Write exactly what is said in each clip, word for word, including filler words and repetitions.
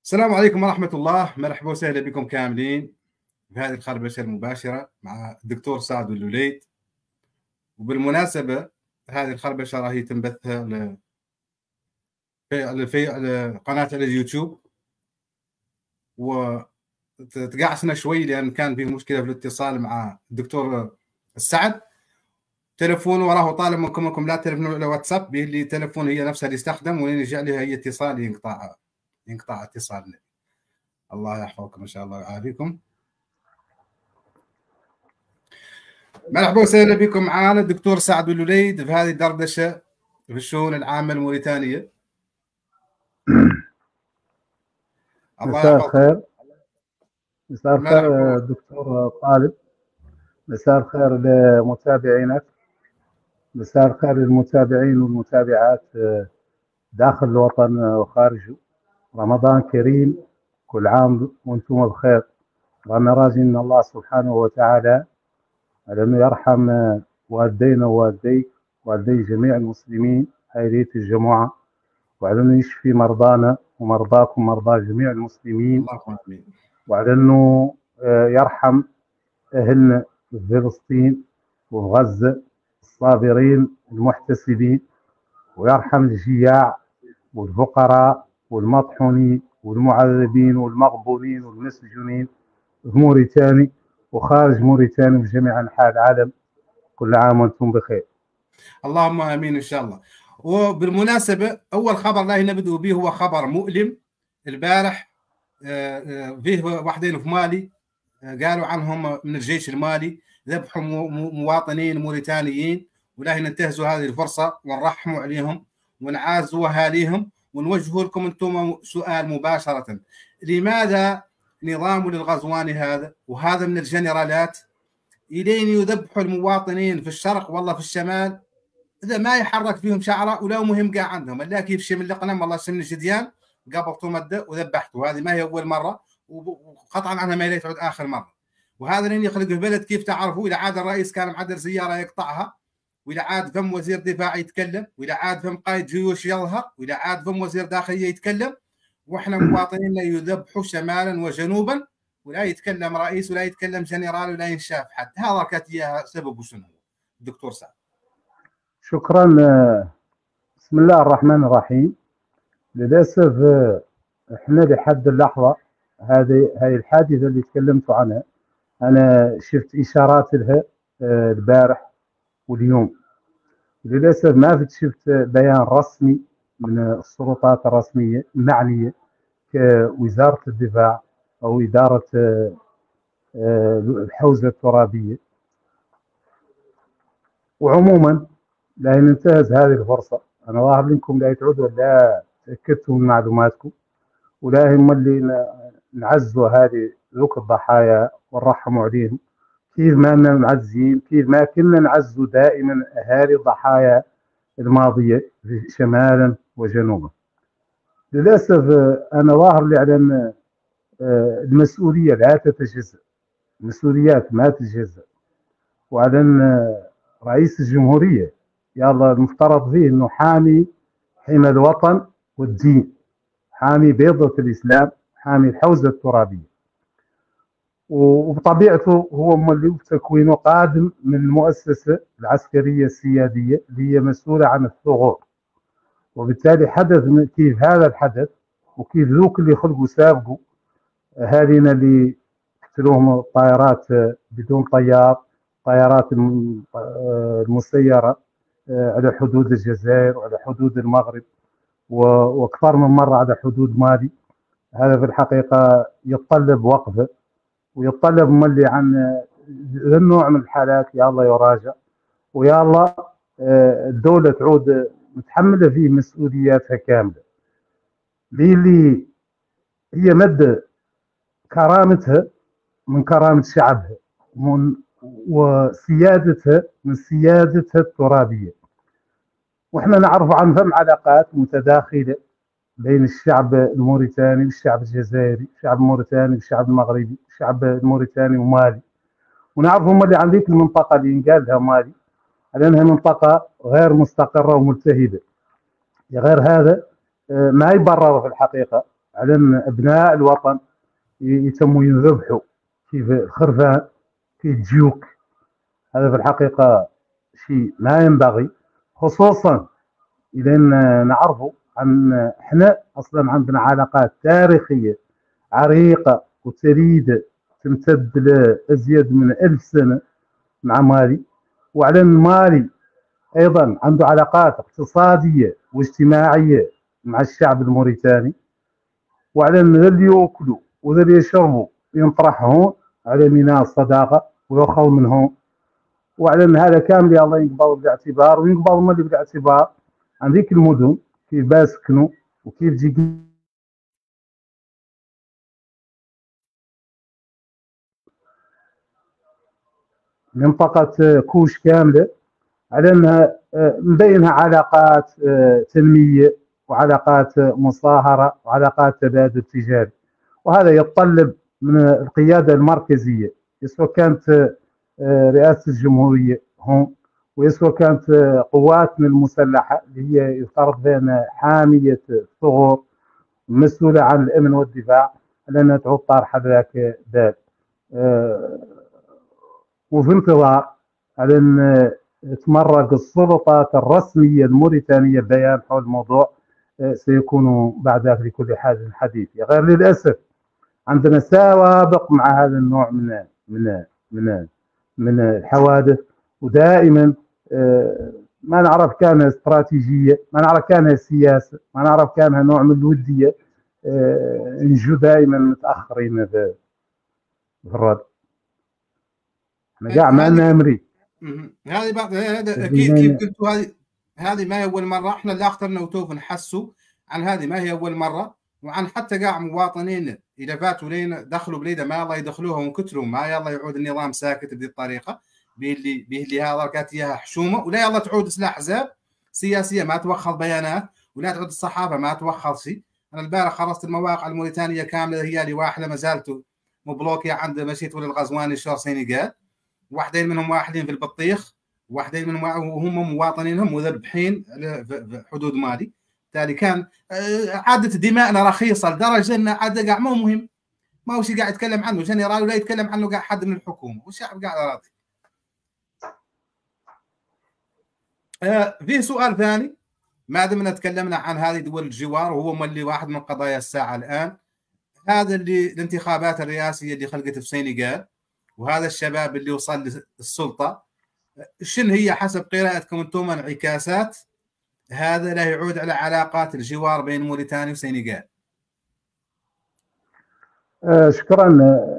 السلام عليكم ورحمة الله، مرحبا وسهلا بكم كاملين في هذه الخربشة المباشرة مع الدكتور سعد اللوليد. وبالمناسبة هذه الخربشة راهي تنبث ل... في في قناة على اليوتيوب، وتقعسنا شوي لأن كان في مشكلة في الاتصال مع الدكتور السعد. تلفونه وراه طالب منكم انكم لا تلفونوا على واتساب، به لي تلفون هي نفسها اللي يستخدم، وين يرجع لها اي اتصال ينقطع ينقطع اتصالنا. الله يحفظكم ان شاء الله ويعافيكم. مرحبا وسهلا بكم معنا الدكتور سعد اللوليد في هذه الدردشه في الشؤون العامه الموريتانيه. مساء الخير. مساء الخير دكتور طالب. مساء الخير لمتابعينك. مساء الخير للمتابعين والمتابعات داخل الوطن وخارجه. رمضان كريم، كل عام وانتم بخير. رانا راجين من الله سبحانه وتعالى على انه يرحم والدينا ووالديك والدي جميع المسلمين هاي ليلة الجمعة، وعلى انه يشفي مرضانا ومرضاكم مرضى جميع المسلمين، وعلى انه يرحم اهلنا في فلسطين وفي غزة الصابرين المحتسبين، ويرحم الجياع والفقراء والمطحونين والمعذبين والمغبونين والمسجونين في موريتاني وخارج موريتاني وفي جميع انحاء العالم. كل عام وانتم بخير. اللهم امين ان شاء الله. وبالمناسبه اول خبر لا نبدأ به هو خبر مؤلم. البارح فيه واحدين في مالي قالوا عنهم من الجيش المالي ذبحوا مواطنين موريتانيين، ولا ننتهزوا هذه الفرصه ونرحموا عليهم ونعازوا اهاليهم ونوجه لكم انتم سؤال مباشره: لماذا نظام للغزواني هذا وهذا من الجنرالات إلين يذبحوا المواطنين في الشرق والله في الشمال، إذا ما يحرك فيهم شعره ولا مهم قاع عندهم الا كيف شي من القنم والله سمن الجديان قبضتوا مده وذبحتوا. هذه ما هي اول مره وقطعا عنها ما تعود اخر مره. وهذا اللي يخلق في بلد كيف تعرفوا، اذا عاد الرئيس كان معدل سياره يقطعها، واذا عاد فم وزير دفاع يتكلم، واذا عاد فم قائد جيوش يظهر، واذا عاد فم وزير داخليه يتكلم، واحنا مواطنينا يذبحوا شمالا وجنوبا، ولا يتكلم رئيس ولا يتكلم جنرال ولا ينشاف حد. هذا كانت اياها سببه شنو دكتور سعد؟ شكرا. بسم الله الرحمن الرحيم. للاسف احنا لحد اللحظه هذه هاي الحادثه اللي تكلمت عنها انا شفت اشارات لها البارح واليوم. للاسف ما فيت شفت بيان رسمي من السلطات الرسميه المعنيه كوزاره الدفاع او اداره الحوزه الترابيه. وعموما لا ننتهز هذه الفرصه، انا ظاهر لكم لا تعودوا لا تاكدتوا من معلوماتكم، ولا هم اللي نعزوا هذه ذوك الضحايا ونرحموا عليهم كيف ما كنا معزين، كيف ما كنا نعزوا دائما اهالي الضحايا الماضيه شمالا وجنوبا. للاسف انا ظاهر لي على ان المسؤوليه لا تتجزأ، المسؤوليات ما تتجزأ، وعلى ان رئيس الجمهوريه يلا المفترض فيه انه حامي حمى الوطن والدين، حامي بيضة الاسلام، حامي الحوزه الترابيه، وبطبيعته هو مولي تكوينه قادم من المؤسسه العسكريه السياديه اللي هي مسؤوله عن الثغور. وبالتالي حدث كيف هذا الحدث وكيف ذوك اللي خلقوا سابقوا هذين اللي قتلوهم الطائرات بدون طيار، طائرات المسيره على حدود الجزائر وعلى حدود المغرب واكثر من مره على حدود مالي. هذا في الحقيقه يتطلب وقفه ويتطلب مولي عن النوع من الحالات يا الله يراجع، ويا الله الدوله تعود متحمله فيه مسؤولياتها كامله، اللي هي مد كرامتها من كرامه شعبها من وسيادتها من سيادتها الترابيه. واحنا نعرف عن فم علاقات متداخله بين الشعب الموريتاني والشعب الجزائري، الشعب الموريتاني والشعب المغربي، الشعب الموريتاني ومالي. ونعرف هم اللي عن ذيك المنطقه اللي ينقال لها مالي على انها منطقه غير مستقره وملتهبه. غير هذا ما يبرر في الحقيقه على أن أبناء الوطن يتموا يذبحوا كيف الخرفان كيف الديوك. هذا في الحقيقة شيء ما ينبغي، خصوصا إذا نعرفوا عن احنا أصلا عندنا علاقات تاريخية عريقة وتريدة تمتد لأزيد من ألف سنة مع مالي، وعلى مالي أيضا عنده علاقات اقتصادية واجتماعية مع الشعب الموريتاني، وعلى أن ذا اللي يأكلوا وذا اللي يشربوا ينطرحون على ميناء الصداقة ويأخذ منهم، وعلى أن هذا كامل الله ينقبض بالاعتبار وينقبض مالي بالاعتبار عن ذيك المدن كيف باسكنوا وكيف جي منطقة كوش كاملة، على أنها مبينها علاقات تنمية وعلاقات مصاهرة وعلاقات تبادل تجاري. وهذا يتطلب من القيادة المركزية، سواء كانت رئاسة الجمهورية هون وسواء كانت قواتنا المسلحة اللي هي يفترض بين حامية الثغور المسؤولة عن الأمن والدفاع، لأنها تعود طارحة ذاك بال. وفي انتظار على أن تمرق السلطات الرسمية الموريتانية بيان حول الموضوع، سيكون بعد ذلك لكل حاجة حديث. غير للأسف عندنا سوابق مع هذا النوع من من من من الحوادث، ودائما ما نعرف كانها استراتيجية، ما نعرف كانها سياسة، ما نعرف كانها نوع من الودية، نجو دائما متأخرين في الرد. احنا قاع ما لنا امري. هذه بعض هذا كيف كيف قلتوا، هذه هذه ما هي اول مره احنا اللي اخترنا وتوف نحسوا عن هذه ما هي اول مره، وعن حتى قاع مواطنين اذا فاتوا لينا دخلوا بليده ما يلا يدخلوها ونكتروا ما يلا يعود النظام ساكت بهذه الطريقه بيلي بيلي هذا كانت اياها حشومه، ولا يلا تعود سلاح احزاب سياسيه ما توخذ بيانات، ولا تعود الصحافه ما توخذ شيء. انا البارح خلصت المواقع الموريتانيه كامله هي اللي واحده ما زالت مبلوكيه عند مشيت ولد الغزواني شهر سينيغال، واحدين منهم واحدين في البطيخ، واحدين منهم وهم مواطنينهم مذبحين في حدود مالي. بالتالي كان عادة دماءنا رخيصة لدرجة أن عاد قاع مو مهم، ما هو شيء قاعد يتكلم عنه جنرال ولا يتكلم عنه قاع حد من الحكومة، والشعب قاعد راضي. آه في سؤال ثاني، ما دمنا تكلمنا عن هذه دول الجوار وهو ملي واحد من قضايا الساعة الآن، هذا اللي الانتخابات الرئاسية اللي خلقت في سينيغال، وهذا الشباب اللي وصل للسلطة، شن هي حسب قراءتكم انتم انعكاسات هذا لا يعود على علاقات الجوار بين موريتانيا وسينيغال؟ آه شكرا.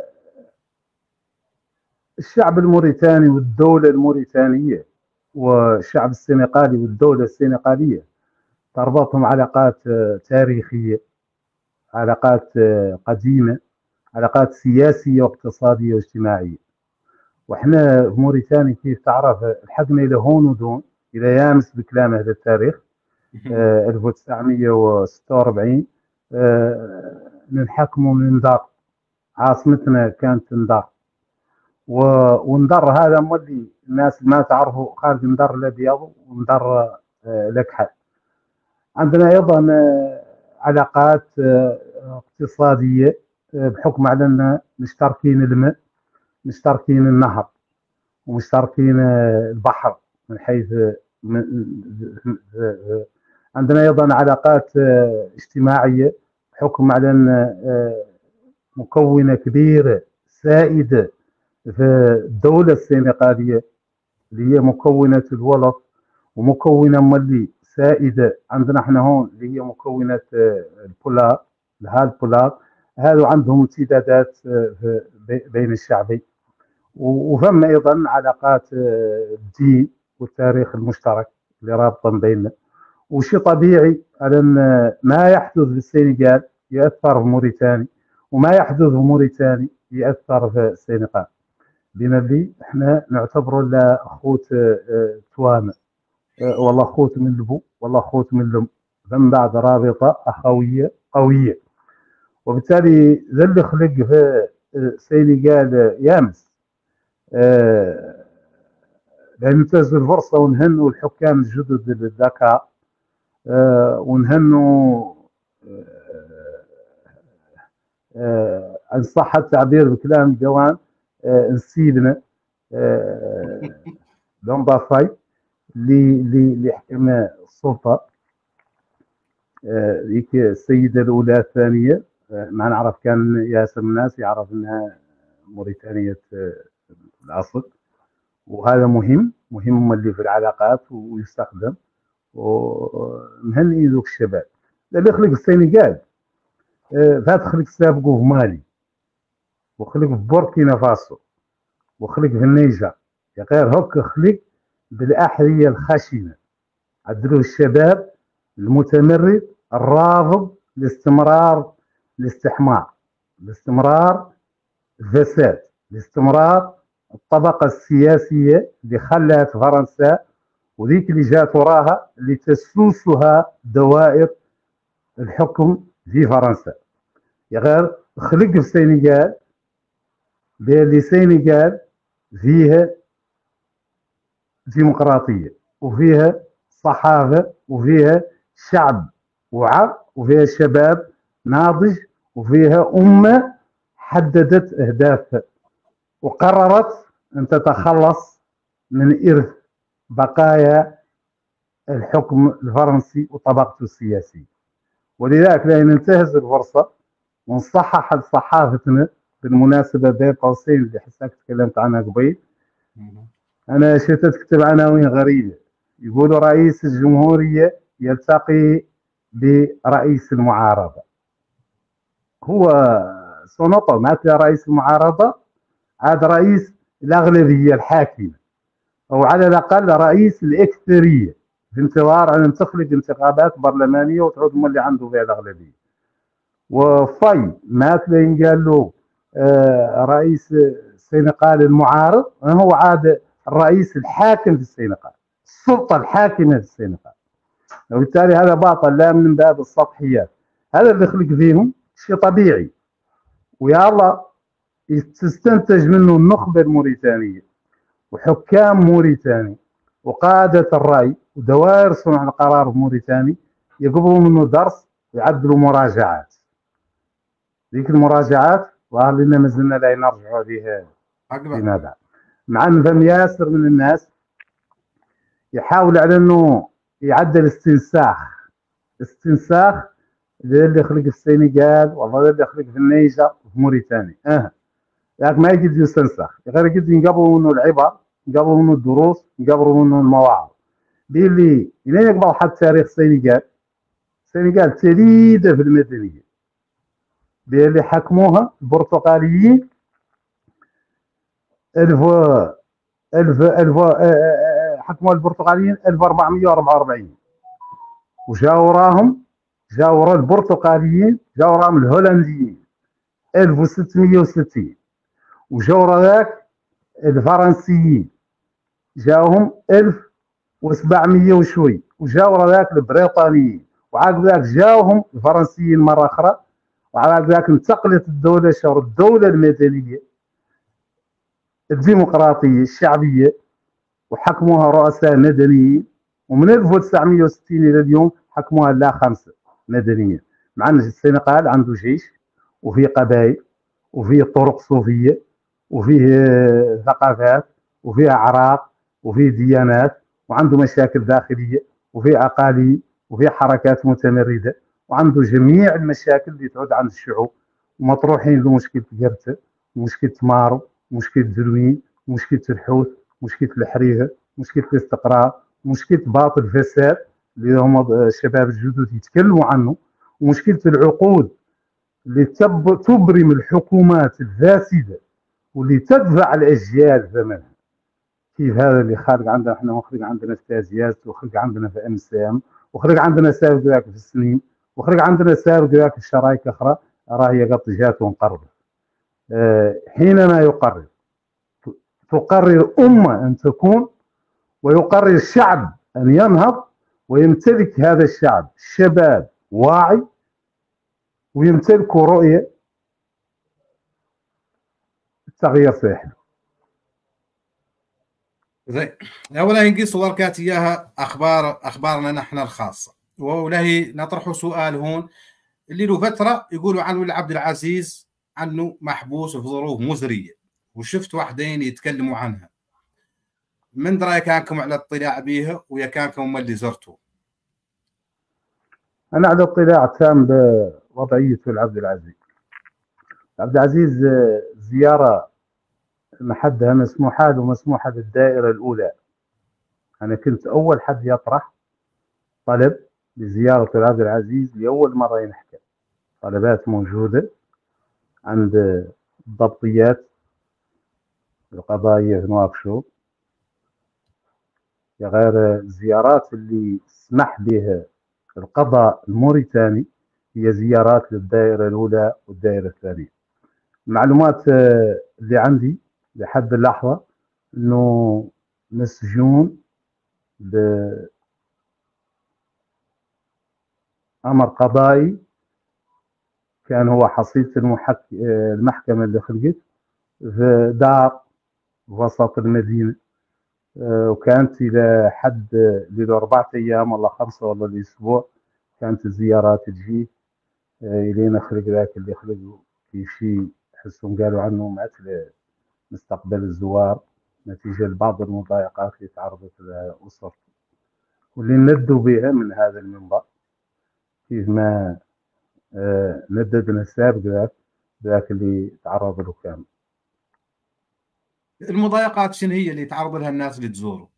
الشعب الموريتاني والدولة الموريتانية والشعب السنغالي والدولة السنغالية تربطهم علاقات تاريخية، علاقات قديمة، علاقات سياسية واقتصادية واجتماعية. وإحنا في موريتانيا كيف تعرف الحقنا إلى هون ودون إلى يامس بكلام هذا التاريخ ألف وتسعمية وستة وأربعين آه ننحكموا من ندار، عاصمتنا كانت ندار، وندر هذا مولي الناس ما تعرفوا خارج ندر لبيض وندر آه لكحل. عندنا أيضا آه علاقات آه اقتصادية بحكم على أننا مشتركين الماء، مشتركين النهر، ومشتركين البحر من حيث عندنا أيضا علاقات اجتماعية بحكم على أن مكونة كبيرة سائدة في الدولة السنغالية اللي هي مكونة الولف، ومكونة ملي سائدة عندنا احنا هون اللي هي مكونة البولار الهالبولار. هذا عندهم امتدادات بين الشعبين، وفم ايضا علاقات الدين والتاريخ المشترك اللي رابطا بيننا. وشيء طبيعي على ان ما يحدث في السنغال ياثر في موريتانيا، وما يحدث في موريتانيا ياثر في السنغال. بما اللي احنا نعتبره لا اخوت توام، والله اخوت من البو والله اخوت من الام، من بعد رابطه اخويه قويه. وبالتالي ذا اللي خلق في السنغال يامس آه لننتهز الفرصه ونهنوا الحكام الجدد للذكاء، آه ونهنوا آه آه ان صح التعبير بكلام جوان آه نسيبنا آه دون بافاي اللي يحكم السلطه ذيك آه السيده الاولى الثانيه آه ما نعرف، كان ياسر الناس يعرف انها موريتانيه آه الاصل، وهذا مهم مهم اللي في العلاقات ويستخدم. ومهنئين ذوك الشباب اللي خلق في السنغال فات خلق سابقو في مالي وخلق في بوركينا فاسو وخلق في النيجر، غير هوك خلق بالاحذيه الخشنه. عدلوا الشباب المتمرد الرافض لاستمرار الاستحمار، لاستمرار الفساد، لاستمرار الطبقه السياسيه اللي خلت فرنسا وذيك اللي جات وراها اللي تسوسها دوائر الحكم في فرنسا. يا غير خلق في السنغال بلي السنغال فيها ديمقراطيه وفيها صحافه وفيها شعب وعى وفيها شباب ناضج وفيها امه حددت اهدافها وقررت ان تتخلص من ارث بقايا الحكم الفرنسي وطبقته السياسيه. ولذلك لا ننتهز الفرصه ونصحح صحافتنا بالمناسبه بين قوسين اللي حساك تكلمت عنها قبيل. انا شفت تكتب عناوين غريبه، يقولوا رئيس الجمهوريه يلتقي برئيس المعارضه. هو سونوطو معناتها رئيس المعارضه عاد رئيس الاغلبيه الحاكمه، او على الاقل رئيس الاكثريه في انتظار ان تخرج انتخابات برلمانيه وتعود هم اللي عنده فيها الاغلبيه. وفاي معناتها ينقال له آه رئيس السنغال المعارض، هو عاد الرئيس الحاكم في السنغال، السلطه الحاكمه في السنغال. وبالتالي هذا باطل، لا من باب السطحيات، هذا اللي خلق فيهم شيء طبيعي. ويا الله تستنتج منه النخبه الموريتانيه وحكام موريتاني وقاده الراي ودوائر صنع القرار موريتاني يقبلوا منه درس ويعدلوا مراجعات. ذيك المراجعات ظهر لنا ما زلنا لا نرجعوا عليها فيما بعد، مع ان فم ياسر من الناس يحاول على انه يعدل استنساخ استنساخ اللي خلق في السنغال والله اللي خلق في النيجر وفي موريتانيا. اه لكن ما يجد يستنسخ، غير يجد ينقبلوا منه العبر، ينقبلوا منه الدروس، ينقبلوا منه المواعظ. باللي الى يقبل حد تاريخ السنغال، السنغال تليده في المدنيه باللي حكموها البرتغاليين ألف ألف ألف حكموها البرتغاليين ألف وأربعمائة وأربعة وأربعين، وجاو وراهم جاو ورا البرتغاليين جاو وراهم الهولنديين ألف وستمائة وستين، وجاو ورا ذاك الفرنسيين جاوهم ألف وسبعمائة وشوي، وجاو ورا ذاك البريطانيين، وعاد ذاك جاوهم الفرنسيين مره اخرى، وعلى ذاك انتقلت الدولة شهر الدولة المدنية الديمقراطية الشعبية وحكموها رؤساء مدنيين، ومن ألف وتسعمائة وستين إلى اليوم حكموها لا خمسة مدنيين. مع أن السنغال عنده جيش وفيه قبائل وفيه طرق صوفية وفيه ثقافات وفيه أعراق وفيه ديانات وعنده مشاكل داخلية وفيه أقاليم وفيه حركات متمردة وعنده جميع المشاكل اللي تعود عند الشعوب، ومطروحين له مشكله قرته ومشكله مارو ومشكله دروين ومشكله الحوت ومشكله الحريره ومشكله الاستقرار ومشكله باطل الفساد اللي هم الشباب الجدد يتكلموا عنه، ومشكله العقود اللي تبرم الحكومات الفاسده واللي تدفع الاجيال ثمنها. كيف هذا اللي خارج عندنا احنا وخرج عندنا في تازيات وخرج عندنا في ام سي ام وخرج عندنا سابق ذاك في السنين وخرج عندنا سابق ذاك في الشرايك اخرى، راهي قط جات ونقرب. أه حينما يقرر تقرر امه ان تكون ويقرر الشعب ان ينهض ويمتلك هذا الشعب شباب واعي ويمتلكوا رؤيه التغيير سيحدث. زين اولا نقيس وركات اياها اخبار اخبارنا نحن الخاصه، وله نطرح سؤال هون اللي له فتره يقولوا عن ولي عبد العزيز عنه محبوس في ظروف مزريه، وشفت واحدين يتكلموا عنها. من درا كانكم على اطلاع بيها ويا كانكم هم اللي زرتوا؟ انا على اطلاع تام بوضعيه العبد العزيز. عبد العزيز آه، زياره محدها مسموحه له، مسموحه للدائره الاولى. انا كنت اول حد يطرح طلب لزياره العبد العزيز لاول مره ينحكى. طلبات موجوده عند الضبطيات القضائيه في نواكشوط، غير الزيارات اللي سمح بها القضاء الموريتاني هي زيارات للدائرة الأولى والدائرة الثانية. المعلومات آه، اللي عندي لحد اللحظة أنه مسجون بأمر قضائي، كان هو حصيلة المحك... آه، المحكمة اللي خلقت في دار وسط المدينة، آه، وكانت إلى حد له أربعة أيام ولا خمسة ولا الأسبوع كانت الزيارات تجي إلينا. خلق ذاك اللي خلقوا في شيء حسهم قالوا عنه مات مستقبل الزوار نتيجة لبعض المضايقات اللي تعرضت لها أسرته، واللي ندوا بها من هذا المنبر كيف ما آه، نددنا السابق ذاك ذاك اللي تعرض له كامل. المضايقات شنو هي اللي تعرض لها الناس اللي تزوروا؟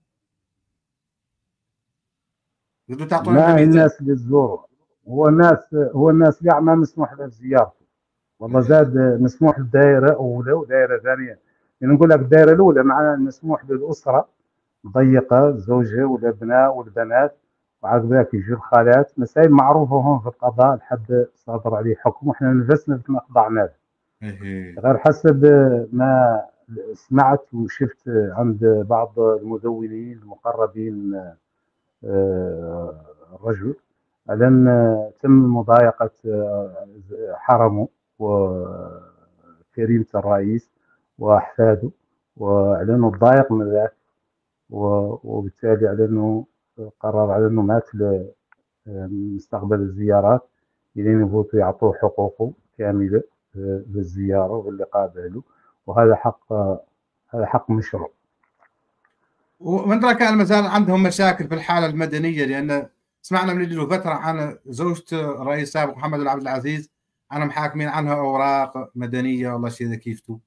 بدو تعطونا ما هي نميذج. الناس اللي تزوره، هو الناس هو الناس قاع ما مسموح له زيارته. والله زاد مسموح للدائرة أولى ودائرة ثانية. يعني نقول لك الدائرة الأولى معناها مسموح للأسرة ضيقة، الزوجة والأبناء والبنات، وعقب ذاك يجوا الخالات. مسائل معروفة هون في القضاء لحد صادر عليه حكم، وإحنا نفسنا كنا خضعناه. غير حسب ما سمعت وشفت عند بعض المدونين المقربين آه، الرجل على أن تم مضايقة آه، حرمه وكريمة الرئيس وأحفاده، وعلى أنه تضايق من ذاك، وبالتالي على أنه قرر على أنه ما مستقبل الزيارات إلين يفوتوا يعطوه حقوقه كاملة بالزيارة واللقاء به، وهذا حق هذا حق مشروع. ومن درا كان مازال عندهم مشاكل في الحالة المدنية، لأن سمعنا من له فترة عن زوجة الرئيس السابق محمد بن عبد العزيز أنا محاكمين عنها أوراق مدنية والله شيء ذا كيفتو.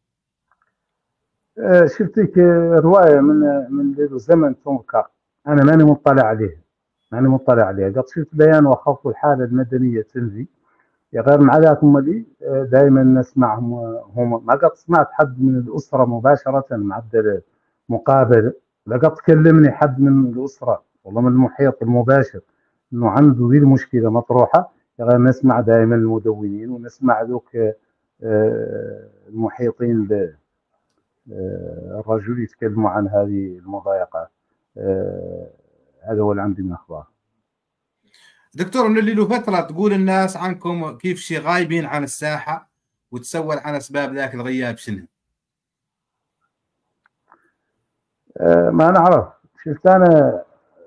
شفتك رواية من من له زمن تنكر، أنا ماني مطلع عليها ماني مطلع عليها قد شفت بيان وخفض الحالة المدنية تنزي. يا غير مع ذاك هم لي دائما نسمعهم هم، ما قد سمعت حد من الأسرة مباشرة معدل مقابلة، لقد تكلمني حد من الأسرة والله من المحيط المباشر إنه عنده ذي المشكلة مطروحة. يا غير نسمع دائما المدونين ونسمع ذوك المحيطين بالرجل يتكلموا عن هذه المضايقات. هذا هو اللي عندي من أخبار. دكتور، من اللي له فترة تقول الناس عنكم كيف شي غايبين عن الساحة، وتسول عن أسباب ذاك الغياب شنو؟ أه ما نعرف. شفت أنا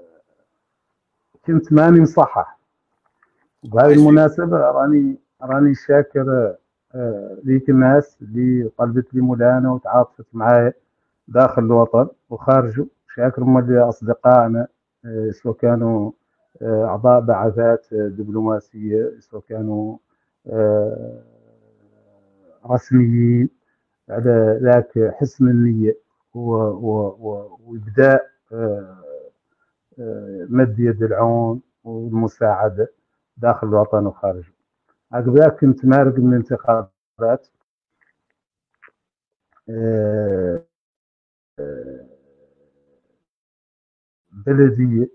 كنت ماني مصحح، وبهذه المناسبة راني راني شاكر أه ليك الناس اللي طلبت لي ملانة وتعاطفت معايا داخل الوطن وخارجه. شاكر مولي أصدقائنا أه سواء كانوا أه أعضاء بعثات دبلوماسية، سواء كانوا أه رسميين، على ذاك حسن النية وإبداء أه مد يد العون والمساعدة داخل الوطن وخارجه. عقب ذاك كنت مارق من انتخابات بلدية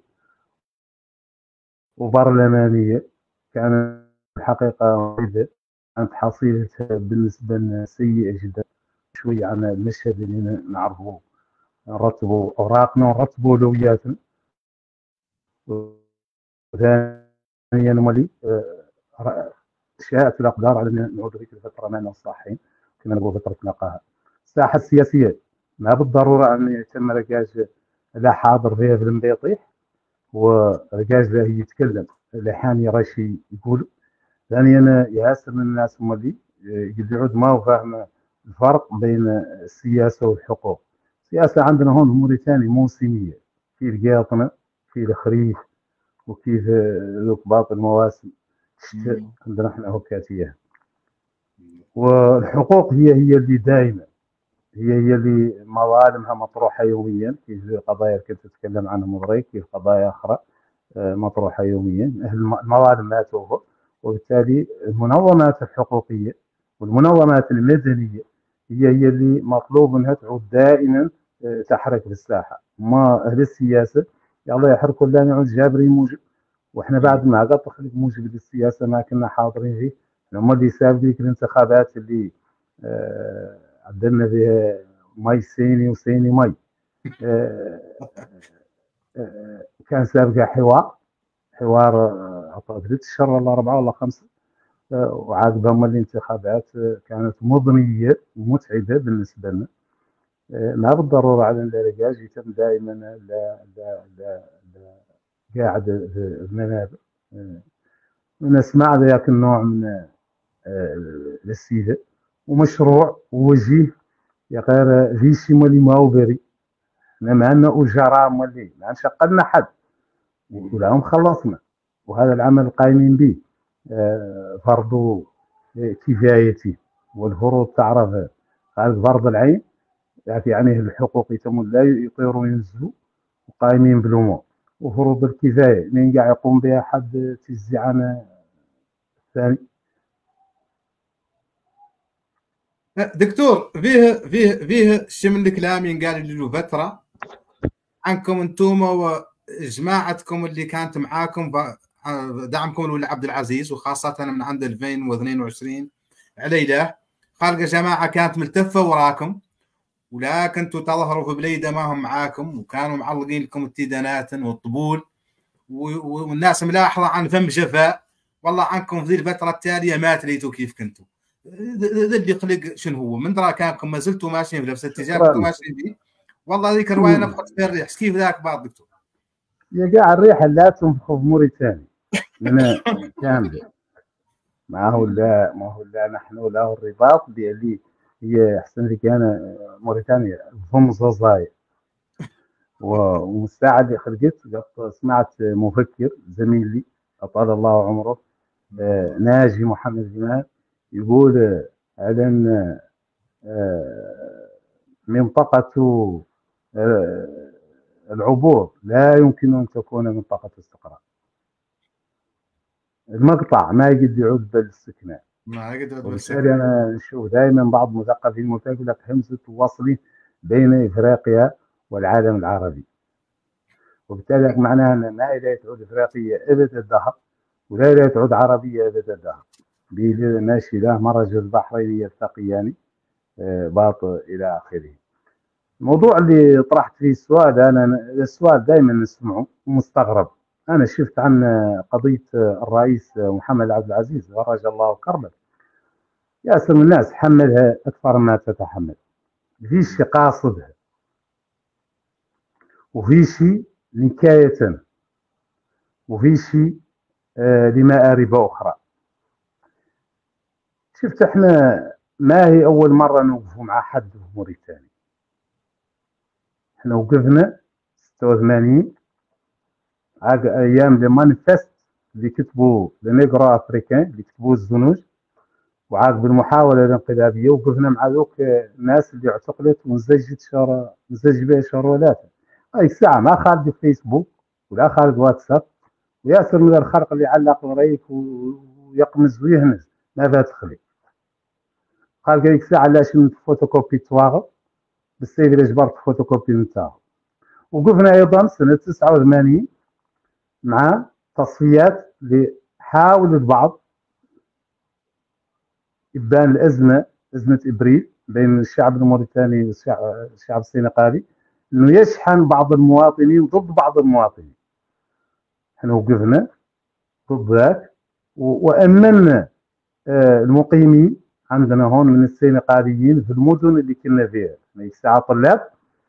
وبرلمانية، كان الحقيقة كانت حصيلتها بالنسبة لنا سيئة جدا. شوي عن المشهد اللي نعرفه، نرتبوا أوراقنا ونرتبوا أولوياتنا. ثانيا مولي شاءت الأقدار على أن نعود ذيك الفترة معنا الصحيين كما نقول فترة نقاهة. الساحة السياسية ما بالضرورة أن يتم رجاج لا حاضر فيها في المبيطيح ورجاج لا يتكلم لحان يرى شيء يقول. ثانيا ياسر من الناس هم اللي يقول يعود ما هو فاهم الفرق بين السياسة والحقوق. السياسة عندنا هون في موريتانيا موسمية، في القاطنة، في الخريف، وكيف ذوك باطل المواسم الشتاء عندنا احنا هكاتية. والحقوق هي هي اللي دائما، هي هي اللي مظالمها مطروحة يوميا، كيف قضايا كنت تتكلم عنها مضري، كيف قضايا أخرى مطروحة يوميا. المظالم ما توفى، وبالتالي المنظمات الحقوقية والمنظمات المدنية هي هي اللي مطلوب منها تعود دائما تحرك في الساحة. ما أهل السياسة يلا يحركوا لا نعود جابرين موجب، واحنا بعد ما قد تخلق موجب للسياسة ما كنا حاضرين فيه. هم اللي سابق ديك الانتخابات اللي آه عدلنا فيها مي سيني وسيني مي، آه آه كان سابقها حوار حوار عطى ثلاث شهور ولا أربعة ولا خمسة، وعاقبها هم الانتخابات كانت مضنية ومتعبة بالنسبة لنا. ما بالضرورة على الرجاج يتم دائما لا لا لا لا قاعد في المنابر ونسمع ذاك النوع من السيدة ومشروع ووجيه يا غير فيشي مولي ما هو بري. احنا ما عندنا أجراء مولي ما نشقلنا حد ولاهم خلصنا، وهذا العمل القائمين به فرض كفايتي والفروض تعرف هذا فرض العين يعني الحقوق يتم لا يطيروا وينزلوا وقائمين بالامور، وفروض الكفايه من قاع يقوم بها حد تجزي عن الثاني. دكتور فيه فيه فيه شي من الكلام ينقال له فتره عنكم انتم وجماعتكم اللي كانت معاكم دعمكم لولي عبد العزيز، وخاصه من عند ألفين واثنين وعشرين عليله خالقه جماعه كانت ملتفه وراكم، ولا كنتوا تظهروا في بليده ما هم معاكم، وكانوا معلقين لكم التيدانات والطبول، والناس ملاحظه عن فم جفاء والله عنكم في ذي الفتره التاليه ما تريتوا كيف كنتوا. ذا اللي خلق شنو هو من درا كانكم ما زلتوا ماشيين في نفس الاتجاه كنتوا ماشيين فيه. والله ذيك الروايه نفخت في الريح. كيف ذاك بعض دكتور؟ يا قاع الريح لا تنفخ في موريتانيا من كامله، ما هو لا ما هو لا نحن له الرباط اللي هي احسن لي كان موريتانيا ضم زازاي ومساعد اللي خلقت. سمعت مفكر زميل لي اطال الله عمره ناجي محمد جمال يقول على ان منطقة العبور لا يمكن ان تكون منطقة استقرار. المقطع ما يقد يعود بالاستكناء، ما يقد يعود بالاستكناء. انا نشوف دائما بعض مثقفين يقول لك همزة وصل بين افريقيا والعالم العربي، وبالتالي معناها ان ما لا تعود افريقيه ابد الدهر ولا لا تعود عربيه ابد الدهر. ماشي له مرج البحرين يلتقيان باط الى اخره. الموضوع اللي طرحت فيه السؤال، انا السؤال دائما نسمعه ومستغرب. انا شفت عن قضيه الرئيس محمد عبد العزيز فرج الله كربه، ياسر من الناس حملها اكثر ما تتحمل، في شيء قاصدها وفي شيء نكاية وفي شيء آه لمآرب أخرى. شفت احنا ما هي أول مرة نوقف مع حد في موريتانيا. احنا وقفنا ستة وثمانين أيام المانيفست اللي كتبوا لنيغرو أفريكان اللي كتبوا الزنوج، وعاقب المحاولة الانقلابية وقفنا مع ذوك الناس اللي اعتقلت ونزجت شهر نزج بها شهرولات. هاي الساعة ما خالد فيسبوك ولا خالد واتساب، وياسر من الخلق اللي علق الريف ويقمز ويهنز ما فات خلي قال هذيك الساعة علاش فوتوكوبي تواغل بالسيد اللي جبرت فوتوكوبي نتاعو. وقفنا أيضا سنة تسعة وثمانين مع تصفيات اللي حاول البعض إبان الأزمة أزمة إبريل بين الشعب الموريتاني والشعب السنغالي، انه يشحن بعض المواطنين ضد بعض المواطنين. احنا وقفنا ضد ذاك وامنا المقيمين عندنا هون من السنغاليين في المدن اللي كنا فيها ساعة طلاب،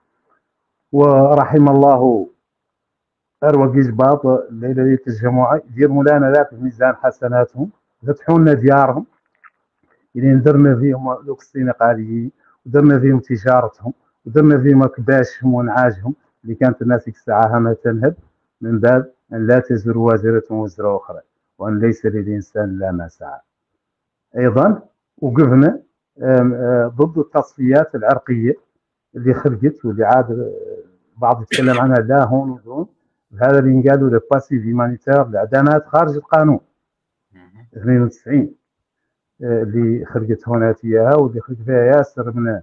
ورحم الله اروى جباط الليله ليله الجمعه يدير مولانا ذاك في ميزان حسناتهم، فتحوا لنا ديارهم اللي درنا فيهم دوك السنغاليين ودرنا فيهم تجارتهم ودرنا فيهم كباشهم ونعاجهم اللي كانت الناس ديك الساعه هامه تنهب من باب ان لا تزر وازره وزر اخرى وان ليس للانسان الا ما سعى. ايضا وقفنا ضد التصفيات العرقيه اللي خرجت واللي عاد بعض يتكلم عنها لا هون ودون، هذا اللي قالوا لو باسيف هيمانيتير الاعدامات خارج القانون اثنين وتسعين اللي خرجت هونات اياها واللي خرج فيها ياسر من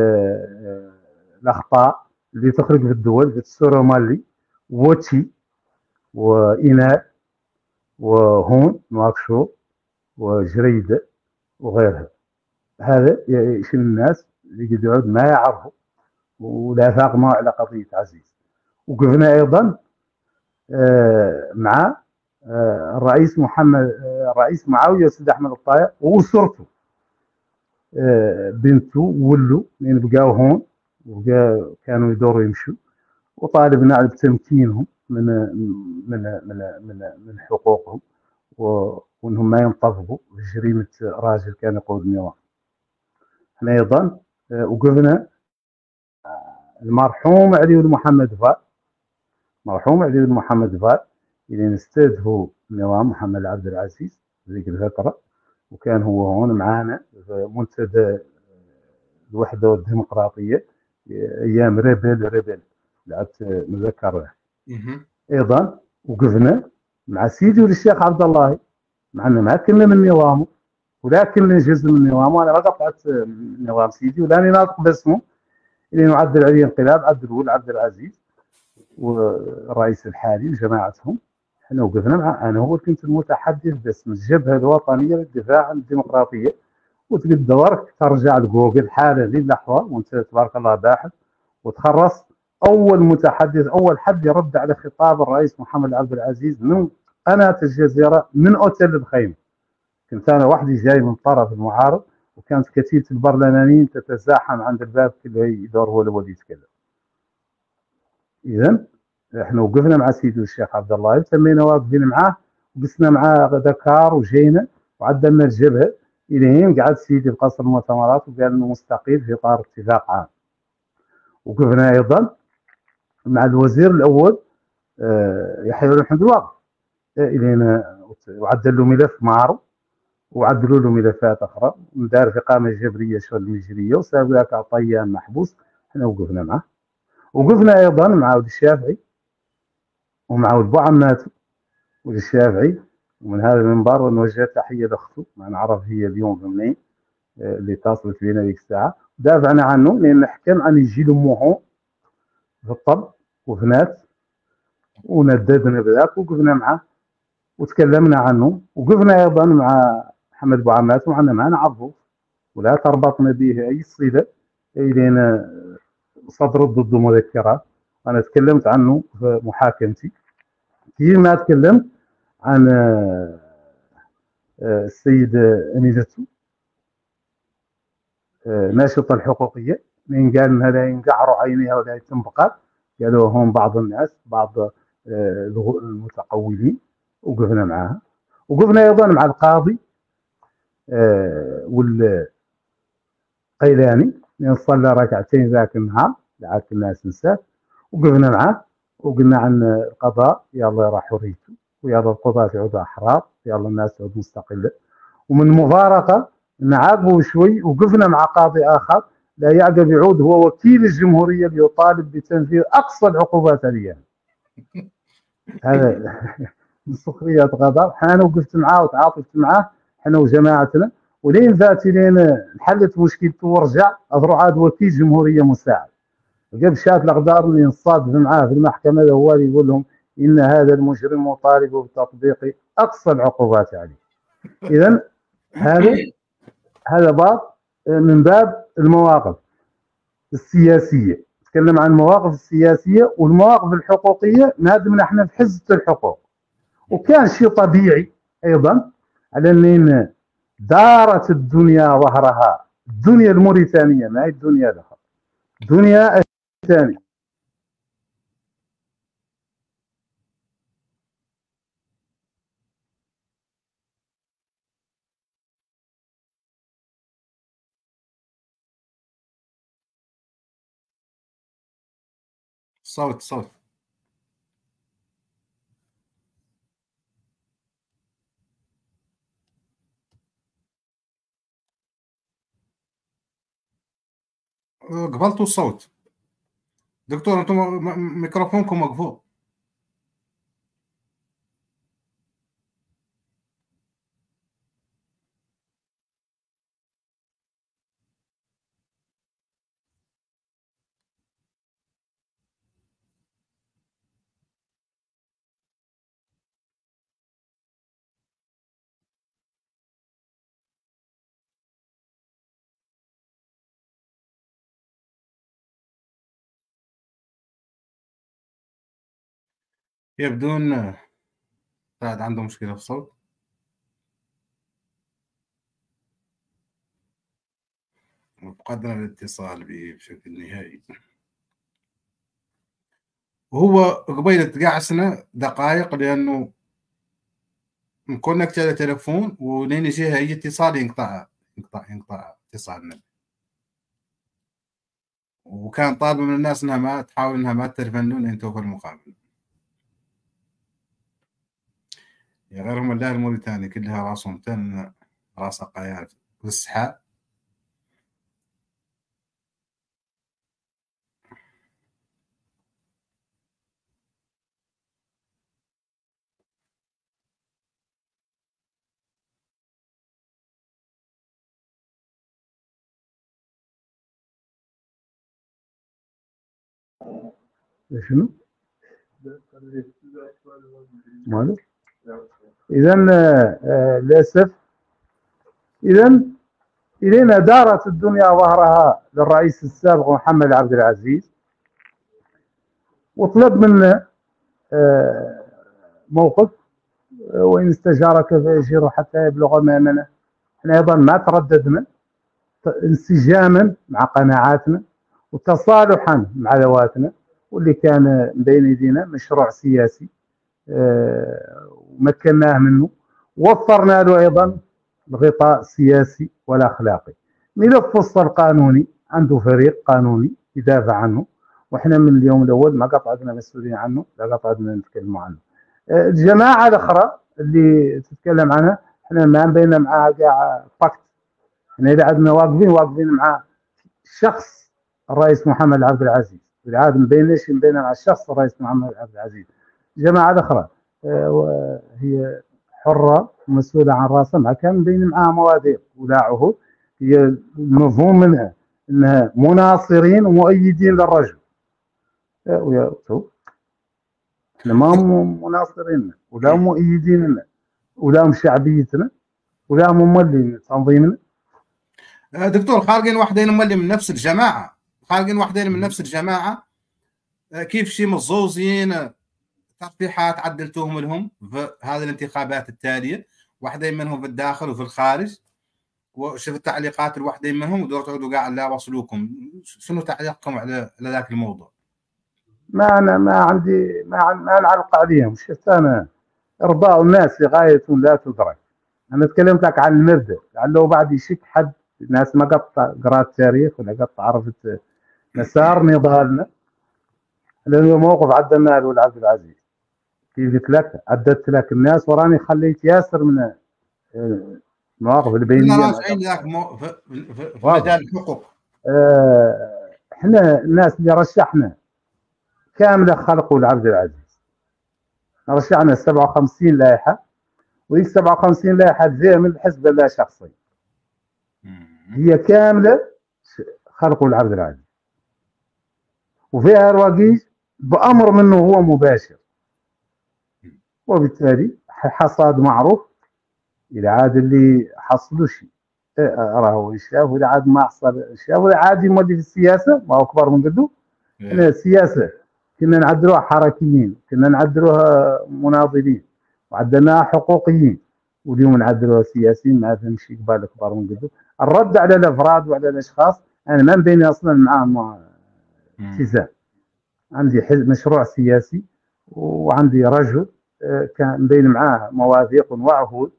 الاخطاء اللي تخرج في الدول في السورومالي ووتشي وإناء وهون نواكشوط وجريدة وغيرها. هذا يشيل الناس اللي قد يعود ما يعرفوا ولا فاق معه على قضية عزيز. وقفنا أيضا مع الرئيس محمد الرئيس معاوية سيد أحمد الطايع وأسرته بنته ولوا لأن بقاو هون وبقى كانوا يدوروا يمشوا، وطالبنا على تمكينهم من من من من من حقوقهم وانهم ما ينطبقوا بجريمه راجل كان يقود النظام. احنا ايضا وقفنا المرحوم علي بن محمد فال مرحوم علي بن محمد فال اللي نستهدفوا النظام محمد عبد العزيز ذيك الفتره، وكان هو هون معانا في منتدى الوحده والديمقراطيه ايام ريبل ريبل لعبت نذكر. ايضا وقفنا مع سيدي والشيخ عبد الله مع ان ما كنا من نظامه ولكن جزء من نظامه. انا ما قطعت نظام سيدي ولاني ناطق باسمه اللي نعدل عليه انقلاب عبد الول عبد العزيز والرئيس الحالي وجماعتهم. احنا وقفنا مع انا هو كنت المتحدث باسم الجبهه الوطنيه للدفاع عن الديمقراطيه، وتقد دورك ترجع لجوجل حالا للحظه وانت تبارك الله باحث وتخرص اول متحدث اول حد يرد على خطاب الرئيس محمد عبد العزيز من قناه الجزيره من اوتيل الخيمه. كنت انا وحدي جاي من طرف المعارض وكانت كتيبه البرلمانيين تتزاحم عند الباب كله يدور هو اللي يتكلم. اذا احنا وقفنا مع سيدي الشيخ عبد الله تمينا واقفين معاه وقسنا معاه دكار وجينا وعدلنا الجبهه الين قعد سيدي في قصر المؤتمرات وقال انه مستقيل في اطار اتفاق عام. وقفنا ايضا مع الوزير الاول يحيى بن حمد الواقف الين وعدل له ملف مارو وعدلوا له ملفات اخرى ودار في اقامه جبريه شغل مجريه وساب ذاك عطيان محبوس. احنا وقفنا معه. وقفنا ايضا مع ولد الشافعي ومع ولد بوعمات ولد الشافعي، ومن هذا المنبر نوجه تحيه لاخته ما نعرف هي اليوم في منين اللي اتصلت بينا ذيك الساعه دافعنا عنه لان حكم عن يجي لامه في الطب وفنات ونددنا بذاك وقفنا معه وتكلمنا عنه. وقفنا ايضا مع محمد بوعمات وعنا ما نعرفه ولا تربطنا به اي صله الين صدرت ضده مذكرات. انا تكلمت عنه في محاكمتي كيما تكلمت عن السيد انيزتو ناشطه الحقوقيه من قال ان هذا ينقعروا عينيها ولا يتم بقات، قالوا هم بعض الناس بعض المتقولين وقفنا معاها. وقفنا ايضا مع القاضي والقيلاني لان صلى ركعتين ذاك النهار لعاد الناس نسات وقفنا معاه وقلنا عن القضاء يلا يرى حريته ويلا القضاة يعودوا احرار يلا الناس تعود مستقله. ومن مفارقه نعاقبه شوي وقفنا مع قاضي اخر لا يعقب يعود هو وكيل الجمهوريه اللي يطالب بتنفيذ اقصى العقوبات عليه. هذا من سخريه غضب. انا وقفت معاه وتعاطفت معاه احنا وجماعتنا ولين ذاتي لين انحلت مشكلته ورجع اضرو عاد وكيل جمهوريه مساعد. قبل شات الاقدار اللي نصادف معاه في المحكمه هو اللي يقول لهم ان هذا المجرم مطالب بتطبيق اقصى العقوبات عليه. اذا هذا هذا باب من باب المواقف السياسيه. نتكلم عن المواقف السياسيه والمواقف الحقوقيه نادم احنا في حزه الحقوق. وكان شيء طبيعي ايضا على ان دارت الدنيا ظهرها الدنيا الموريتانيه ما هي الدنيا الاخرى دنيا الثانيه صوت صوت. قبلتوا الصوت دكتور، انتم ميكروفونكم مقفول. يبدون بعد عنده مشكلة في الصوت. فقدنا الاتصال به بشكل نهائي. وهو قبيل قعسنا دقائق لأنه مكونكت على تليفون، ولين يجيها أي اتصال ينقطع ينقطع ينقطع اتصالنا. وكان طالب من الناس انها ما تحاول انها ما تتفنن انتوا في المقابل. يا غيرهم الله الموريتاني كلها راسهم تن راس قايات والسحاء. شنو؟ ماله؟ إذا للأسف إذا إلينا دارت الدنيا ظهرها للرئيس السابق محمد عبد العزيز، وطلب منا موقف، وإن استجارك فأجره حتى يبلغ أمامنا. احنا أيضا ما ترددنا انسجاما مع قناعاتنا وتصالحا مع ذواتنا، واللي كان بين يدينا مشروع سياسي ومكناه منه، وفرنا له أيضا الغطاء السياسي والأخلاقي. ملف فصل قانوني عنده فريق قانوني يدافع عنه، وإحنا من اليوم الأول ما قطعنا مسؤولين عنه، لا قطعنا نتكلم عنه. الجماعة الأخرى اللي تتكلم عنها إحنا ما بيننا معها كاع باكت. إحنا إذا عندنا واقفين واقفين مع الشخص الرئيس محمد عبد العزيز، بالعاده ما بيناش بيننا مع الشخص الرئيس محمد عبد العزيز. الجماعة الأخرى هي حرة ومسؤولة عن راسها، ما كان بين معها مواثيق ولا عهود. هي المفهوم منها أنها مناصرين ومؤيدين للرجل. ويا احنا ما هم مناصرين ولا مؤيدين ولا هم شعبيتنا ولا هم مولين تنظيمنا. دكتور خارجين وحدين مولي من نفس الجماعة، خارجين وحدين من نفس الجماعة، كيف شي مزوزين تصريحات عدلتوهم لهم في هذه الانتخابات التالية، واحدين منهم في الداخل وفي الخارج، وشوف التعليقات الواحدين منهم ودور تعودوا قاعد لا وصلوكم. شنو تعليقكم على على ذاك الموضوع؟ ما انا ما عندي ما ما نعلق عليهم. شفت انا ارضاء الناس لغايه لا تدرك. انا تكلمت لك عن المبدا، لعله بعد يشك حد الناس ما قد قرات تاريخ ولا قد عرفت مسار نضالنا، لانه موقف عدلنا له عبد العزيز. كيف قلت لك عددت لك الناس وراني خليت ياسر من المواقف البينيه. احنا راجعين ذاك مو في, في, في مجال الحقوق. اه احنا الناس اللي رشحنا كامله خلقوا لعبد العزيز. رشحنا سبعة وخمسين لائحه، وهي سبعة وخمسين لائحه جايه من الحزب لا شخصي، هي كامله خلقوا لعبد العزيز، وفيها رواقيج بامر منه هو مباشر، وبالتالي حصاد معروف. إذا عاد اللي حصلوا شيء راهو شاف، وإذا عاد ما حصل شاف، وإذا عاد يمضي في السياسة ما هو أكبر من قده. إحنا السياسة كنا نعدلوها حركيين، كنا نعدلوها مناضلين، وعدلناها حقوقيين، واليوم نعدلوها سياسيين. ما فهمش قبال أكبر من قده. الرد على الأفراد وعلى الأشخاص أنا ما بيني أصلا معهم التزام. عندي حزب مشروع سياسي، وعندي رجل كان بين معاه مواثيق وعهود،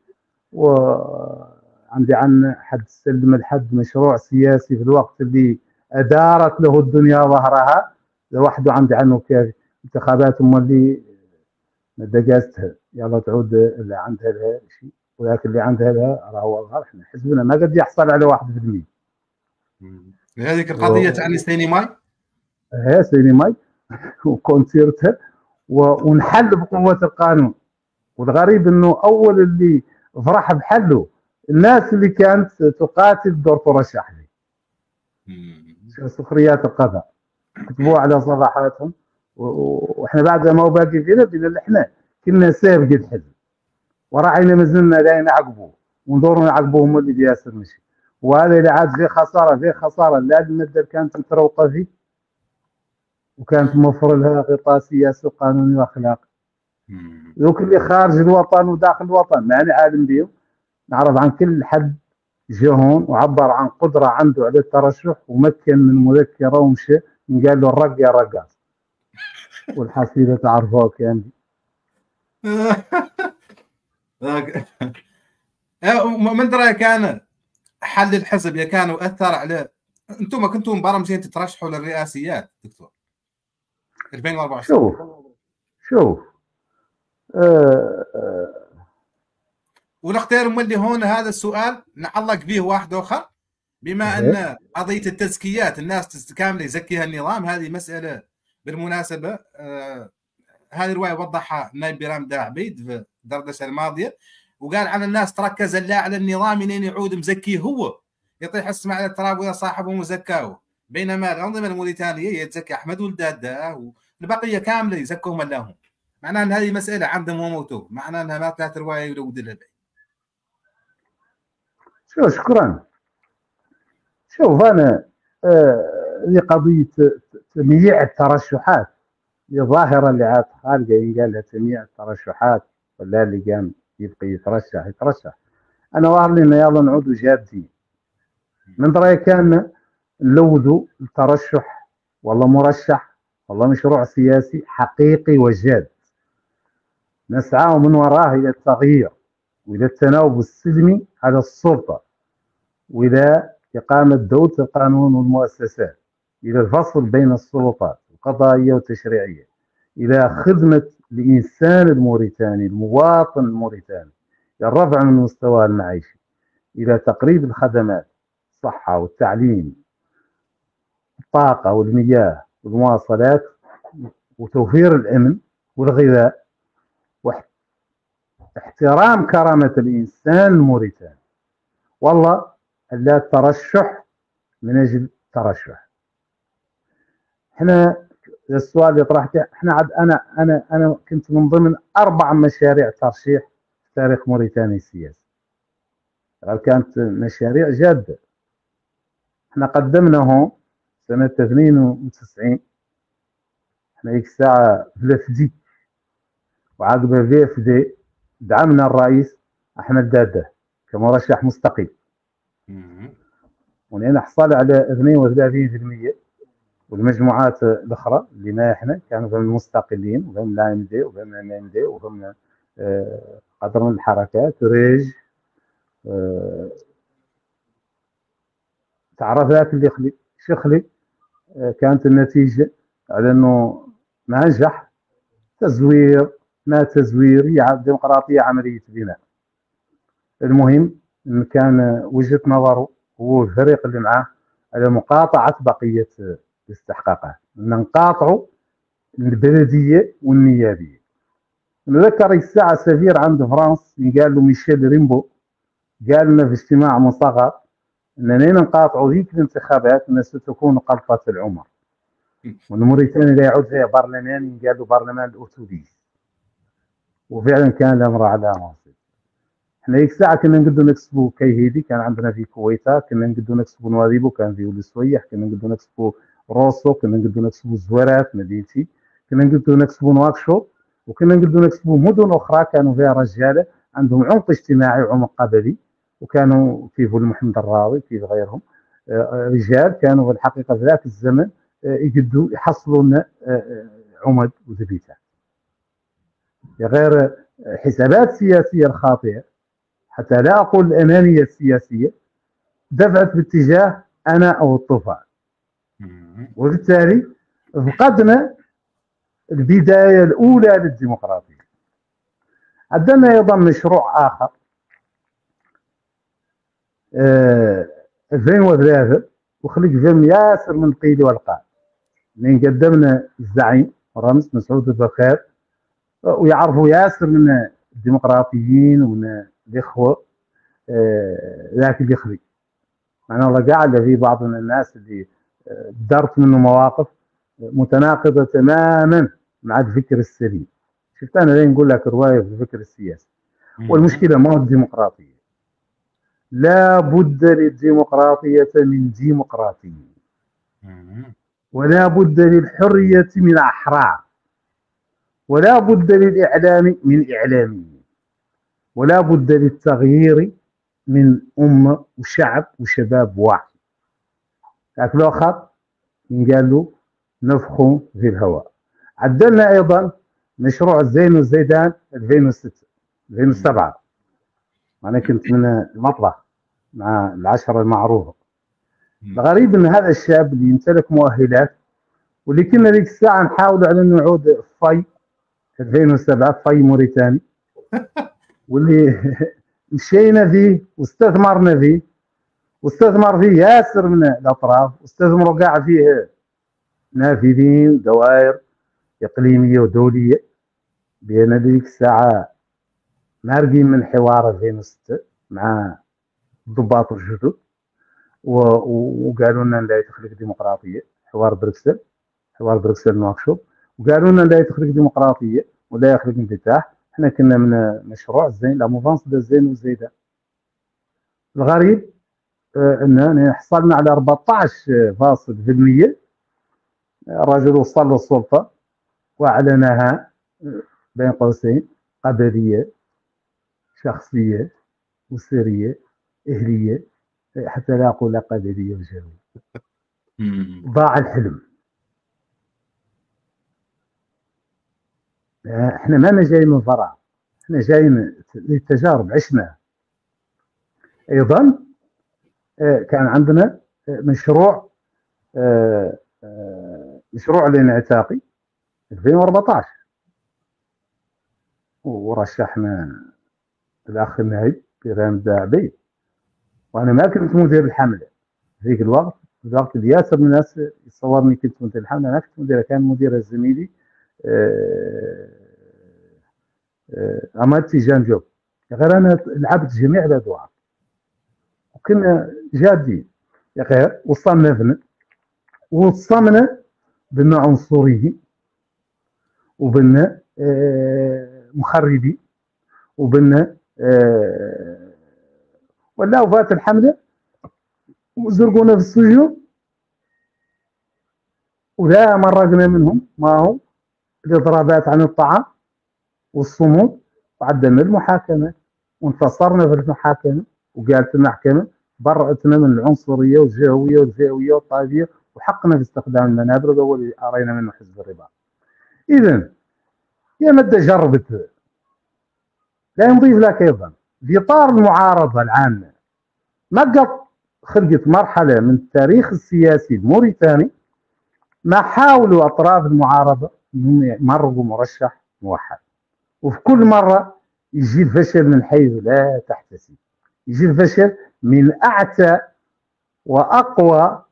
وعندي عن حد سلم الحد مشروع سياسي في الوقت اللي أدارت له الدنيا ظهرها، لوحده عندي عنه كافي. انتخابات أم اللي دقاستها يلا تعود اللي عندها لها شيء، ولكن اللي عندها لها راهو احنا حزبنا ما قد يحصل على واحد بالمية. هذيك القضيه تاع سيني ماي هي سيني ماي وكونسيرتها ونحل بقوه القانون. والغريب انه اول اللي فرح بحله الناس اللي كانت تقاتل دور ترشح لي. سخريات القضاء كتبوها على صفحاتهم، واحنا بعد ما هو باقي فينا بين احنا كنا سابق الحزب وراعينا مازلنا لا نعقبوه وندوروا نعقبوه هم اللي بياسر مشي. وهذا اللي عاد فيه خساره فيه خساره. لا الماده كانت متروقه فيه وكانت موفر لها غطاء سياسي وقانوني واخلاقي. ذوك اللي خارج الوطن وداخل الوطن ماني عالم بيهم، نعرف عن كل حد جا هون وعبر عن قدره عنده على الترشح ومكن من مذكره ومشى قال له الرق يا رقاص والحصيله تعرفوها كان من درا كان حل الحزب يا كانوا اثر على انتم كنتم مبرمجين تترشحوا للرئاسيات دكتور ألفين وأربعة وعشرين؟ شوف شوف أه أه ونختار مولي هون هذا السؤال نعلق به واحد اخر، بما ان قضيه التزكيات الناس كامله يزكيها النظام، هذه مساله بالمناسبه آه هذه الروايه وضحها نايب بيرام دا عبيد في الدردشه الماضيه، وقال عن الناس تركز لا على النظام لين يعود مزكي هو يطيح السمع على التراب ويا صاحبه مزكاه، بينما الانظمه الموريتانيه يتزكى احمد ولداده والبقيه كامله يزكوهم اللهم. معناه ان هذه مساله عندهم وموتوه، معناه انها ما طلعت روايه يلود لها. شو شكرا. شوف انا هذه آه قضيه تمييع الترشحات، هي ظاهره اللي عاد خارجه ينقال لها تمييع الترشحات، ولا اللي قام يبقى يترشح يترشح. انا واعر لنا يلا نعودوا جادين. من رايي كان نلوذوا الترشح والله مرشح والله مشروع سياسي حقيقي وجاد نسعى من وراه الى التغيير والى التناوب السلمي على السلطه والى اقامه دوله القانون والمؤسسات، الى الفصل بين السلطات القضائيه والتشريعيه، الى خدمه الانسان الموريتاني المواطن الموريتاني، الى الرفع من مستواه المعيشي، الى تقريب الخدمات الصحه والتعليم الطاقه والمياه والمواصلات وتوفير الامن والغذاء واحترام كرامه الانسان الموريتاني. والله لا ترشح من اجل ترشح. احنا السؤال اللي طرحته احنا عاد انا انا انا كنت من ضمن اربع مشاريع ترشيح في تاريخ موريتانيا السياسي. كانت مشاريع جاده. احنا قدمناهم سنه اثنين وتسعين، احنا هيك الساعه في الاف دي وعقبه في اف دي دعمنا الرئيس احمد داده كمرشح مستقيل، ولأن حصل على اثنين وثلاثين بالمئة، والمجموعات الاخرى اللي ما احنا كانوا هم المستقلين وهم لا ام دي وهم ام ام دي وهم آه قدر من الحركات ريج آه تعرف ذاك اللي خلي شخلي آه كانت النتيجه على انه ما نجح تزوير ما تزوير هي ديمقراطيه عمليه بناء. المهم ان كان وجهه نظره هو الفريق اللي معاه على مقاطعه بقيه الاستحقاقات، ان نقاطعوا البلديه والنيابيه. نذكر الساعه سفير عند فرنسا قال له ميشيل ريمبو قال لنا في اجتماع مصغر اننا نقاطعوا ذيك الانتخابات انها ستكون قلطه العمر، وان موريتانيا لا يعود فيها برلمان قال له برلمان الاوتوبيس، وفعلا كان الامر على ناصب. احنا هيك ساعه كنا نقدروا نكسبوا كيهيدي كان عندنا في كويتا، كنا نقدروا نكسبوا نواديبو كان في ولي سويح، كنا نقدروا نكسبوا روسو، كنا نقدروا نكسبوا الزويرات مدينتي، كنا نقدروا نكسبوا نواكشوط، وكنا نقدروا نكسبوا مدن اخرى كانوا فيها رجاله عندهم عمق اجتماعي وعمق قبلي، وكانوا كيف محمد الراوي كيف غيرهم رجال كانوا في الحقيقه في ذاك الزمن يقدروا يحصلوا لنا عمد وثبيتات. غير حسابات سياسيه الخاطئه حتى لا اقول الانانيه السياسيه دفعت باتجاه انا او الطوفان، وبالتالي فقدنا البداية الأولى للديمقراطية. عندنا أيضا مشروع آخر آه ألفين وثلاثة وخلق فيلم ياسر من قيل والقال، من قدمنا الزعيم رمز مسعود البخير، ويعرفوا ياسر من الديمقراطيين ومن الإخوة آه ذاك اللي خلق. أنا والله قاعد في بعض من الناس اللي درت منه مواقف متناقضة تماما مع الفكر السليم. شفت أنا لين نقول لك رواية في الفكر السياسي. والمشكلة ما هو الديمقراطية، لا بد للديمقراطية من ديمقراطيين، ولا بد للحرية من أحرار، ولا بد للإعلام من إعلاميين، ولا بد للتغيير من أمة وشعب وشباب واحد. لكن لو خط قال له نفخ في الهواء. عدلنا أيضا مشروع الزين والزيدان ألفين وستة ألفين وسبعة، أنا كنت من المطلع مع العشرة المعروفة. الغريب أن هذا الشاب اللي يمتلك مؤهلات، واللي كنا ذيك الساعة نحاول على أنه يعود في ألفين وسبعة في موريتاني، واللي مشينا فيه واستثمرنا فيه واستثمر فيه ياسر من الأطراف، واستثمروا قاع فيه نافذين ودوائر إقليمية ودولية. بين ذيك الساعة مارقين من حوار ألفين وستة مع الضباط الجدد، وقالوا لنا لا تخلق ديمقراطية، حوار بروكسل حوار بروكسل نواكشوط، وقالوا لنا لا تخلق ديمقراطية ولا يخلق انفتاح. احنا كنا من مشروع الزين لا موفانس دو الزين والزيدان. الغريب اه اننا حصلنا على أربعطاش فاصلة بالمية. الرجل وصل للسلطة واعلنها بين قوسين قبلية شخصية وسرية اهلية، حتى لا اقول قبلية وجهوية. ضاع الحلم. احنا ما جايين من الفراغ، احنا جايين للتجارب عشنا. ايضا كان عندنا مشروع مشروع الانعتاقي ألفين وأربعطاش، ورشحنا الاخ النائب بيرام الداعبي، وانا ما كنت مدير الحمله ذيك الوقت. في الوقت اللي ياسر من الناس يصورني كنت مدير الحمله، انا كنت مدير، كان مدير زميلي عماد تيجان جوب. غير انا لعبت جميع الادوار وكنا جادين يا غير. وصنفنا وصمنا بنا عنصريين وبنا مخربين وبنا ولا وفات الحمله وزرقونا في السجون، ولا مرقنا منهم ما هو الاضرابات عن الطعام والصمود، وعدلنا المحاكمة وانتصرنا في المحاكمة، وقالت المحكمة برأتنا من العنصرية والجهوية والفئوية والطائفية، وحقنا في استخدام المنابر، وهو اللي أرينا منه حزب الرباط. إذن يا مدى جربت. لا نضيف لك أيضا في إطار المعارضة العامة، ما قد خلقت مرحلة من التاريخ السياسي الموريتاني ما حاولوا أطراف المعارضة أنهم يمرقوا مرشح موحد، وفي كل مرة يجي الفشل من حيث لا تحتسب، يجي الفشل من أعتى وأقوى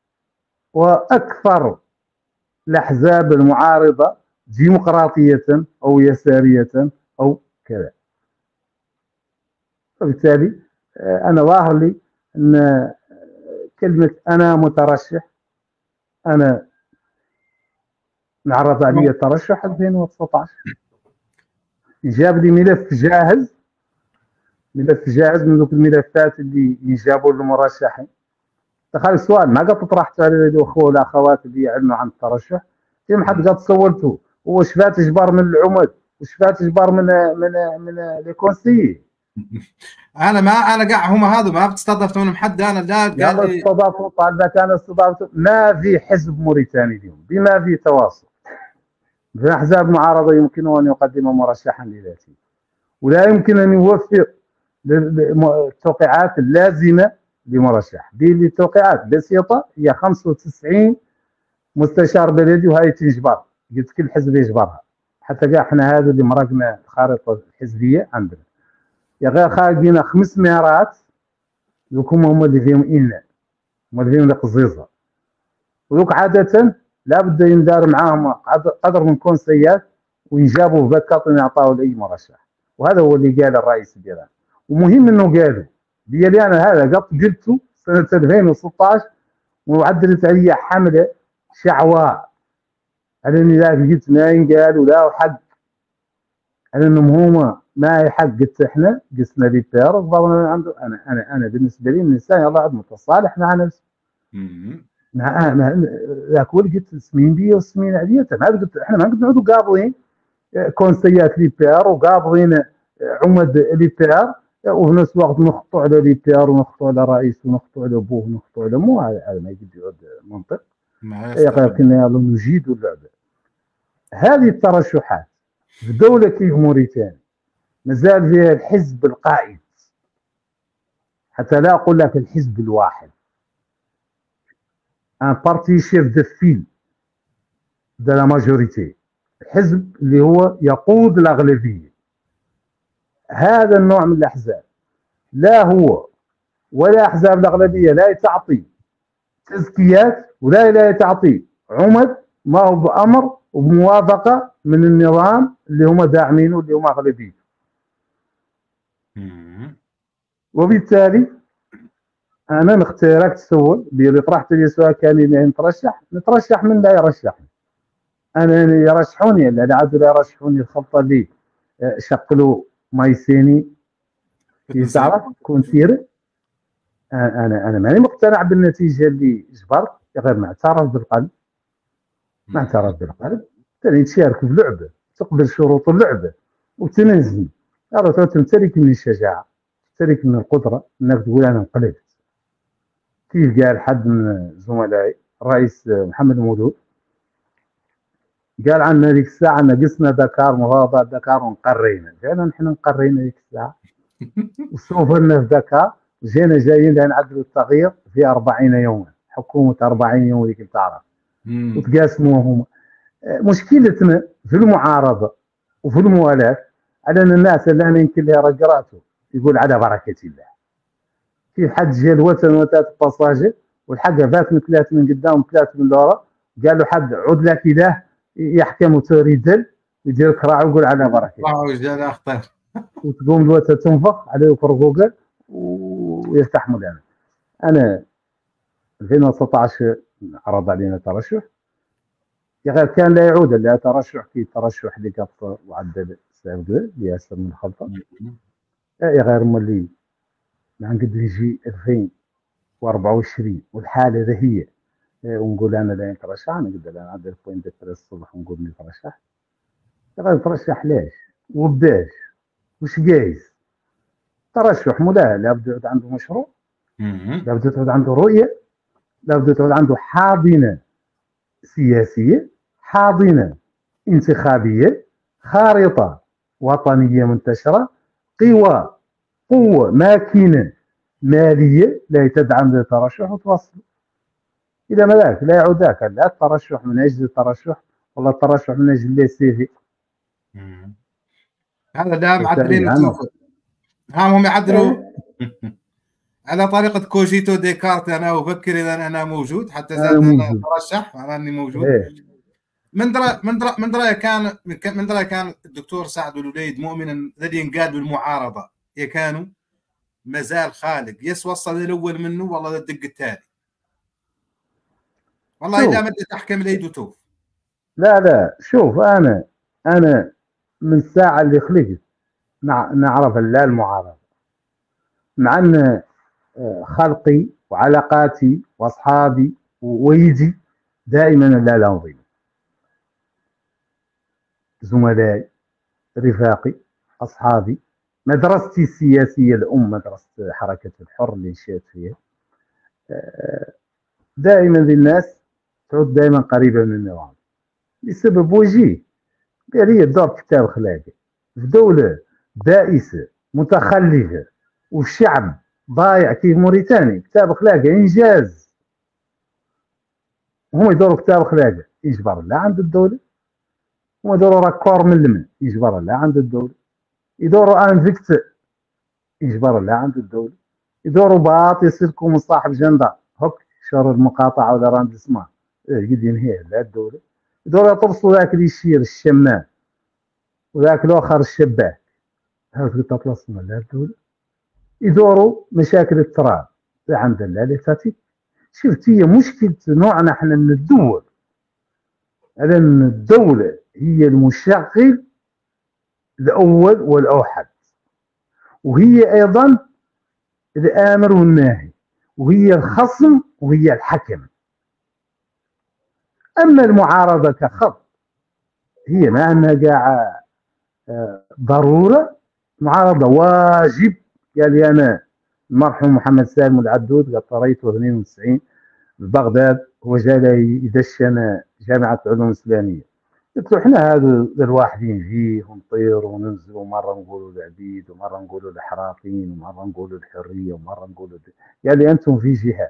وأكثر الأحزاب المعارضة ديمقراطية أو يسارية أو كذا. وبالتالي أنا ظاهر لي أن كلمة أنا مترشح، أنا نعرض علي الترشح ألفين وتسعطاش، جاب لي ملف جاهز، ملف جاهز من ذوك الملفات اللي يجابوا للمرشحين. تخيل السؤال ما قد طرحت على الاخوه والاخوات اللي يعلنوا عن الترشح، كيف حد قد سولته واش فات جبار من العمد، واش فات جبار من من من لي كونسيي. انا ما انا قاع هم هذا ما بتستضفت منهم حد. انا لا قال لي استضافوا طالبات، انا استضافت. ما في حزب موريتاني اليوم بما في تواصل في احزاب معارضه يمكنه ان يقدم مرشحا لذاته، ولا يمكن ان يوفق التوقيعات اللازمه لمرشح. دي التوقيعات بسيطه، هي خمسة وتسعين مستشار بلدي وهاي تنجبر، قلت كل حزب يجبرها، حتى كاع احنا هذا اللي مرقنا الخارطه الحزبيه عندنا يا غير خالقين خمس ميارات ذوكم هما اللي فيهم إنا، هما اللي فيهم القزيزه، وذوك عاده لابد يندار معاهم قدر من كونسيات وينجابوا بكاط ويعطاوا لاي مرشح، وهذا هو اللي قال الرئيس ديالنا، ومهم انه قالوا ديالي انا هذا قلت قلته سنه ألفين وستة عشر وعدلت عليا حمله شعواء على اني ذاك قلت ما ينقال ولا حق على انهم هما ما يحق، قلت احنا قسنا لي بير وضربنا عنده. انا انا انا بالنسبه لي الانسان يلا عاد متصالح مع نفسه مع مع ذاك هو اللي قلت سمين بي وسمين عليا، ما قلت احنا ما قد نعودوا قابضين كونسيات لي بير وقابضين عمد لي بير وفي نفس الوقت نخطو على لي بير ونخطو على رئيس ونخطو على ابوه ونخطو على مو، هذا ما يقدر يعود منطق. لكن يلا نجيدوا اللعبه. هذه الترشحات في دوله كيف موريتانيا مازال فيها الحزب القائد، حتى لا اقول لك الحزب الواحد، ان بارتي شيف دو فيل دو لا ماجوريتي، الحزب اللي هو يقود الاغلبيه. هذا النوع من الاحزاب لا هو ولا احزاب الاغلبيه لا تعطي تزكيات ولا لا تعطي عمد، ما هو بامر وبموافقه من النظام اللي هم داعمينه اللي هم اغلبيه. وبالتالي انا نختارك تسول اللي طرحت لي سؤال كان لي نترشح نترشح من لا يرشحني، انا يرشحوني لا عاد لا يرشحوني الخلطه اللي شقلوا مايسيني تعرف كون سير. انا انا ماني مقتنع بالنتيجه اللي جبرت، غير معترف بالقلب معترف بالقلب ثاني تشارك في لعبه تقبل شروط اللعبه وتنزل، هذا تمتلك من الشجاعه، تمتلك من القدره انك تقول انا انقلبت. كيف قال حد من زملائي الرئيس محمد مولود قال عنا ذيك الساعه نقصنا دكار مفاوضات دكار ونقرينا، جينا نحن نقرينا ذيك الساعه وسوفرنا في دكار، جينا جايين لنعدلوا التغيير في أربعين يوما، حكومه أربعين يوم اللي كنت تعرف وتقاسموا هما. مشكلتنا في المعارضه وفي الموالاه على ان الناس اللي انا يمكن لها قراته يقول على بركه الله، كيف حد جا الوطن وتات باساجي والحاجه فات من ثلاثه من قدام ثلاثه من لورا، قال له حد عود لك اله يحكم وتريدل ويدير كراع ويقول على بركه الله وجال اخطر وتقوم الوطن تنفخ عليه فرقوقه ويفتح مولانا. انا ألفين وتسعة عشر عرض علينا ترشح، يا غير كان لا يعود لا ترشح كي ترشح اللي قط وعدل سابق ياسر من الخلطه، يا غير مولي ما نقدر يجي ألفين وأربعة وعشرين والحاله ذا هي ونقول انا لا نترشح، انا نقدر انا عندي بوينت الصبح ونقول نترشح. يا غير ترشح ليش وبداش وش جايز ترشح مولا لابد يعود عنده مشروع، لابد تعود عنده رؤيه، لابد تعود عنده حاضنه سياسيه، حاضنه انتخابيه، خارطه وطنيه منتشره، قوى قوه ماكنه ماليه لا تدعم الترشح وتوصل الى ملاك لا يعود ذاك لا الترشح من اجل الترشح ولا الترشح من اجل لي سيفي. هذا لا معدلين هم يعدلوا على طريقة كوجيتو ديكارت، أنا أفكر إذا أنا موجود حتى زاد أنا أترشح أنا أني موجود. من درا من درا من درا كان من درا كان الدكتور سعد الوليد مؤمنا الذي ينقاد بالمعارضة كانوا مازال خالق يس وصل الأول منه والله الدق التالي والله إذا ما تحكم اليد وتوف. لا لا شوف أنا أنا من الساعة اللي خلقت نعرف لا المعارضة، مع أن خلقي وعلاقاتي واصحابي ويجي دائما لا لا نظيم زملائي رفاقي اصحابي، مدرستي السياسيه الام مدرسه حركه الحر اللي نشأت فيها دائما ذي الناس تعود دائما قريبه من النظام بسبب وجيه قال هي دور كتاب خلاقي في دوله بائسه متخلفه والشعب ضايع كيف موريتانيا، كتاب اخلاقي انجاز هما يدوروا كتاب خلاقه يجبر لا عند الدوله، هما يدوروا راكور من المن يجبر لا عند الدوله، يدوروا انفكت يجبر لا عند الدوله، يدوروا باط يصيركم من صاحب جندا هوك شهر المقاطعه ولا راند اسمها قد ينهي لا الدوله، يدوروا يطرسوا ذاك اللي يشير الشمام وذاك الاخر الشباك هذا تطلصنا لا الدوله، يدوروا مشاكل التراب لا عند الله اللي فاتي. شفت هي مشكله نوعنا احنا من الدول، على ان الدوله هي المشغل الاول والاوحد، وهي ايضا الامر والناهي، وهي الخصم وهي الحكم. اما المعارضه كخط هي ما انها قاع ضروره، المعارضه واجب. قال لي انا المرحوم محمد سالم العدود قد طريته اثنين وتسعين ببغداد، هو جاء يدشن جامعه العلوم الاسلاميه، قلت له احنا هذا الواحدين فيه ونطير وننزل، ومره نقولوا العبيد ومره نقولوا الحراقين ومره نقولوا الحريه ومره نقولوا دي. قال لي انتم في جهاد،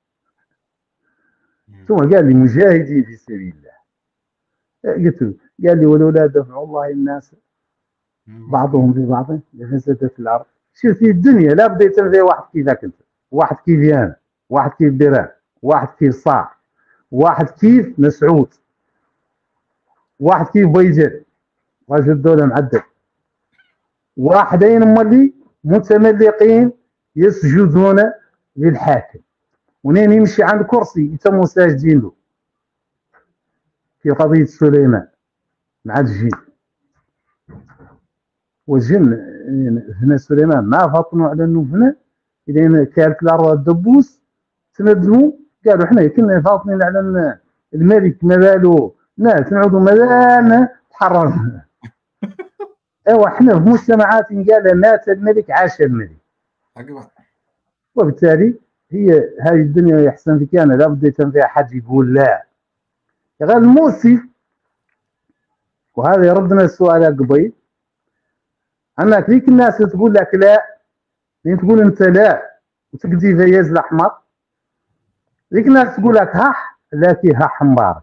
ثم قال لي مجاهدين في سبيل الله. قلت له، قال لي ولولا دفع الله الناس بعضهم ببعض لفسدت الارض. شوفي الدنيا لا بدا يتنفع واحد كيفك انت، واحد كيفي انا، واحد كيف بيران، واحد كيف صار، واحد كيف مسعود، واحد كيف بيجر رجل الدولة معدل، واحدين مولي متملقين يسجدون للحاكم، ونين يمشي عند كرسي يتموا ساجدين له في قضية سليمان مع الجن. والجن هنا سليمان ما فطنوا على انه هنا اذا كانت الارض الدبوس تندموا، قالوا احنا كنا فاطنين على الملك ما بالو ناس نعودوا مازال تحررنا. ايوا احنا في مجتمعات قال مات الملك عاش الملك، وبالتالي هي هذه الدنيا يحسن فيك انا لابد يتم فيها حد يقول لا. غير المؤسف، وهذا يردنا السؤال قبيل، انك ذيك الناس اللي تقول لك لا، اللي تقول انت لا وتقضي فياز الاحمر، ذيك الناس تقول لك هح لكن هح مبارك.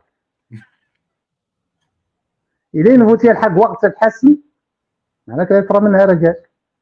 الين فوتي الحق وقت الحسم معناك يطرى منها رجال.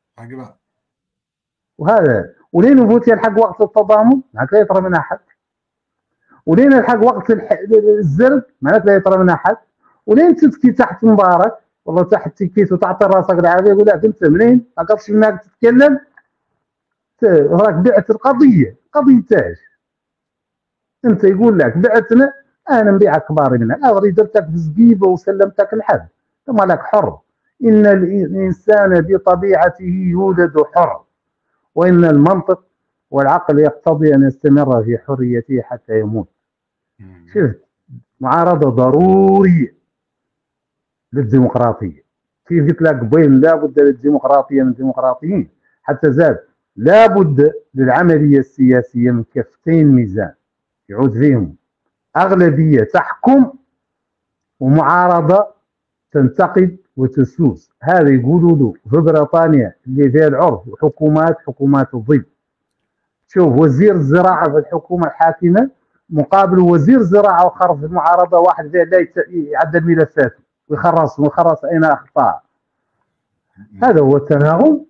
وهذا ولين فوتي الحق وقت التضامن معناك لا يطرى منها حد. ولين الحق وقت الزرق معناك لا يطرى منها حد. ولين تتكي تحت مبارك والله تحت تكيت وتعطي راسك العافيه يقول لك انت منين؟ ما قدرتش منك تتكلم، راك بعت القضيه، قضيه تاج. انت يقول لك بعتنا، انا نبيعك كباري منها، انا درتك بزقيبه وسلمتك لحد، ثم لك حر. ان الانسان بطبيعته يولد حر، وان المنطق والعقل يقتضي ان يستمر في حريته حتى يموت. شفت معارضه ضروريه للديمقراطيه. كيف قلت لك قبيل لابد للديمقراطيه من ديمقراطيين، حتى زاد لابد للعمليه السياسيه من كفتين ميزان يعود فيهم اغلبيه تحكم ومعارضه تنتقد وتسوس. هذا يقولوا له في بريطانيا اللي فيها العرف وحكومات حكومات الضد. شوف وزير الزراعه في الحكومه الحاكمه مقابل وزير زراعه اخر في المعارضه، واحد فيها لا يعدل ملفاته ويخرص ويخرص اين اخطاء. هذا هو التناغم.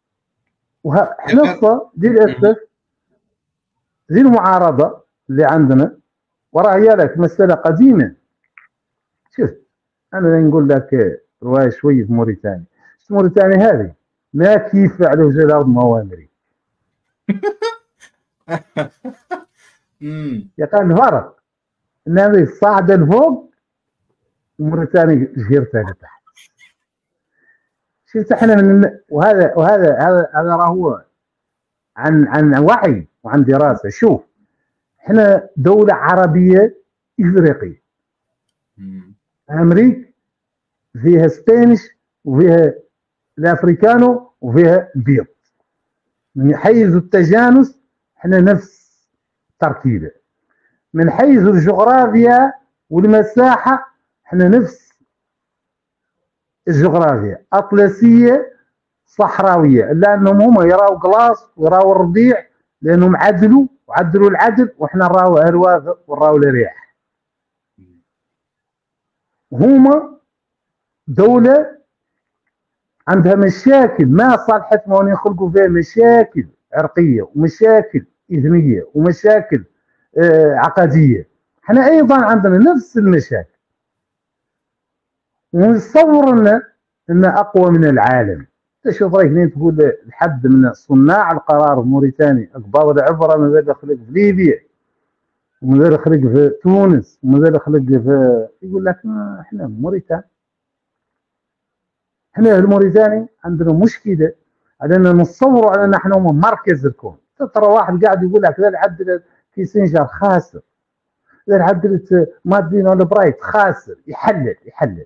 وحنصه للاسف ذي المعارضه اللي عندنا وراها لك مساله قديمه. شوف انا نقول لك روايه شويه في موريتانيا. في موريتانيا هذه ما كيف فعلوا زي الارض موامري. يقال الفرق ان هذه صاعده لفوق وموريتانيا جيرتها لتحت. شفت احنا من وهذا وهذا هذا هذا راهو عن عن وعي وعن دراسه. شوف احنا دوله عربيه افريقيه، امريكا فيها سبانيش وفيها الافريكانو وفيها البيض. من حيث التجانس احنا نفس تركيبه، من حيث الجغرافيا والمساحه احنا نفس الجغرافيا، اطلسيه صحراويه، الا انهم هم يراو قلاص ويراو الربيع لانهم عدلوا وعدلوا العدل، وحنا نراو هروافه ونراو الرياح. هما دولة عندها مشاكل ما صالحت، ما يخلقوا فيها مشاكل عرقية ومشاكل إذنية ومشاكل آه عقدية. احنا أيضا عندنا نفس المشاكل، ونتصور أن أن أقوى من العالم. تشوف رايك لين تقول لحد من صناع القرار موريتاني أكبر العبرة من ذلك خلق في ليبيا ومن ذلك خلق في تونس ومن ذلك خلق في، يقول لك ما احنا موريتاني. احنا الموريتاني عندنا مشكله علينا نتصوروا على ان احنا هم مركز الكون. ترى واحد قاعد يقول لك ذا العدل كيسنجر خاسر، ذا العدل مادين ولا برايت خاسر، يحلل يحلل.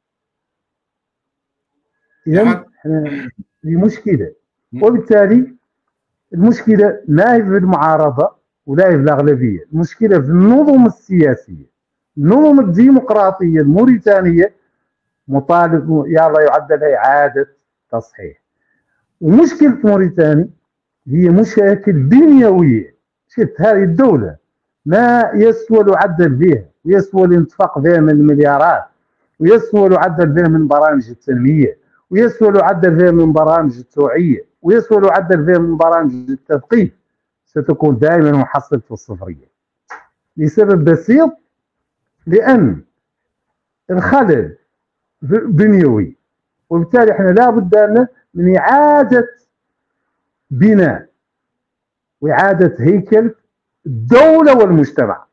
اذا احنا في مشكله، وبالتالي المشكله لا في المعارضه ولا في الاغلبيه، المشكله في النظم السياسيه. النظم الديمقراطيه الموريتانيه مطالب يلا يعدل إعادة تصحيح. ومشكلة موريتانيا هي مشاكل بنيوية. شفت هذه الدولة ما يسوى يعدل فيها، ويسوى الانفاق فيها من المليارات، ويسوى يعدل فيها من برامج التنمية، ويسوى يعدل فيها من برامج التوعية، ويسوى يعدل فيها من برامج التثقيف، ستكون دائما محصلة الصفرية لسبب بسيط، لأن الخلل بنيوي. وبالتالي احنا لابد من إعادة بناء وإعادة هيكل الدولة والمجتمع.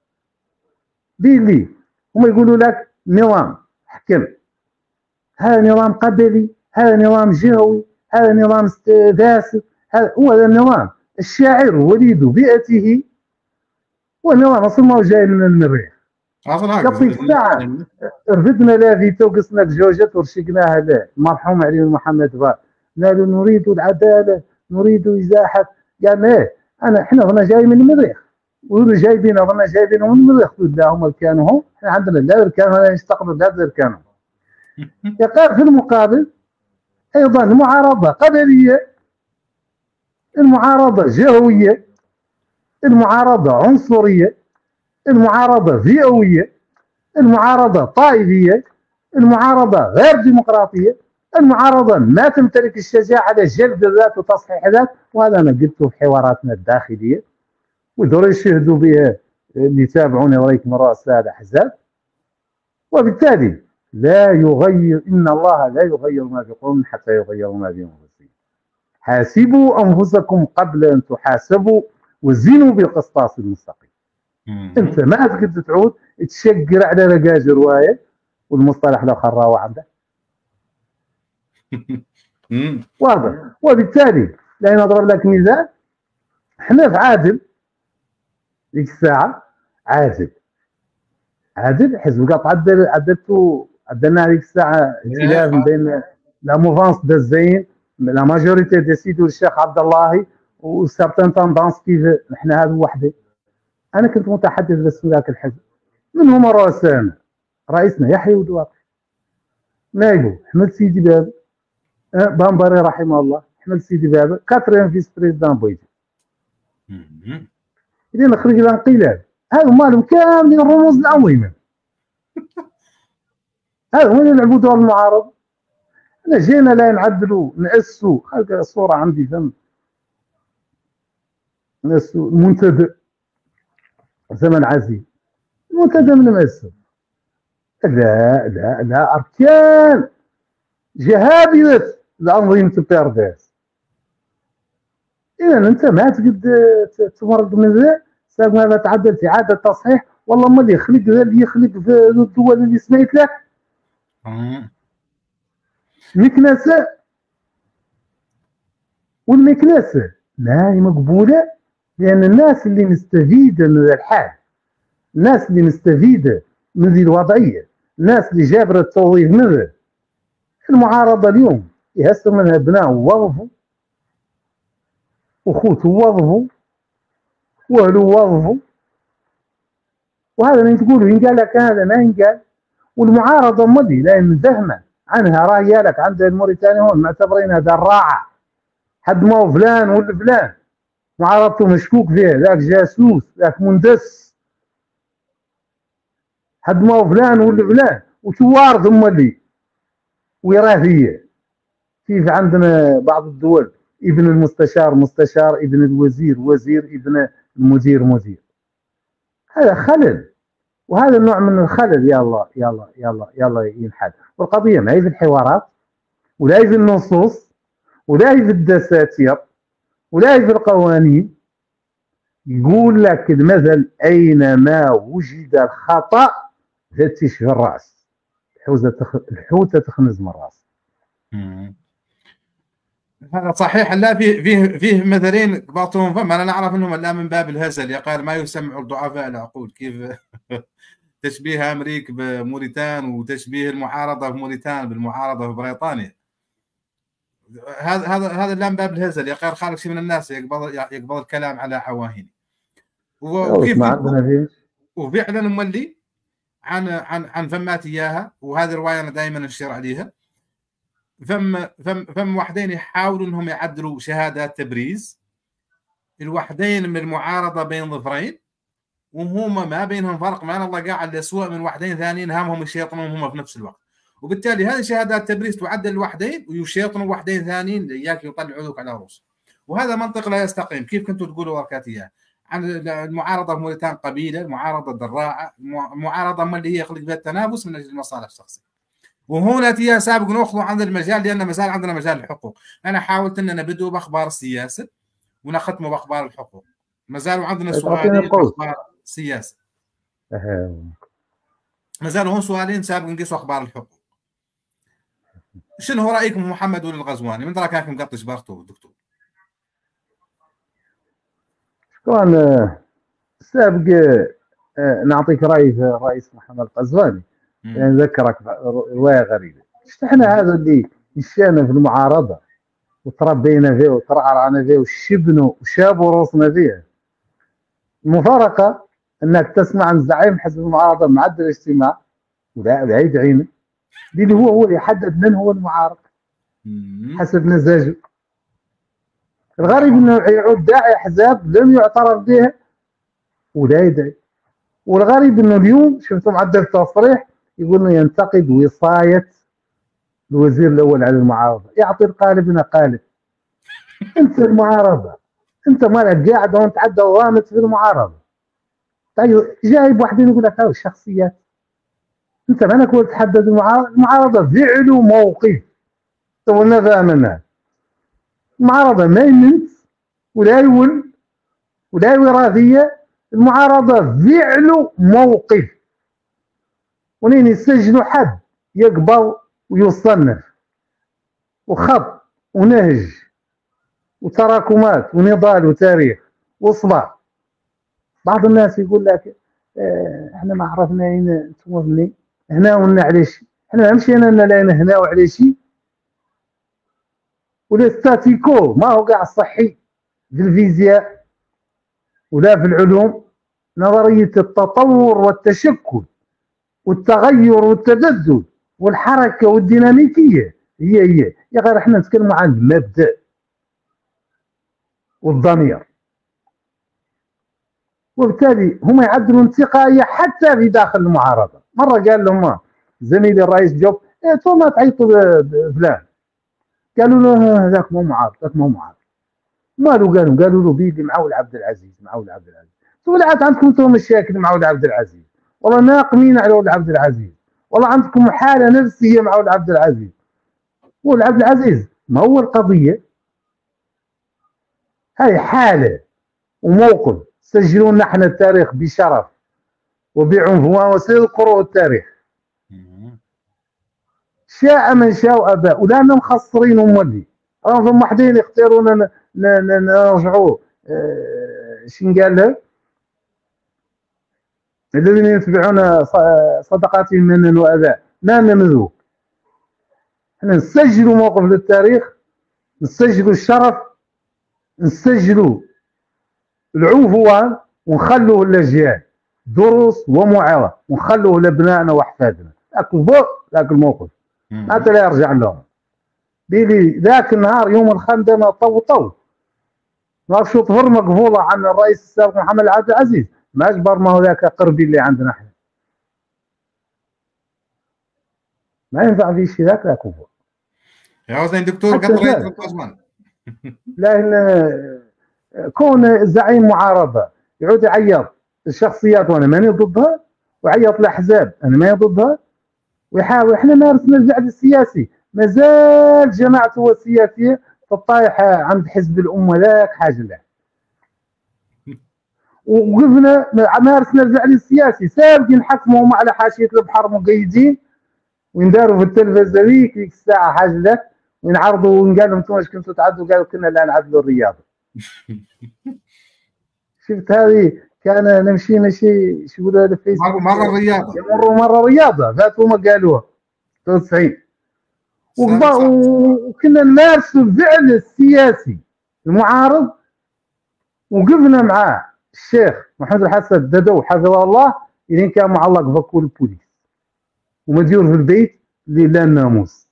ليه؟ هم يقولوا لك نظام حكم، هذا نظام قبلي، هذا نظام جهوي، هذا نظام فاسد. هذا هو هذا النظام. الشاعر وليد بيئته ونظام اصلا ما هو جاي من المريخ. قبل ساعة رفدنا لا فيتو قصنا الجوجة ورشقناها له المرحوم علي محمد با، قالوا نريد العدالة، نريد إزاحة. قال ايه انا احنا ظنا جاي من المريخ، ويقولوا جايبين ظنا جايبين من المريخ. لا هم كانوا هم، احنا عندنا لا اركان ولا يستقبلوا لا اركانهم. يقال في المقابل ايضا المعارضة قبلية، المعارضة جهوية، المعارضة عنصرية، المعارضة فئوية، المعارضة طائفية، المعارضة غير ديمقراطية، المعارضة ما تمتلك الشجاعة لجلد الذات وتصحيح الذات. وهذا أنا قلته في حواراتنا الداخلية، ودور يشهدوا بها اللي يتابعوني رايكم رؤساء الأحزاب. وبالتالي لا يغير، إن الله لا يغير ما بقوم حتى يغيروا ما بأنفسهم. حاسبوا أنفسكم قبل أن تحاسبوا وزنوا بالقسطاس المستقيم. انت ما تقدر تعود تشقر على رقاج روايه والمصطلح الاخر راهو عنده واضح. وبالتالي لا نضرب لك مثال، احنا في عادل ديك الساعه، عادل عادل حزب قط عدل عدلتو عدلنا هذيك الساعه ائتلاف بين لا موفونس دو الزين، لا ماجوريتي ديسيدو الشيخ عبد الله وسارتان توندونس كيف احنا هذا وحده. أنا كنت متحدث بس في ذاك الحزب، من هم رؤساءنا؟ رئيسنا يحيى ودواق، نائبه أحمد سيدي باب، بامباري رحمه الله، أحمد سيدي باب، كاترين فيس بريزدان بويدي. إذا نخرج الانقلاب، هذا مالهم كاملين الرموز العظيمة. هذا وين يلعبوا دور المعارض؟ أنا جينا لا نعدلوا نأسوا، خلق الصورة عندي فم نأسوا المنتدى زمن عزيز، المنتدى من مأسوا. لا لا لا أركان جهابذة لأنظمة البيرداس. إذا أنت ما تقد تمرق من ذا ساق ما تعدل في إعادة تصحيح. والله ما اللي يخلق ذا اللي يخلق في الدول اللي سميت له مكنسة، والمكنسة لا هي مقبولة، لأن الناس اللي مستفيدة من الحال، الناس اللي مستفيدة من ذي الوضعية، الناس اللي جابرة التوظيف من ذا المعارضة اليوم يهسر منها ابناء ووظفوا، وخوته ووظفوا، واهله ووظفوا. وهذا اللي تقولوا ينقال لك هذا ما ينقال. والمعارضة مضي لأن ذهمة عنها راهي لك عند الموريتاني هون معتبرينها دراعة، حد ما هو فلان ولا فلان معارضته مشكوك فيه، ذاك جاسوس، ذاك مندس، حد ما هو فلان ولا فلان وتوارد هم اللي وراثيه. كيف عندنا بعض الدول ابن المستشار مستشار، ابن الوزير وزير، ابن المدير مدير. هذا خلل، وهذا النوع من الخلل يلا يلا يلا يلا ينحل. والقضيه ما هي في الحوارات، ولا هي في النصوص، ولا هي في الدساتير، ولا هي في القوانين. يقول لك المثل اينما وجد الخطا فتش في الراس، الحوته تخنز من الراس. هذا صحيح. لا فيه فيه فيه مثلين بعضهم فهم انا نعرف انهم لا من باب الهزل، يقال ما يسمع الضعفاء العقول. كيف تشبيه امريكا بموريتان وتشبيه المعارضه في موريتان بالمعارضه في بريطانيا. هذا هذا هذا لا من باب الهزل، يقال خالق شيء من الناس يقبض يقبض الكلام على عواهني. وكيف وفعلا مولي عن عن عن فمات اياها. وهذه روايه انا دائما اشير عليها. فم فم فم وحدين يحاولوا انهم يعدلوا شهادات تبريز، الوحدين من المعارضه بين ظفرين، وهم ما بينهم فرق. ما الله قاعد الاسوء من وحدين ثانيين هامهم يشيطنون هم في نفس الوقت. وبالتالي هذه شهادات تبريز تعدل الوحدين ويشيطنوا وحدين ثانيين اياك يطلعوا ذوك على روس. وهذا منطق لا يستقيم. كيف كنتوا تقولوا وركاتيه عن المعارضه في موريتان قبيله، المعارضه الدراعه، المعارضه ما اللي هي يخلق فيها التنافس من اجل المصالح الشخصيه. وهنا تيا سابق ناخذ عن المجال لان ما زال عندنا مجال الحقوق. انا حاولت ان نبدو باخبار السياسه ونختمه باخبار الحقوق. ما زالوا عندنا سؤالين باخبار السياسه. ما زالوا هون سؤالين سابق نقيسوا اخبار الحقوق. شنو هو رايكم محمد ولد الغزواني؟ من دراك هاك مقطش بارتو دكتور؟ شكرا. سابق نعطيك راي في الرئيس محمد الغزواني. يعني ذكرك روايه غريبه. احنا هذا اللي مشينا في المعارضه وتربينا فيه وترعرعنا فيه وشبنا وشابوا روسنا فيه. المفارقه انك تسمع عن زعيم حزب المعارضه معدل الاجتماع ولا بعيد عينه اللي هو هو اللي يحدد من هو المعارض حسب مزاجه. الغريب انه يعود داعي احزاب لم يعترف بها ولا يدعي. والغريب انه اليوم شفتوا معدل التصريح يقول انه ينتقد وصايه الوزير الاول على المعارضه. يعطي القالب قالب. انت المعارضه، انت مالك قاعد هون تعدى وغامض في المعارضه. طيب جايب واحدين يقول لك هاو الشخصيات. انت مالك هو تحدد المعارضه. المعارضه فعل موقف تولنا فاهمنا. المعارضه ما يمنت ولا يول ولا وراثيه. المعارضه فعل موقف. ولين يسجلوا حد يقبل ويصنف وخط ونهج وتراكمات ونضال وتاريخ وصبر. بعض الناس يقول لك اه احنا ما عرفنا اين انتم منين هنا ونا على شيء. احنا ما مشينا لنا لين هنا وعلى شيء. والاستاتيكو ما هو قاع صحي في الفيزياء ولا في العلوم. نظريه التطور والتشكل والتغير والتبدل والحركه والديناميكيه هي هي. يا غير احنا نتكلموا عن المبدا والضمير. وبالتالي هم يعدلوا انتقائيه حتى في داخل المعارضه. مره قال لهم زميلي الرئيس جوب ايه تو ما تعيطوا فلان. قالوا له هذاك مو معارض، هذاك مو معارض. مالو قالوا قالوا له بيدي مع ولد عبد العزيز مع ولد عبد العزيز. طلعت عندكم انتم مشاكل مع ولد عبد العزيز، والله ناقمين على ولد عبد العزيز، والله عندكم حاله نفسيه مع ولد عبد العزيز. ولد عبد العزيز ما هو القضيه، هاي حاله وموقف. سجلوا لنا احنا التاريخ بشرف وبعنفوان وسيذكروا التاريخ. شاء من شاء واباء ولا مخصرين ومولي. راهم وحدين يختارونا نرجعوا اه شنو قال له الذين يتبعون صدقاتهم منا واباء ما نمذوق. احنا نسجلوا موقف للتاريخ، نسجلوا الشرف، نسجلوا العنفوان ونخلوه للاجيال دروس وموعظه ونخلوه لابنائنا واحفادنا. ذاك ذاك الموقف حتى لا يرجع لهم. بيلي ذاك النهار يوم الخندمه طو طو ما شو طفر مقفوله عن الرئيس السابق محمد عبد العزيز. ما اجبر ما هو ذاك قربي اللي عندنا احنا. ما ينفع في شيء ذاك لا كفر. يا زين دكتور قط رئيس القزوان. لان كون الزعيم معارضه يعود يعيط الشخصيات وانا ماني ضدها، ويعيط الاحزاب انا ماني ضدها، ويحاول. احنا مارسنا الجعل السياسي، مازال جماعته السياسيه في الطايحه عند حزب الامه ذاك حاجه له. وقفنا مارسنا الجعل السياسي، سابقين نحكموا على حاشيه البحر مقيدين، وينداروا في التلفزه ذيك ذيك الساعه حاجه له، وينعرضوا ونقال لهم انتم ايش كنتوا تعدوا؟ قالوا كنا لا نعدلوا الرياضه. شفت هذه كان نمشي مشي شو يقولوا هذا الفيسبوك مره الرياضه يمروا مره رياضه ذاتهم قالوها تسعين. وكنا نمارسوا الفعل السياسي المعارض، وقفنا معاه الشيخ محمد الحسن الددو حفظه الله اللي كان معلق في كل البوليس ومديور في البيت اللي لا الناموس.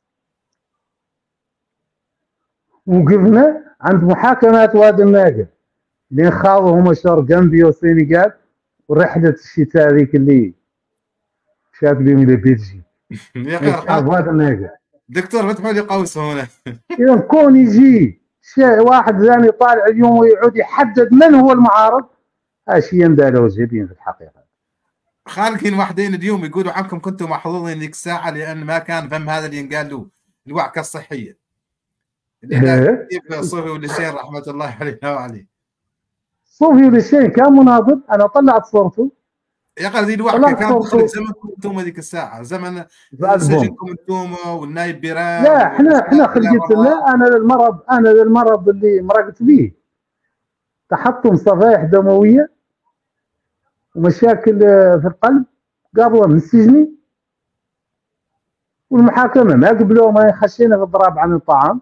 وقفنا عند محاكمات وادي الناقه اللي خاضوا هما شهر جامبيا والسنغال، ورحله الشتاء هذيك اللي شاف لهم الى بلجيك. يا اخي وادي الناقه دكتور فتحوا لي قوس هنا. اذا كون يجي واحد ثاني طالع اليوم ويعود يحدد من هو المعارض، هذا شيء يندى وجبين في الحقيقه. خالقين واحدين اليوم يقولوا عنكم كنتم محظوظين ذيك الساعه لان ما كان فهم هذا اللي ينقال له الوعكه الصحيه. اللي صوفي ولشين رحمه الله علينا وعليه. صوفي ولشين كان مناضل، انا طلعت صورته. يا اخي ذي الوعكه كانت دخلت زمنكم انتم ذيك الساعه، زمن سجنكم انتم والنايب بيران. لا احنا احنا خلقت لا انا للمرض انا للمرض اللي مرقت به تحطم صفائح دمويه ومشاكل في القلب قابله من السجن، والمحاكمه ما قبلوا، ما خشينا في الضراب عن الطعام.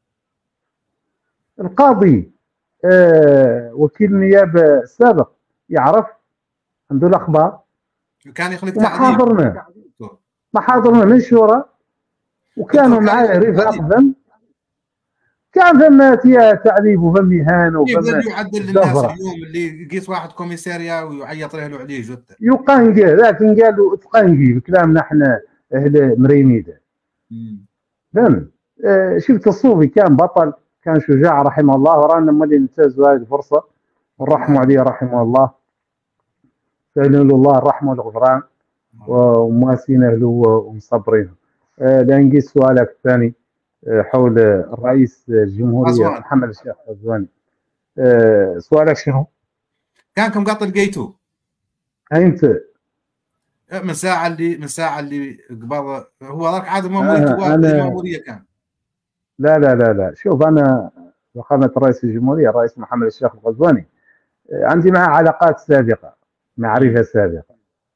القاضي آه وكيل النيابه السابق يعرف، عنده الاخبار، كان يخلق محاضرنا محاضرنا منشوره، وكانوا معايا رفاق ذنب، كان فما فيها تعذيب وفما اهانه وفما يعدل للناس اليوم اللي يقيس واحد كوميساريا ويعيط له عليه جثه يقنقي، لكن قالوا تقنقي بكلامنا احنا اهل مريميده. فهم آه شفت الصوفي كان بطل، كان شجاع رحمه الله، ورانا مالي ننتهزوا هذه الفرصه ونرحموا عليه رحمه الله، سألوا له الله الرحمه والغفران ومواسينه له ومصبرينه. آه لا نقيس سؤالك الثاني آه حول الرئيس الجمهوريه أزوان. محمد الشيخ القزواني. آه سؤالك شنو؟ كانكم قط لقيتوه انت من ساعه اللي من ساعه اللي قبل هو ذاك عاد ماموريته آه ماموريه كان. لا لا لا لا شوف انا فخامه رئيس الجمهوريه الرئيس محمد الشيخ القزواني آه عندي معه علاقات سابقه، معرفه سابقه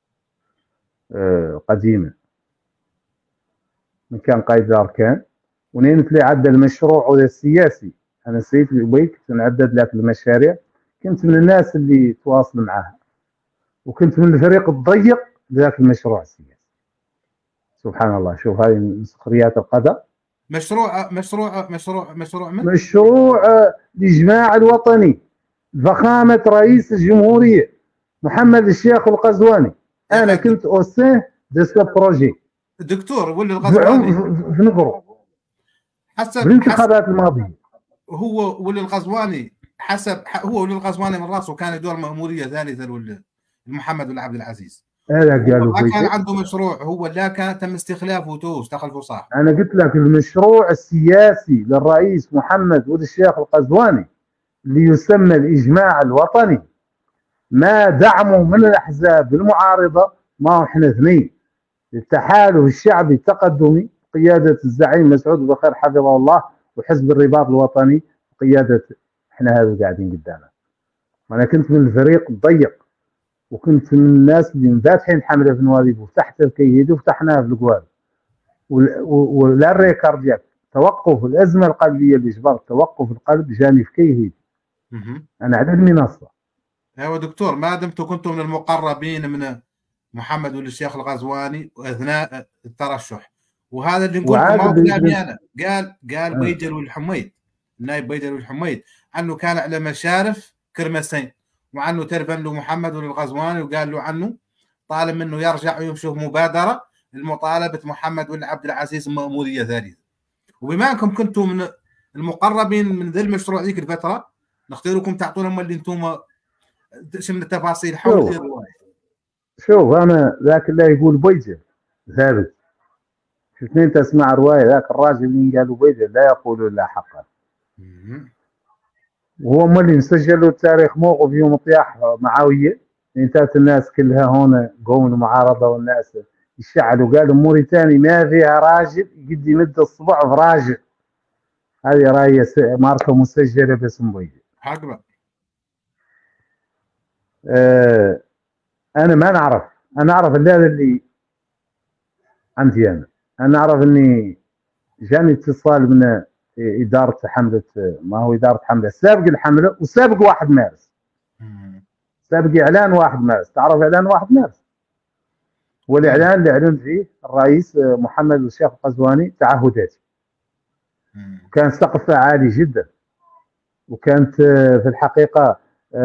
آه قديمه، من كان قائد الاركان ونين تلي عدى المشروع السياسي. انا سيد البي كنت نعدد لك المشاريع، كنت من الناس اللي تواصل معها، وكنت من الفريق الضيق لذاك المشروع السياسي. سبحان الله، شوف هاي من سخريات القدر. مشروع مشروع مشروع مشروع من؟ مشروع الاجماع الوطني فخامه رئيس الجمهوريه محمد الشيخ القزواني. انا كنت اوسين دو سو بروجي دكتور ولي الغزواني في نقرو حسب الانتخابات الماضيه. هو ولي الغزواني حسب هو ولي الغزواني من راسه كان يدور مأمورية ثالثة لولي محمد بن عبد العزيز. هذا قالوا ما كان عنده مشروع، هو لا كان تم استخلافه تو استخلفه صح. انا قلت لك المشروع السياسي للرئيس محمد ولي الشيخ القزواني اللي يسمى الاجماع الوطني ما دعمه من الاحزاب المعارضه، ما هو احنا اثنين، التحالف الشعبي التقدمي قياده الزعيم مسعود بخير حفظه الله، وحزب الرباط الوطني قياده احنا هذا قاعدين قدامه. وانا كنت من الفريق الضيق، وكنت من الناس اللي فاتحين حمله في نواديب وفتحت الكيد وفتحناها في القوال، ولا الريكاردياك توقف الازمه القلبيه اللي جبرت توقف القلب جاني في كيهيد. انا على المنصه. ايوه دكتور، ما دمتم كنتم من المقربين من محمد ولي الشيخ الغزواني اثناء الترشح، وهذا اللي نقول ما هو كلامي انا، قال قال بيجل والحميد النائب بيجل والحميد عنه كان على مشارف كرمسين، وعنه تلفن له محمد ولي الغزواني وقال له عنه طالب منه يرجع ويمشي مبادره المطالبه محمد بن عبد العزيز مأموريه ثالثه. وبما انكم كنتم من المقربين من ذا المشروع ذيك الفتره، نختاركم تعطونا هم اللي انتم شنو التفاصيل حول ذي الروايه. شوف انا ذاك اللي يقول بيجه ثابت، شفتني انت تسمع روايه ذاك الراجل اللي قالوا بيجه لا يقول الا حقا، وهو ما اللي مسجل له التاريخ موقف يوم طياح معاويه، انتهت الناس كلها هون قوم المعارضه والناس يشعلوا قالوا موريتاني ما فيها راجل قد يمد الصبع في راجل. هذه رايه ماركه مسجله باسم بيجه. حقا آه انا ما نعرف، انا اعرف هذا اللي عندي انا انا اعرف اني جاني اتصال من اداره حمله، ما هو اداره حمله سابق الحمله وسابق واحد مارس، سابق اعلان واحد مارس. تعرف اعلان واحد مارس؟ والاعلان اللي اعلن فيه الرئيس محمد الشيخ القزواني تعهدات، كان سقفه عالي جدا، وكانت في الحقيقه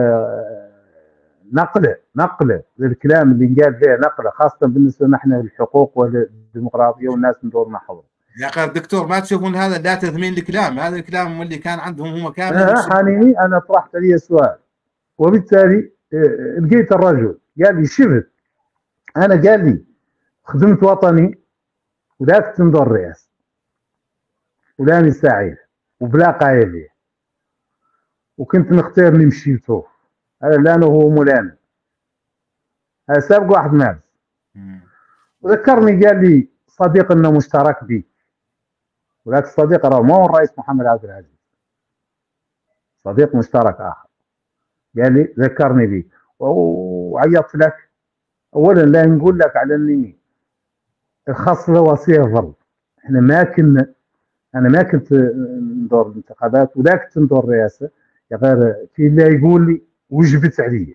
نقله نقله للكلام اللي انقال فيه، نقله خاصه بالنسبه نحن للحقوق والديمقراطيه والناس من دورنا حول. يا اخي دكتور ما تشوفون هذا لا تثمين الكلام؟ هذا الكلام اللي كان عندهم هم كامل. انا حانيني انا طرحت لي سؤال، وبالتالي لقيت الرجل قال لي شفت انا، قال لي خدمت وطني وذاك تنظر رئاسه ولاني سعيد وبلا قايل، وكنت نختار نمشي لطوف. هذا لانه هو مولانا، هذا سابق واحد مارس. وذكرني قال لي صديق لنا مشترك بي، وذاك الصديق راه ما هو الرئيس محمد عبد العزيز، صديق مشترك اخر. قال لي ذكرني به وعيطت لك. اولا لا نقول لك على اني الخاصه وصيه فرض، احنا ما كنا، انا ما كنت ندور الانتخابات ولا كنت ندور الرئاسه، غير في اللي يقول لي وجبت علي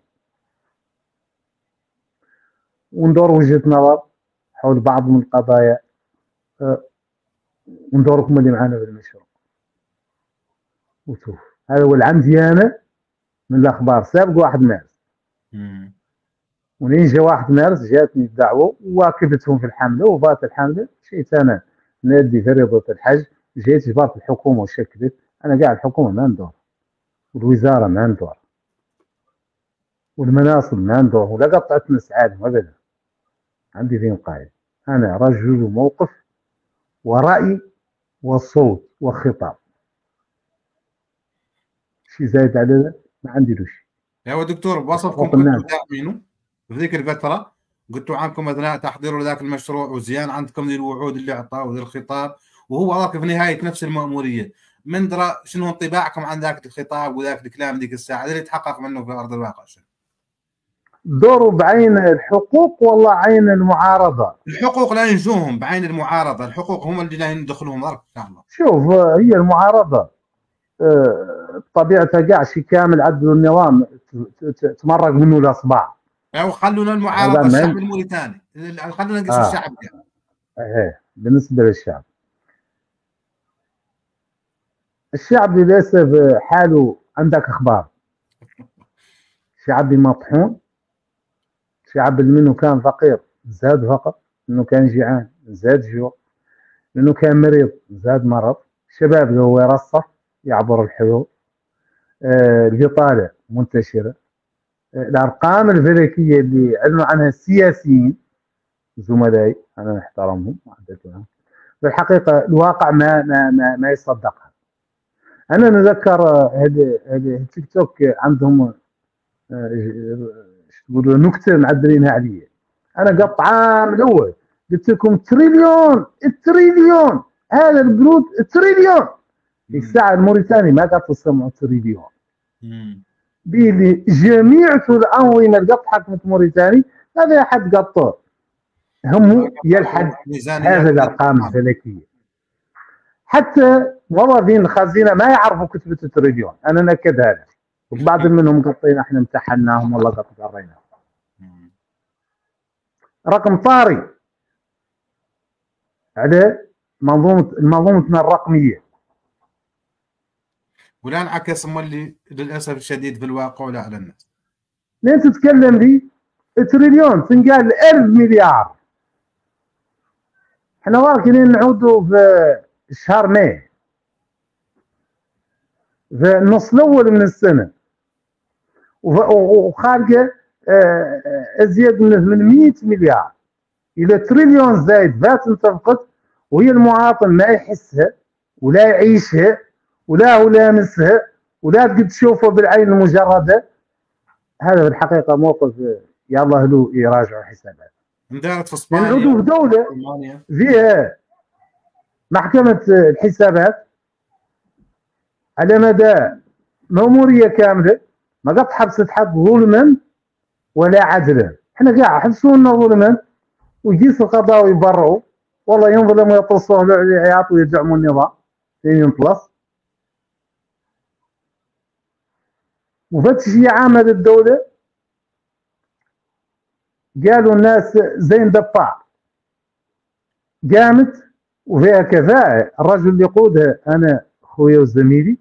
وندور وجهه نظر حول بعض من القضايا، أه وندوركم اللي معانا في المشروع وشوف. هذا هو اللي عندي انا من الاخبار سابق واحد مارس. ولين جا واحد مارس جاتني الدعوه وواكبتهم في الحمله، وفات الحمله مشيت انا نادي فريضه الحج، جيت جبرت الحكومه وشكلت. انا كاع الحكومه ما ندور، والوزاره ما ندور، والمناصب ما ندور، ولا قطعت نسعادهم ابدا. عندي فين قاعد، انا رجل موقف ورأي وصوت وخطاب، شي زايد على ذا ما عندي له شيء. يا دكتور بوصفكم كنتوا داعمينه في ذيك الفتره، قلتوا عنكم اثناء تحضير ذاك المشروع وزيان عندكم ذي الوعود اللي اعطاه وذي الخطاب، وهو ذاك في نهايه نفس المأموريه. من درى شنو انطباعكم عن ذاك الخطاب وذاك الكلام ذيك الساعه اللي تحقق منه في ارض الواقع؟ شنو دوره بعين الحقوق والله عين المعارضه؟ الحقوق لا ينجوهم بعين المعارضه، الحقوق هم اللي لا يدخلوهم ضرب ان شاء الله. شوف هي المعارضه طبيعتها كاع شي كامل عدل النظام تمرق منه الاصبع. او خلونا المعارضه الشعب الموريتاني، خلونا نقيس آه. الشعب كان. ايه بالنسبه للشعب، الشعب للاسف حاله عندك اخبار. شعبي مطحون، شعب اللي منه كان فقير زاد فقر، منه كان جيعان زاد جوع، منه كان مريض زاد مرض، شباب اللي هو يرصف يعبر الحدود، آه البطاله منتشره، آه الارقام الفلكيه اللي علموا عنها السياسيين زملائي انا نحترمهم وعدتهم، في الحقيقه الواقع ما ما ما, ما يصدقها. انا نذكر هذه التيك توك عندهم تقولوا نكته معدلينها عليا. انا قط عام الاول قلت لكم تريليون التريليون هذا القرود التريليون. الساعه الموريتاني ما قط يسمعوا تريليون، بيلي جميع الانظمه اللي قط حكمت موريتاني هذا حد قطه هم يلحد هذه الارقام الفلكيه. حتى موظفين الخزينه ما يعرفوا كتبه التريليون، انا نكد هذا. وبعض منهم قطينا احنا امتحناهم والله قط قرينا رقم طاري على منظومه منظومتنا الرقميه، ولا انعكس مولي للاسف الشديد في الواقع ولا على الناس. لين تتكلم لي تريليون تنقال ألف مليار، احنا راكنين نعودوا في شهر ماي، في النص الاول من السنه، وخارجه ازيد من ثمانمئة مليار الى تريليون زايد فات انتفقت، وهي المواطن ما يحسها ولا يعيشها ولا هو لامسها ولا تقدر تشوفه بالعين المجرده. هذا في الحقيقه موقف يلا له يراجعوا حسابات. اندارت في اسبانيا، نعودوا في دوله فيها محكمه الحسابات على مدى مأموريه كامله، ما قد حبست حد ظلما ولا عدلا. احنا كاع حبسوا لنا ظلما ويجلس القضاء ويبرعوا، والله ينظلم ويطلصوا له العياط ويدعموا النظام فين ينطلص. مفتشية عامة للدولة قالوا الناس زين دبار قامت وفيها كفاءة، الرجل اللي يقودها أنا خويا وزميلي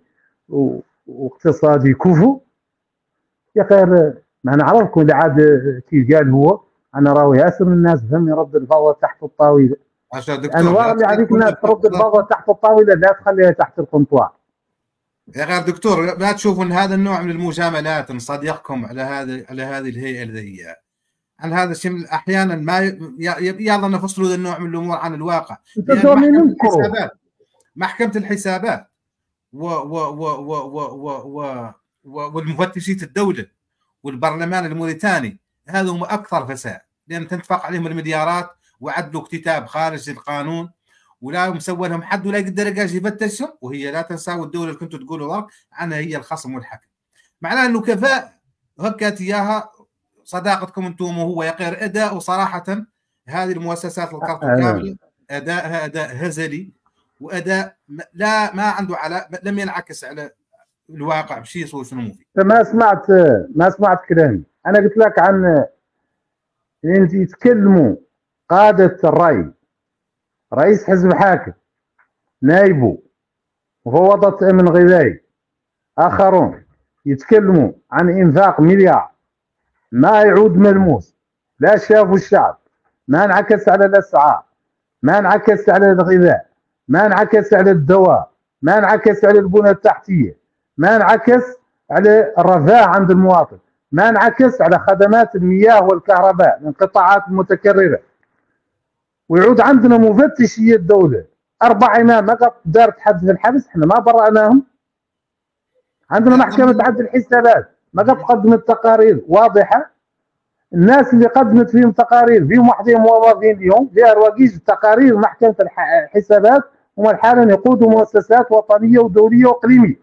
واقتصادي كفو يا خير. ما نعرفكم اللي عاد كي قال هو انا راوي ياسر من الناس فهم يرد الفوضى تحت الطاوله. انواع اللي عليك الناس ترد الفوضى تحت الطاوله لا تخليها تحت القنطوار. يا غير دكتور، ما تشوفون هذا النوع من المجاملات نصدقكم على هذه على هذه الهيئه الذي عن هذا الشيء احيانا ما يلا نفصلوا هذا النوع من الامور عن الواقع. محكمة الحسابات محكمه الحسابات و و و و و و و والمفتشين الدوله والبرلمان الموريتاني هذا هم اكثر فساد، لان تنفق عليهم المليارات وعدلوا كتاب خارج القانون ولا مسوى لهم حد ولا يقدر يجي يفتشهم، وهي لا تنسوا الدوله اللي كنتوا تقولوا ذاك عنها هي الخصم والحكم. معناه انه كفاء هكات اياها صداقتكم انتم وهو يقير اداء، وصراحه هذه المؤسسات القرط كامله ادائها اداء هزلي واداء لا ما عنده علاقه، لم ينعكس على الواقع بشيء يسوي شنو فيه. ما سمعت ما سمعت كلامي. انا قلت لك عن انت يتكلموا قاده الراي، رئيس حزب الحاكم، نائبه، مفوضه امن غذائي، اخرون يتكلموا عن انفاق مليار ما يعود ملموس، لا شافوا الشعب، ما انعكس على الاسعار، ما انعكس على الغذاء، ما انعكس على الدواء، ما انعكس على البنى التحتيه، ما انعكس على الرفاه عند المواطن، ما انعكس على خدمات المياه والكهرباء الانقطاعات المتكرره. ويعود عندنا مفتشي الدوله اربع ايام ما قد دارت حد في الحبس، احنا ما برأناهم. عندنا محكمه عدل الحسابات ما قد قدمت تقارير واضحه. الناس اللي قدمت فيهم تقارير فيهم وحدهم موظفين اليوم في رواقيج تقارير محكمه الحسابات هم الحالا يقودوا مؤسسات وطنيه ودوليه واقليميه.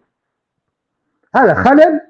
هذا خلل.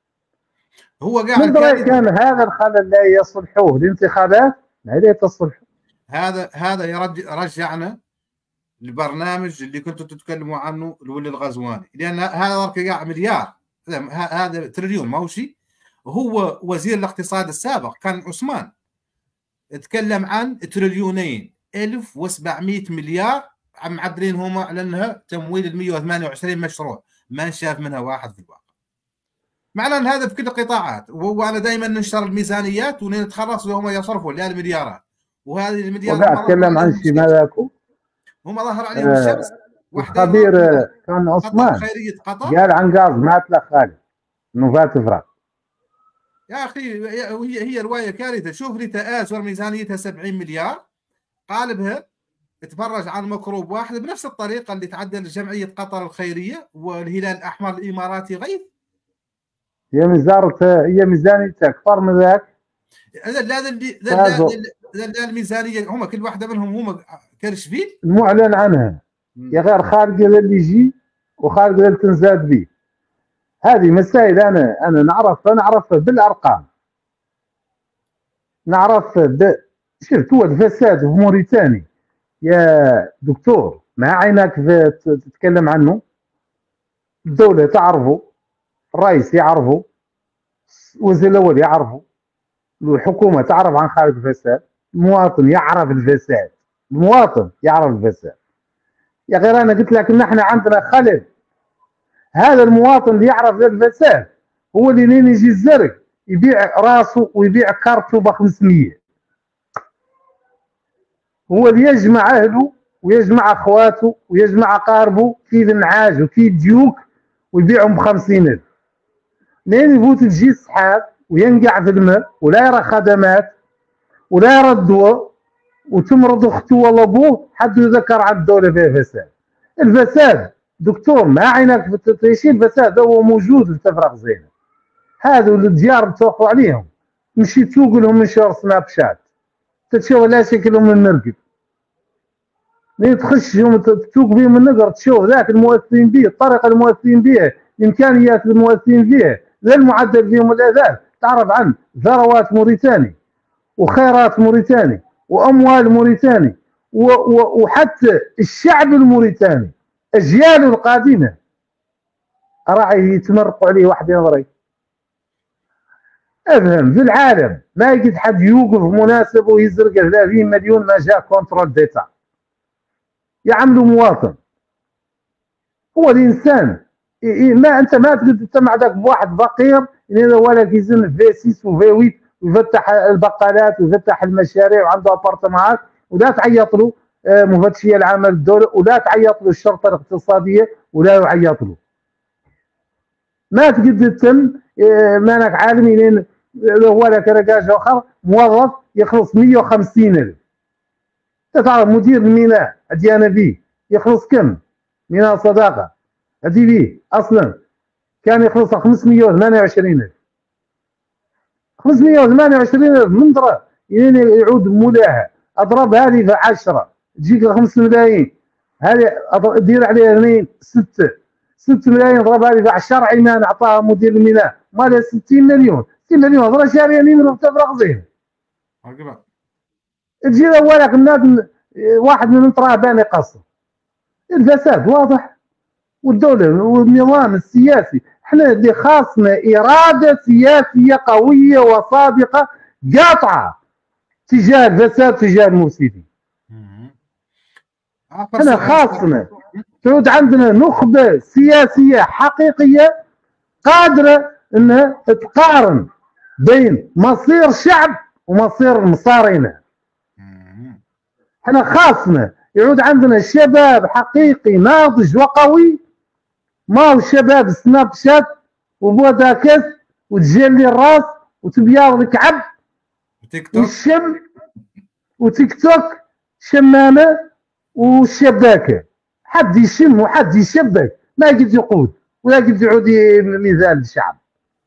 هو قاعد كان هذا الخلل لا يصلحوه الانتخابات، لا تصلحوا. هذا هذا يرجعنا البرنامج اللي كنتوا تتكلموا عنه الولي الغزواني، لان هذا قاع مليار، هذا تريليون ما هو شيء. هو وزير الاقتصاد السابق كان عثمان تكلم عن تريليونين ألف وسبعمئة مليار عم معدلين هم على انها تمويل ال مئة وثمانية وعشرين مشروع، ما شاف منها واحد في الواقع. معناه ان هذا في كل القطاعات. وانا دائما ننشر الميزانيات ونتخلص وهم يصرفوا لا المليارات، وهذه المليارات اتكلم عن شيء ماذاكو هم ظهر عليهم آه الشمس. خبير كان عثمان قال عن غاز ما تلخ خالد انه فات فراغ. يا اخي هي هي روايه كارثه. شوف لي تآزر ميزانيتها سبعين مليار قالبها تفرج عن مكروب واحد بنفس الطريقه اللي تعدل جمعيه قطر الخيريه والهلال الاحمر الاماراتي غيث. هي ميزانيتها هي ميزانيتها اكثر من ذاك. هذا لا لا الميزانيه هم كل واحده منهم هم كرشفيل المعلن عنها يا غير خارج اللي يجي وخارج اللي تنزاد به. هذه مسائل انا انا نعرفها نعرفها بالارقام، نعرف ب... شفت هو الفساد في موريتانيا يا دكتور ما عينك تتكلم عنه. الدوله تعرفه، الرئيس يعرفه، الوزير الاول يعرفه، الحكومه تعرف عن خارج الفساد، المواطن يعرف الفساد، المواطن يعرف الفساد. يا غير انا قلت لك ان احنا عندنا خلل. هذا المواطن اللي يعرف الفساد هو اللي لين يجي الزرق يبيع راسه ويبيع كارته ب خمسمئة، هو اللي يجمع اهله ويجمع اخواته ويجمع اقاربه كيف النعاج وكيف ديوك ويبيعهم بخمسين ألف. لين يفوت تجي السحاب وينقع في الماء ولا يرى خدمات ولا يرى الدواء، وتمرض اخته ولا ابوه، حد يذكر على الدوله فيها فساد. الفساد دكتور ما عينك في التيشير، الفساد هو موجود لتفرغ زينه. هذو الديار توقعوا عليهم، مشي تسوق لهم من شهر سناب شات تشوف لا شكلهم المرقب، ملي تخش يوم تسوق بهم النقر تشوف ذاك المؤثرين به، الطريقه المؤثرين به، الامكانيات المؤثرين به، لا المعدل فيهم الاذان، تعرف عن ثروات موريتاني وخيرات موريتاني واموال موريتاني وحتى الشعب الموريتاني اجياله القادمه راعي يتمرقوا عليه واحد ينظري. افهم في العالم ما يجد حد يوقف مناسب ويزرق ثلاثين مليون ما جاء كونترول ديتا يعملوا مواطن. هو الانسان ما انت ما تقدر تجتمع ذاك بواحد فقير اللي ولا كيزن في ستة وفي ثمانية ويفتح البقالات ويفتح المشاريع وعنده ابارتمانات، ولا تعيط له مفتشيه العامه للدوله، ولا تعيط له الشرطه الاقتصاديه، ولا يعيط له. ما تقدر تم مانك عالمي لين هو لك رجاج اخر موظف يخلص مية وخمسين ألف. تعرف مدير الميناء هدي انا فيه يخلص كم؟ ميناء صداقه هدي فيه اصلا كان يخلص خمسمية وثمانية وعشرين ألف. خمسمية وثمانية وعشرين ألف من درا لين يعود مولاها، اضرب هذه في عشرة تجيك خمس ملايين، هذه دير عليها اثنين ستة ستة ملايين، اضرب هذه في عشرة عيمان اعطاها مدير الميناء مالها ستين مليون، ستين مليون ضرب شاريه نمره تفرغ زين. تجي اولك الناس واحد من تراه باني قصر. الفساد واضح، والدوله والنظام السياسي احنا اللي خاصنا اراده سياسيه قويه وصادقه قاطعه تجاه الفساد تجاه المفسدين. احنا خاصنا تعود عندنا نخبه سياسيه حقيقيه قادره انها تقارن بين مصير شعب ومصير مصارينا. احنا خاصنا يعود عندنا شباب حقيقي ناضج وقوي، ما هو شباب سناب شات وبوداكس وتجلي الراس وتبياض الكعب وتيك توك والشم وتيك توك شمامه والشباكه، حد يشم وحد يشبك، ما يقدر يقود ولا يقدر يعود ميزان الشعب.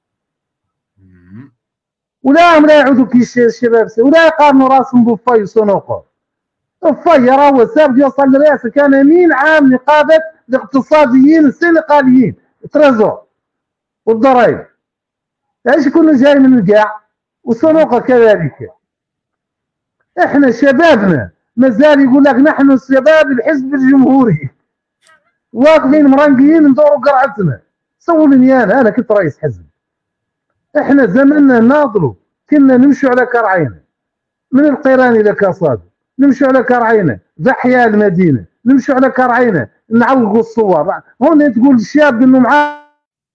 ولا لا يعودوا كي الشباب ولا يقارنوا راسهم بفاي وصنوقه. الفاي راهو سابق يوصل للرئاسه، كان امين عام نقابه الاقتصاديين السنغاليين تريزور والضرائب، ايش كنا جاي من القاع، وصنوقه كذلك. احنا شبابنا مازال يقول لك نحن الشباب الحزب الجمهوري واقفين مرنقيين ندوروا قرعتنا. سولني انا انا كنت رئيس حزب، احنا زمننا ناضلوا كنا نمشوا على كرعينا من القيران الى كاصاد، نمشوا على كرعينا ضحيه المدينه، نمشوا على كرعينا نعلقوا الصور. هون تقول الشاب انه معاه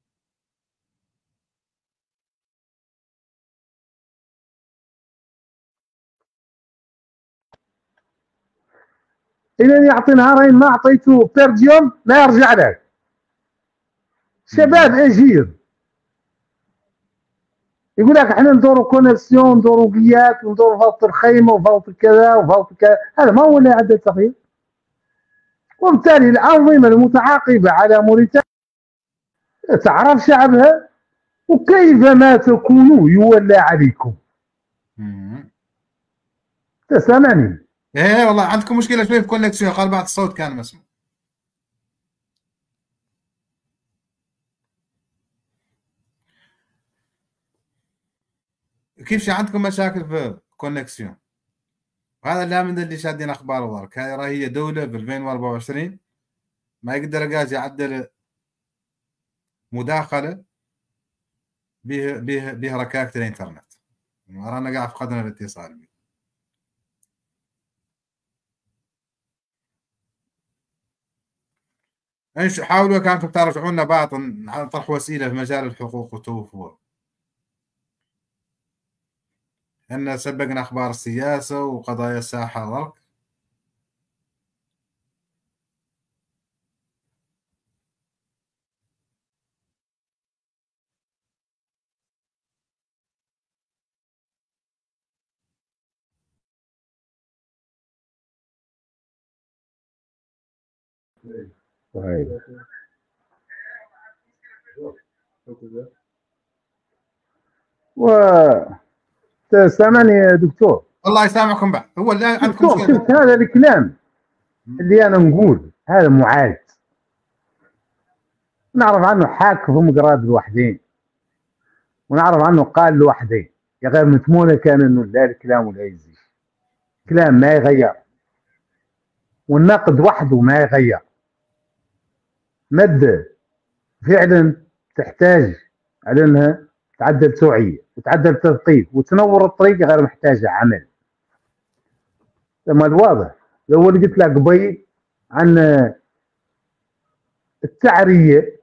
إلى يعطي نهارين ما اعطيته بيرديوم لا يرجع لك. شباب اجير يقول لك احنا ندوروا كونيكسيون ندوروا قيات وندوروا فوق الخيمه وفوق كذا وفوق كذا، هذا ما هو اللي عدد تغيير. وبالتالي الانظمه المتعاقبه على موريتانيا تعرف شعبها وكيفما تكونوا يولى عليكم. تسامعني؟ ايه والله عندكم مشكله شوي في كونكسيون، قال بعد الصوت كان مسموع. كيف عندكم مشاكل في كونكسيون؟ وهذا لا من اللي شادين اخبار وضرك. هاي هي دوله في ألفين وأربعة وعشرين ما يقدر قاعد يعدل مداخله به به به ركاكه الانترنت. رانا قاعد فقدنا الاتصال به. ايش حاولوا كانوا ترجعوا لنا باطن على طرح وسيله في مجال الحقوق والتوفر. ان سبقنا اخبار السياسه وقضايا الساحه ضرك. طيب. و سامعني يا دكتور. الله يسامحكم بعد. هو اللي عندكم دكتور شفت هذا الكلام اللي انا نقول هذا معاد، نعرف عنه حاكهم قراد لوحدين، ونعرف عنه قال لوحدين، يا غير متمونة كان انه لا الكلام ولا يزيد، كلام ما يغير، والنقد وحده ما يغير. مادة فعلا تحتاج على انها تعدل توعية وتعدل تثقيف وتنور الطريق، غير محتاجة عمل. لما الواضح لو اللي قلت لك قبيل عن التعرية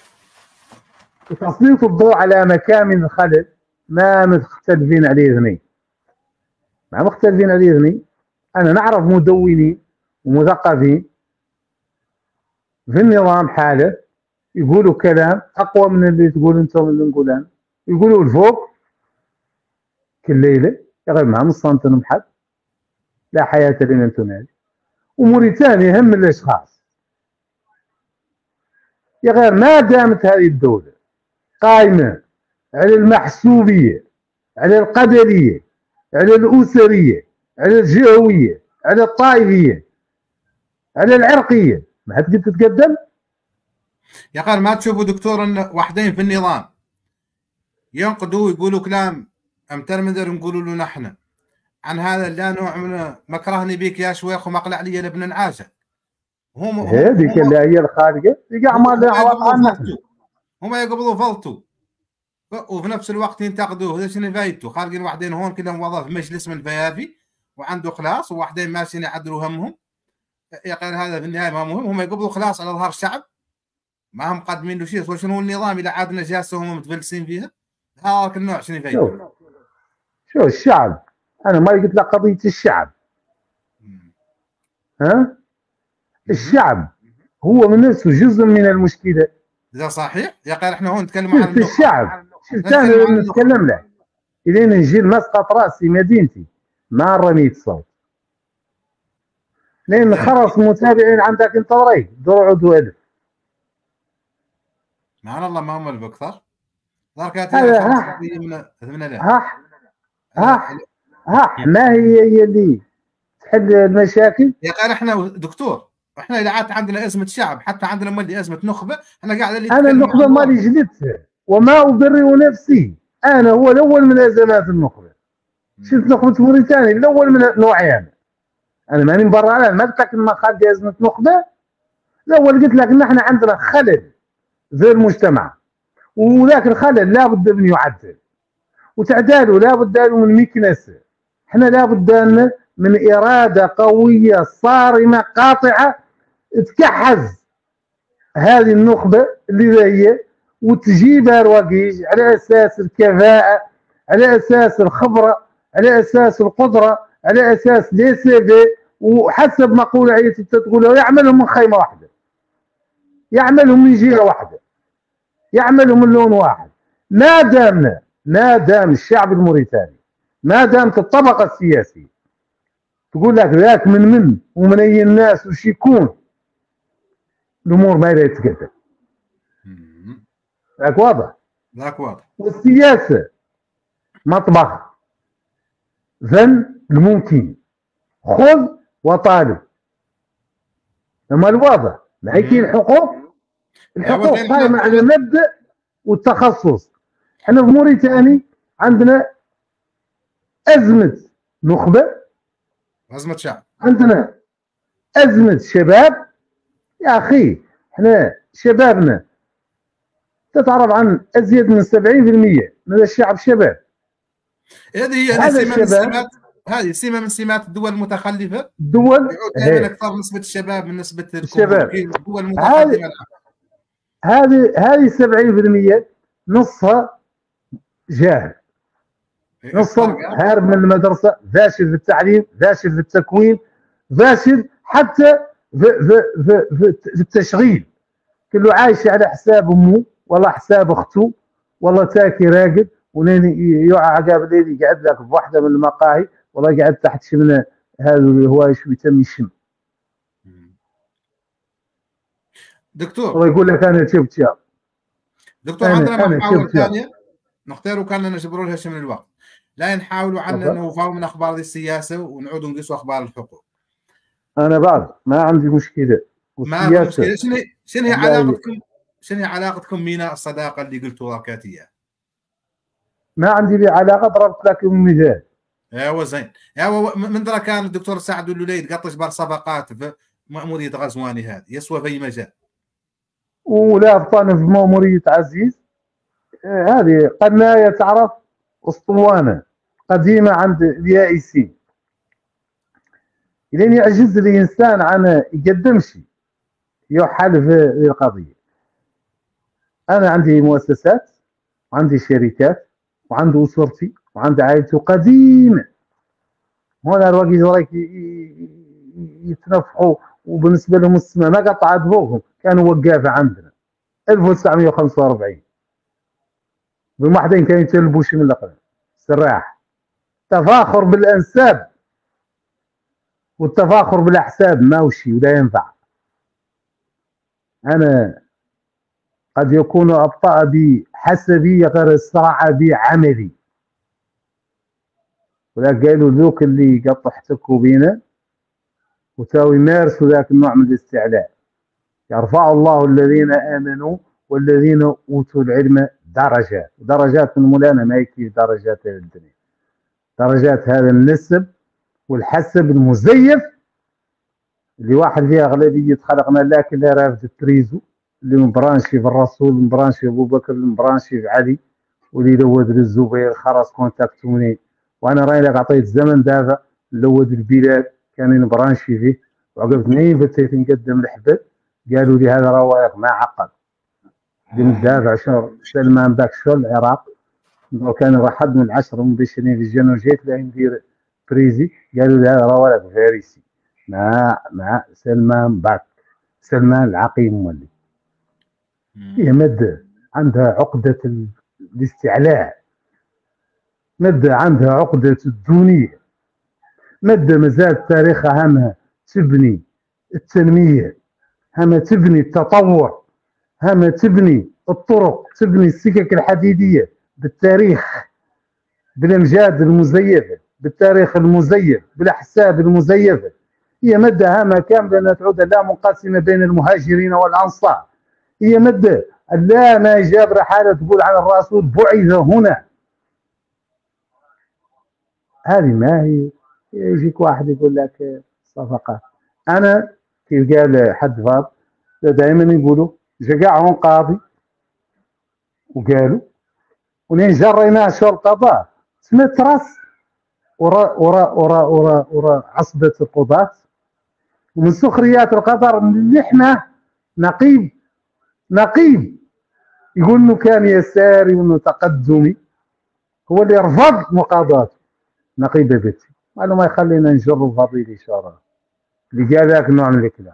وتسليط الضوء على مكامن الخلل، ما مختلفين عليه اثنين، ما مختلفين عليه اثنين. انا نعرف مدونين ومثقفين في النظام حاله يقولوا كلام اقوى من اللي تقول انتم اللي نقول انا، يقولوا الفوق كل ليله يا غير ما مصنتن حد، لا حياه لمن تنادي. وموريتانيا هم الاشخاص، يا غير ما دامت هذه الدوله قائمه على المحسوبيه، على القبليه، على الاسريه، على الجهويه، على الطائفيه، على العرقيه، ما حد قد تتقدم. يا قال ما تشوفوا دكتور ان واحدين في النظام ينقدوا ويقولوا كلام امتر من ذا نقولوا له نحن عن هذا لا نوع من مكرهني بيك يا شويخ ومقلع لي لابن العاشق. هم هذيك اللي هي الخارجه يقع ما هم يقبضوا فلتوا وفي نفس الوقت ينتقدوه. هذا شنو فايدته؟ خارجين واحدين هون كلهم وظف مجلس من الفيافي وعنده خلاص، وواحدين ماشيين يعدلوا همهم. يا قال هذا في النهايه ما مهم، هم يقبضوا خلاص على ظهر الشعب، ما هم مقدمين له شيء. شنو النظام اذا عادنا جاسه وهم متفلسين فيها؟ هذاك النوع شنو فايدته؟ شو الشعب؟ انا ما قلت لك قضيه الشعب، ها؟ الشعب هو من نفسه جزء من المشكله. ده صحيح يا قال احنا هون نتكلم عن الشعب. شفت انا نتكلم له الين نجي مسقط راسي مدينتي ما رميت صوت، لان خلاص المتابعين عندك انت وري دروع الف. سبحان الله ما هم اللي بكثر. هذا ها ها ها ها ما هي هي اللي تحل المشاكل. يا قال احنا دكتور احنا اذا عاد عندنا ازمه شعب، حتى عندنا مالي ازمه نخبه، احنا قاعد اللي انا النخبه مالي جلدتها وما ابرئ نفسي، انا هو الاول من ازمات النخبه. شفت نخبه موريتانيا الاول من نوعين، انا ماني مبرر عليها، ما قلت لك ما خالد ازمه نخبه، الاول قلت لك ان احنا عندنا خلل في المجتمع، وذاك الخلل لابد من يعدل، وتعداله لابد من ميكنسه. احنا لابد من اراده قويه صارمه قاطعه تكحز هذه النخبه اللي هي وتجيبها رواقيج على اساس الكفاءه، على اساس الخبره، على اساس القدره، على اساس لي سي في، وحسب مقوله هي تقول يعملهم من خيمه واحده، يعملهم من جهه واحده، يعملوا من لون واحد. ما دامنا ما دام الشعب الموريتاني، ما دامت الطبقه السياسيه تقول لك ذاك من من ومن اي الناس وش يكون، الامور ما يتقدم. ذاك واضح؟ ذاك واضح. والسياسه مطبخ فن الممكن، خذ وطالب. لما الواضح ما هي الحقوق، الحقوق قائمه على مبدا والتخصص. احنا في موريتاني عندنا ازمه نخبه، ازمه شعب، عندنا ازمه شباب. يا اخي احنا شبابنا تتعرف عن ازيد من سبعين بالمئة من الشعب شباب. هذه هي سمه من سمات، هذه سمه من سمات الدول المتخلفه. الدول دائما اكثر نسبه الشباب من نسبه الشباب. الدول المتخلفه. هذه هذه سبعين بالمئة نصها جاهل، نصهم هارب من المدرسه، فاشل في التعليم، فاشل في التكوين، فاشل حتى في, في, في, في, في التشغيل. كله عايش على حساب امه والله حساب اخته، والله تاكي راقد ولين يوعى عقاب الليل يقعد لك في واحده من المقاهي، والله قاعد تحت شمنه هذا اللي هو شو يسمي الشم. دكتور هو يقول لك انا شفتها. دكتور انا عندنا انا محاور شفتها. ثانيه نختاروا كان نجبروا لها من الوقت، لا نحاولوا عنا تفضل. نوفاو من اخبار السياسه ونعودوا نقيسوا اخبار الحقوق. انا بعد ما عندي مشكله ما في والسياسه. مشكله. شنو شنو هي والله علاقتكم شنو هي علاقتكم مينا الصداقه اللي قلتوا راكات اياها؟ ما عندي لي علاقه. ضربت لكم مثال. ايوا زين. ايوا من درا كان الدكتور سعد اللوليد قطش بار صفقات في مأمورية غزواني هذه يسوى في مجال. ولا ابطال في مأمورية عزيز. آه، هذه قناية تعرف اسطوانه قديمه عند اليائسين. لين يعجز الانسان عن يقدم شيء يحل في القضيه. انا عندي مؤسسات وعندي شركات وعندي اسرتي وعندي عائلتي قديمه. هنا الواقي وراك يتنفحوا وبالنسبه لهم السماء ما قطعت فوقهم. كانوا وقافه عندنا ألف وتسعمائة وخمسة وأربعين بوحدين كانوا يتلبوش من الاقلام سراح. تفاخر بالانساب والتفاخر بالاحساب ما وشي ولا ينفع. انا قد يكون ابطا بحسبي غير اسرع بعملي. ولا قالوا ذوك اللي قد احتكوا بينا وتاو يمارسوا ذاك النوع من الاستعلاء. يرفع الله الذين امنوا والذين اوتوا العلم درجات. درجات من مولانا ما يكفي درجات الدنيا. درجات هذا النسب والحسب المزيف اللي واحد فيها اغلبيه خلقنا لكن لا رافد التريزو اللي مبرانشي في الرسول مبرانشي في ابو بكر مبرانشي في علي واللي لود للزبير خلاص كونتاكتوني. وانا راي لك عطيت زمن دافع لود البلاد كان نبرانشي فيه وعقب اثنين فتيت نقدم الحبل قالوا لي هذا روايق ما عقل بندافع شهر سلمان باكشو العراق لو كان راح حد من العشرة مبشرين في الجنة وجيت له ندير بريزي قالوا لي هذا روايق فارسي مع مع سلمان باك سلمان العقيم مولي. هي مادة عندها عقدة الاستعلاء. مادة عندها عقدة الدونية. مادة مازال تاريخها همها تبني التنمية همها تبني التطور همها تبني الطرق تبني السكك الحديدية بالتاريخ بالأمجاد المزيفة بالتاريخ المزيف بالأحساب المزيفة. هي مادة هامة كاملة أنها تعود لا منقسمة بين المهاجرين والأنصار. هي مادة لا ما جاب رحالة تقول عن الرسول بعث هنا. هذه ما هي. يجيك واحد يقول لك صفقات. أنا كيف قال حد فاض دائما يقولوا جقعهم قاضي وقالوا ونين جريناه شو القضاء سمت راس ورا ورا ورا ورا ورا عصبة القضاة ومن سخريات القدر اللي احنا نقيب نقيب يقول انه كان يساري وانه تقدمي هو اللي رفض مقاضاته. نقيب بيتي قالوا ما يخلينا نجرب فضيل اشاره اللي قال ذاك النوع من الكلام.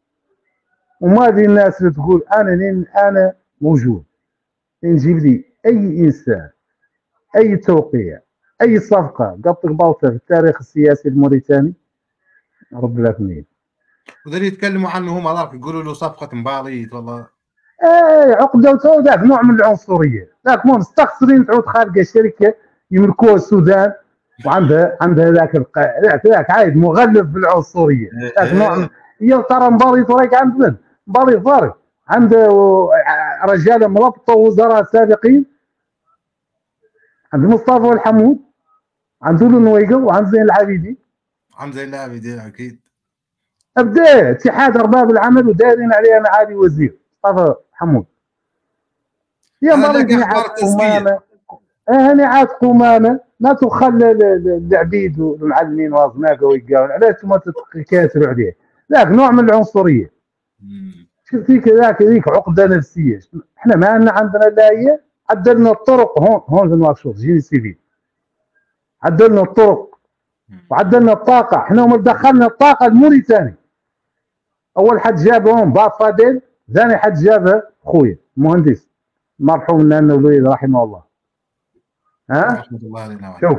وما دي الناس اللي تقول انا لين انا موجود نجيب لي اي انسان اي توقيع اي صفقه قط قبالته في التاريخ السياسي الموريتاني رد لك منين. وذول يتكلموا عنه هم هذاك يقولوا له صفقه مباريت والله. ايه عقده وتو ذاك نوع من العنصريه. ذاك مو مستخسرين تعود خارجه شركه يملكوها السودان وعندها عندها ذاك الق... ذاك ذاك عايد مغلف بالعنصريه. ذاك نوع هي ترى مباريت وراك عند من؟ مباريت فارق عند رجال ملبطه وزراء سابقين عند مصطفى الحمود عند دول النويقه وعند زين العابدين. عند زين العابدين اكيد. ابدا اتحاد ارباب العمل ودايرين عليها معالي وزير مصطفى حمود. يا مريض نعات قمامه اه نعات قمامه ما تخلى العبيد والمعلمين وازناقه ويقاون علاش ما تكاتروا عليه. ذاك نوع من العنصريه. شوف فيك ذاك ذيك عقده نفسيه. احنا ما عندنا عندنا لا هي عدلنا الطرق هون هون في نواكشوط جيني سيفيل عدلنا الطرق وعدلنا الطاقه. احنا هم دخلنا الطاقه الموريتاني. اول حد جابهم باب فادل ثاني حد جابه خويا المهندس مرحوم لنا الوليد رحمه الله. ها رحمه الله علينا. شوف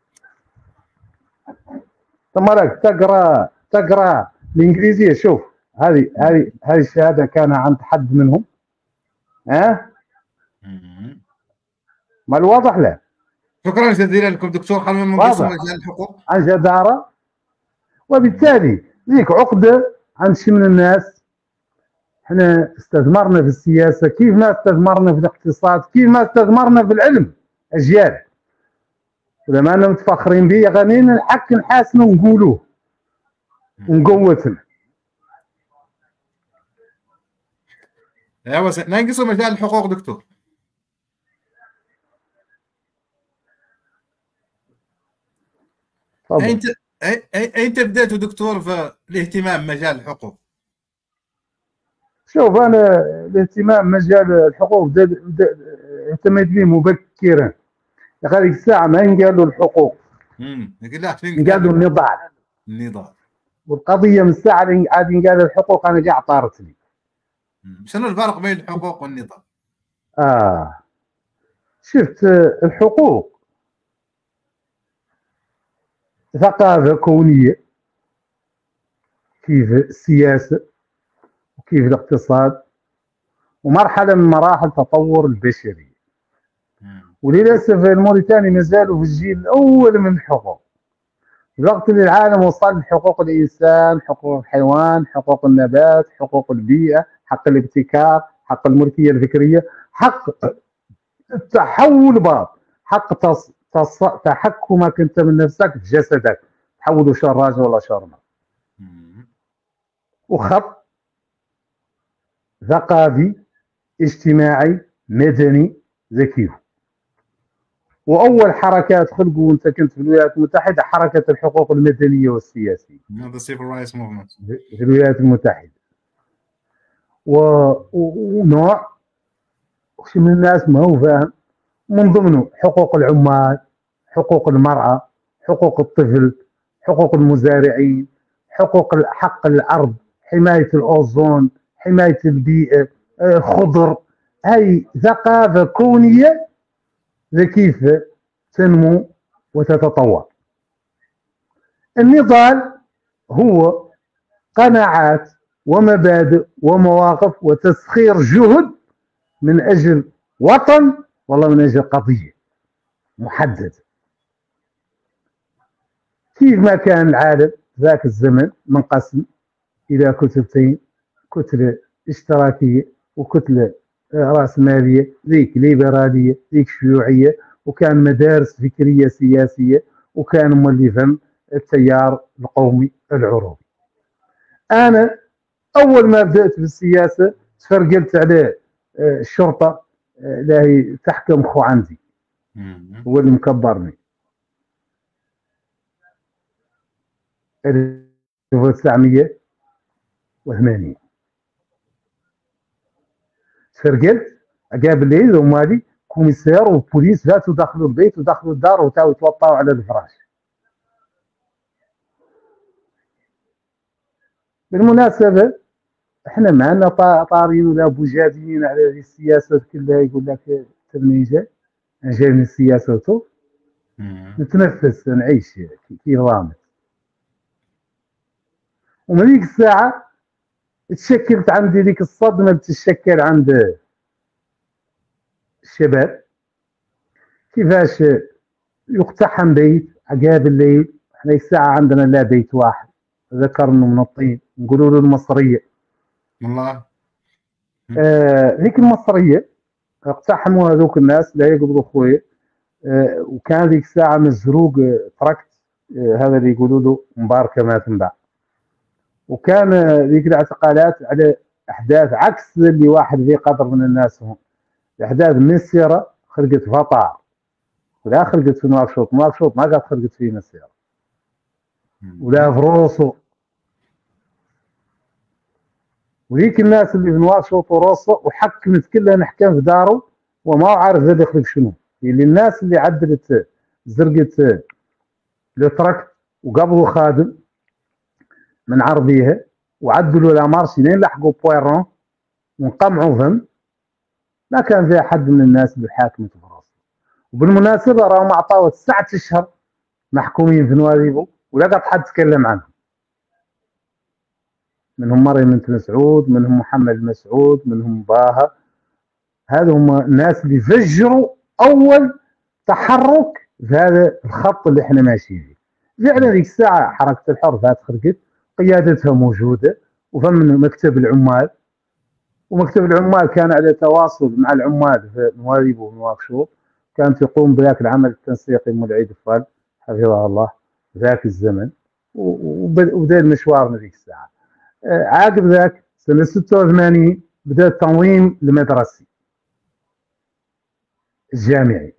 ثم راك تقرا تقرا الانجليزيه. شوف هذه هذه هذه الشهاده كان عند حد منهم؟ ها مم. ما الواضح له؟ شكرا جزيلا لكم دكتور. خلينا ننقسم واضح مجال الحقوق. عن جداره، مم. وبالتالي ذيك عقده عند شي من الناس. احنا استثمرنا في السياسه كيف ما استثمرنا في الاقتصاد، كيف ما استثمرنا في العلم اجيال. اذا ما أنا متفخرين به غنينا الحق نحاسنه ونقولوه ونقوتنا. ايوه ننقسم مجال الحقوق دكتور. طبعا. انت انت بديت دكتور في الاهتمام بمجال الحقوق؟ شوف انا الاهتمام مجال الحقوق اهتميت به مبكرا. هذيك الساعه ما ينقالوا الحقوق، امم لا ينقالوا النضال. النضال. والقضيه من الساعه اللي عاد ينقال الحقوق انا قاع طارت لي. شنو الفرق بين الحقوق والنضال؟ اه شفت الحقوق ثقافه كونيه، كيف السياسه وكيف الاقتصاد، ومرحله من مراحل تطور البشريه. وللاسف الموريتاني ما زالوا في الجيل الاول من الحقوق. الوقت اللي العالم وصل لحقوق الانسان، حقوق الحيوان، حقوق النبات، حقوق البيئه، حق الابتكار، حق الملكيه الفكريه، حق التحول بعض، حق تص... تص... تحكمك انت من نفسك في جسدك، تحوله شراجه ولا شرمه. وخط ثقافي اجتماعي مدني ذكي. واول حركات خلقوا وانت كنت في الولايات المتحده حركه الحقوق المدنيه والسياسيه في الولايات المتحده. و... ونوع وش من الناس ما هو فاهم، من ضمنه حقوق العمال، حقوق المراه، حقوق الطفل، حقوق المزارعين، حقوق حق الارض، حمايه الاوزون، حمايه البيئه، خضر. هاي ثقافه كونيه كيف تنمو وتتطور. النضال هو قناعات ومبادئ ومواقف وتسخير جهد من أجل وطن، والله من أجل قضية محددة. كيف ما كان العالم ذاك الزمن منقسم إلى كتلتين، كتلة اشتراكية وكتلة رأسمالية، ذيك ليبرالية ذيك شيوعية، وكان مدارس فكرية سياسية، وكان مؤلفا التيار القومي العروبي. أنا أول ما بدأت بالسياسة تفرقلت عليه الشرطة اللي هي تحكم خو عندي، هو اللي مكبرني. ألف وتسعمية وثمانين تفرقلت عقاب الليل ومالي كوميسير وبوليس فاتوا دخلوا البيت ودخلوا الدار وتاو يتوطاوا على الفراش. بالمناسبة احنا معنا طارين ولا بوجاديين على هذه السياسات كلها، يقول لك تلميذة انا جاي من السياسة وتو نتنفس نعيش كي رامت. ومن ذيك الساعة تشكلت عندي ذيك الصدمة بتتشكل عند الشباب، كيفاش يقتحم بيت عقاب الليل. احنا الساعة عندنا لا بيت واحد، ذكر انه من الطين، نقولوا له المصرية والله. آه ذيك المصرية اقتحموا هذوك الناس لا يقبضوا خويا. آه وكان ذيك الساعة مزروق آه تركت آه هذا اللي يقولوا له مباركة ما تنباع. وكان ذيك الاعتقالات على احداث عكس اللي واحد ذي قدر من الناس هم. الاحداث مسيره خلقت فطار ولا خلقت في نواكشوط، نواكشوط ما قد خلقت فيه مسيره ولا في روسو. وذيك الناس اللي في نواكشوط وروسو وحكمت كلها نحكم في داره وما عارف ذا يخلق شنو. اللي الناس اللي عدلت زرقت التركت وقبضوا خادم من عرضيها وعدلوا الامارشي لين لحقوا بويرون وانقمعوا فم، ما كان فيها حد من الناس اللي حاكمت في راسه. وبالمناسبه راهم اعطاوه تسعة اشهر محكومين في نواديبو ولا قد حد تكلم عنهم. منهم مريم بنت مسعود، منهم محمد مسعود، منهم باها. هذا هم الناس اللي فجروا اول تحرك في هذا الخط اللي احنا ماشيين فيه. فعلا ذيك الساعه حركه الحر ذات خرجت، قيادتها موجوده، وفمن مكتب العمال، ومكتب العمال كان على تواصل مع العمال في نواريب ونواكشوط، كانت يقوم بذاك العمل التنسيقي مول عيد الفال حفظه الله ذاك الزمن، وبدا المشوار من ذيك الساعه. عقب ذاك سنه ستة وثمانين بدا التنظيم المدرسي الجامعي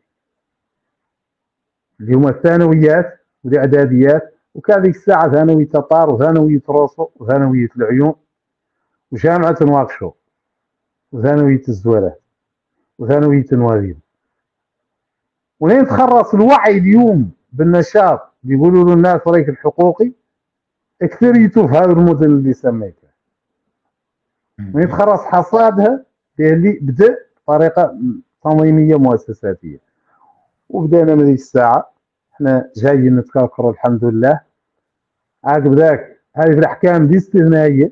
اللي هما الثانويات والاعداديات، وكان ذيك الساعه ثانويه تطار وثانويه روسو وثانويه العيون وجامعه نواكشوط وثانويه الزويرات وثانويه نواريب. ولين تخرص الوعي اليوم بالنشاط اللي يقولوا له الناس فريق الحقوقي اكثريته في هذا المدن اللي سميتها. وين تخرص حصادها اللي بدا بطريقه تنظيميه مؤسساتيه. وبدانا من ذيك الساعه احنا جايين نتكركروا الحمد لله. عقب ذاك هذه الاحكام الاستثنائيه،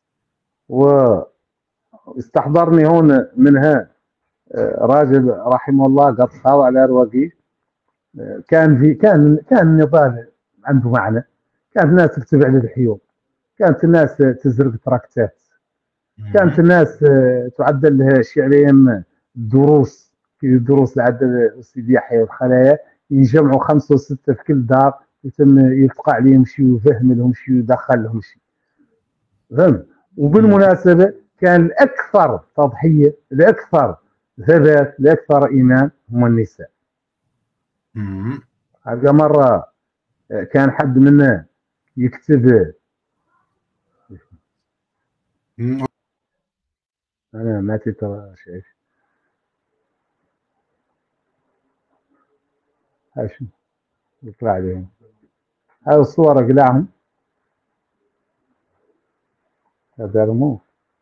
واستحضرني هون منها راجل رحمه الله قد خاض على رواقي. كان في كان كان النضال عنده معنى، كانت الناس تكتب على الحيوط، كانت الناس تزرق تراكتات، كانت الناس تعدل لها شعريا دروس، في دروس عدل سيدي يحيى والخلايا يجمعوا خمسه وسته في كل دار ويتم يلتقى عليهم شيء ويفهم لهم شيء ويدخل لهم شيء. فهم. وبالمناسبه كان الاكثر تضحيه، الاكثر ثبات، الاكثر ايمان هم النساء. هذا مره كان حد منا يكتب، انا ما ترى شايف هاش يطلع عليهم هاي الصور اقلعهم هذا رموه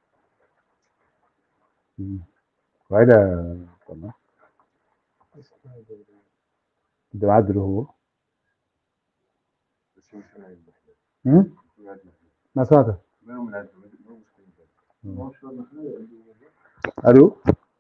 وهذا طبعا ده عدل هو ما صادق. الو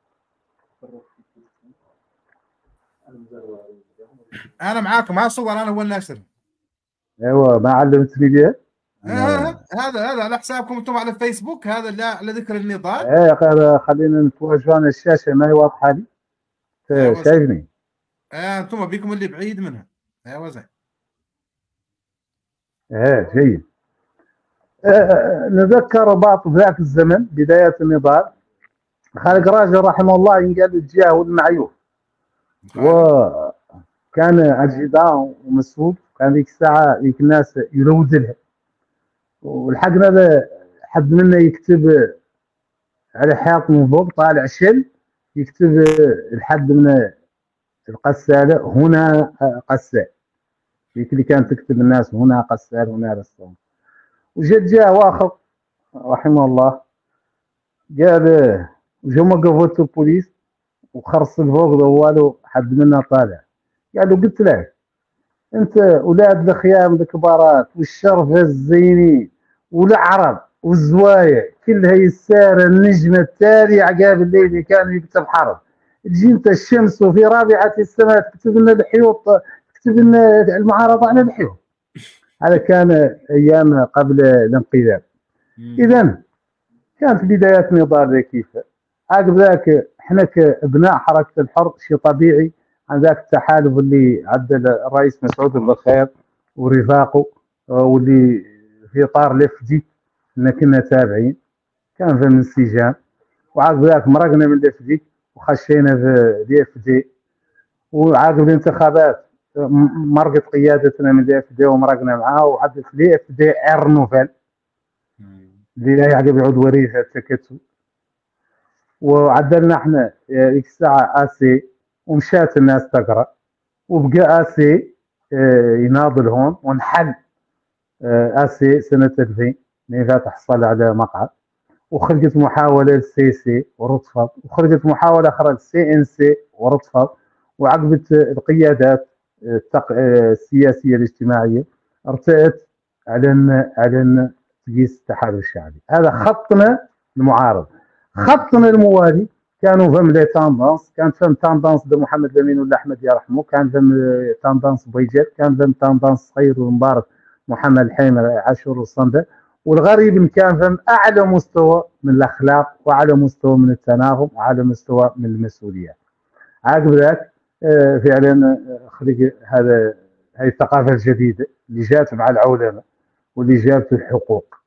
انا معاكم، ها صور انا هو الناشر. ايوه ما علمتني ليه؟ آه هذا هذا على حسابكم انتم على الفيسبوك، هذا لا على ذكر النضال. ايه يا اخي خلينا نتواجه انا الشاشه ما هي واضحه لي. شايفني؟ اه انتم بيكم اللي بعيد منها. ايوه زين. ايه جيد. آه نذكر بعض ذاك الزمن بداية النضال. خالق راجل رحمه الله ينقال الجاه المعيوف، وكان أجهداء ومسعود، كان ذيك الساعة ذيك الناس يلود لها، والحقنا هذا حد منا يكتب على حياط من فوق طالع شل، يكتب الحد من القسالة هنا قسال، ذيك اللي كانت تكتب الناس هنا قسال هنا رسام. وجد جاء واخر رحمه الله قال جو وقفوا البوليس وخرص الفوق ذوالو حد منا طالع، قالوا قلت له انت اولاد الخيام الكبارات والشرف الزيني والعرب والزوايا كلها يسار النجمه التالي عقاب الليل اللي كان يكتب حرب، تجي انت الشمس وفي رابعه السماء تكتب لنا الحيوط، تكتب لنا المعارضه على الحيوط. هذا كان ايام قبل الانقلاب. اذا كانت بدايات نضال كيف. عقب ذاك احنا كابناء حركه الحر شيء طبيعي عن ذاك التحالف اللي عدل الرئيس مسعود البخير ورفاقه، واللي في اطار الاف دي ان كنا تابعين، كان في الانسجام. وعقب ذاك مرقنا من الاف دي وخشينا في الاف دي، وعقب الانتخابات مرقت قيادتنا من الاف دي ومرقنا معاه، وعدل في الاف دي ار نوفل اللي لا يعقب يعود وريثه تكتو، وعدلنا احنا ذيك الساعه اسي، ومشات الناس تقرا، وبقى اسي يناضل هون، ونحل اسي سنه ألفين اللي فات حصل على مقعد، وخرجت محاوله للسي سي ورطفت، وخرجت محاوله اخرى للسي ان سي ورطفت، وعقبت القيادات السياسيه الاجتماعيه ارتأت على على تقيس التحالف الشعبي. هذا خطنا المعارض. خطنا الموالي كانوا فهم لي تاندونس، كانت فهم تاندونس د محمد الامين ولا احمد يرحمه، كان فهم تاندونس بويجات، كان فهم تاندونس صغير ومبارك محمد الحيمر عاشور والصندة. والغريب كان فهم اعلى مستوى من الاخلاق واعلى مستوى من التناغم واعلى مستوى من المسؤوليه. عقب ذاك فعلا خلق هذا هذه الثقافه الجديده اللي جات مع العولمه واللي جابت الحقوق.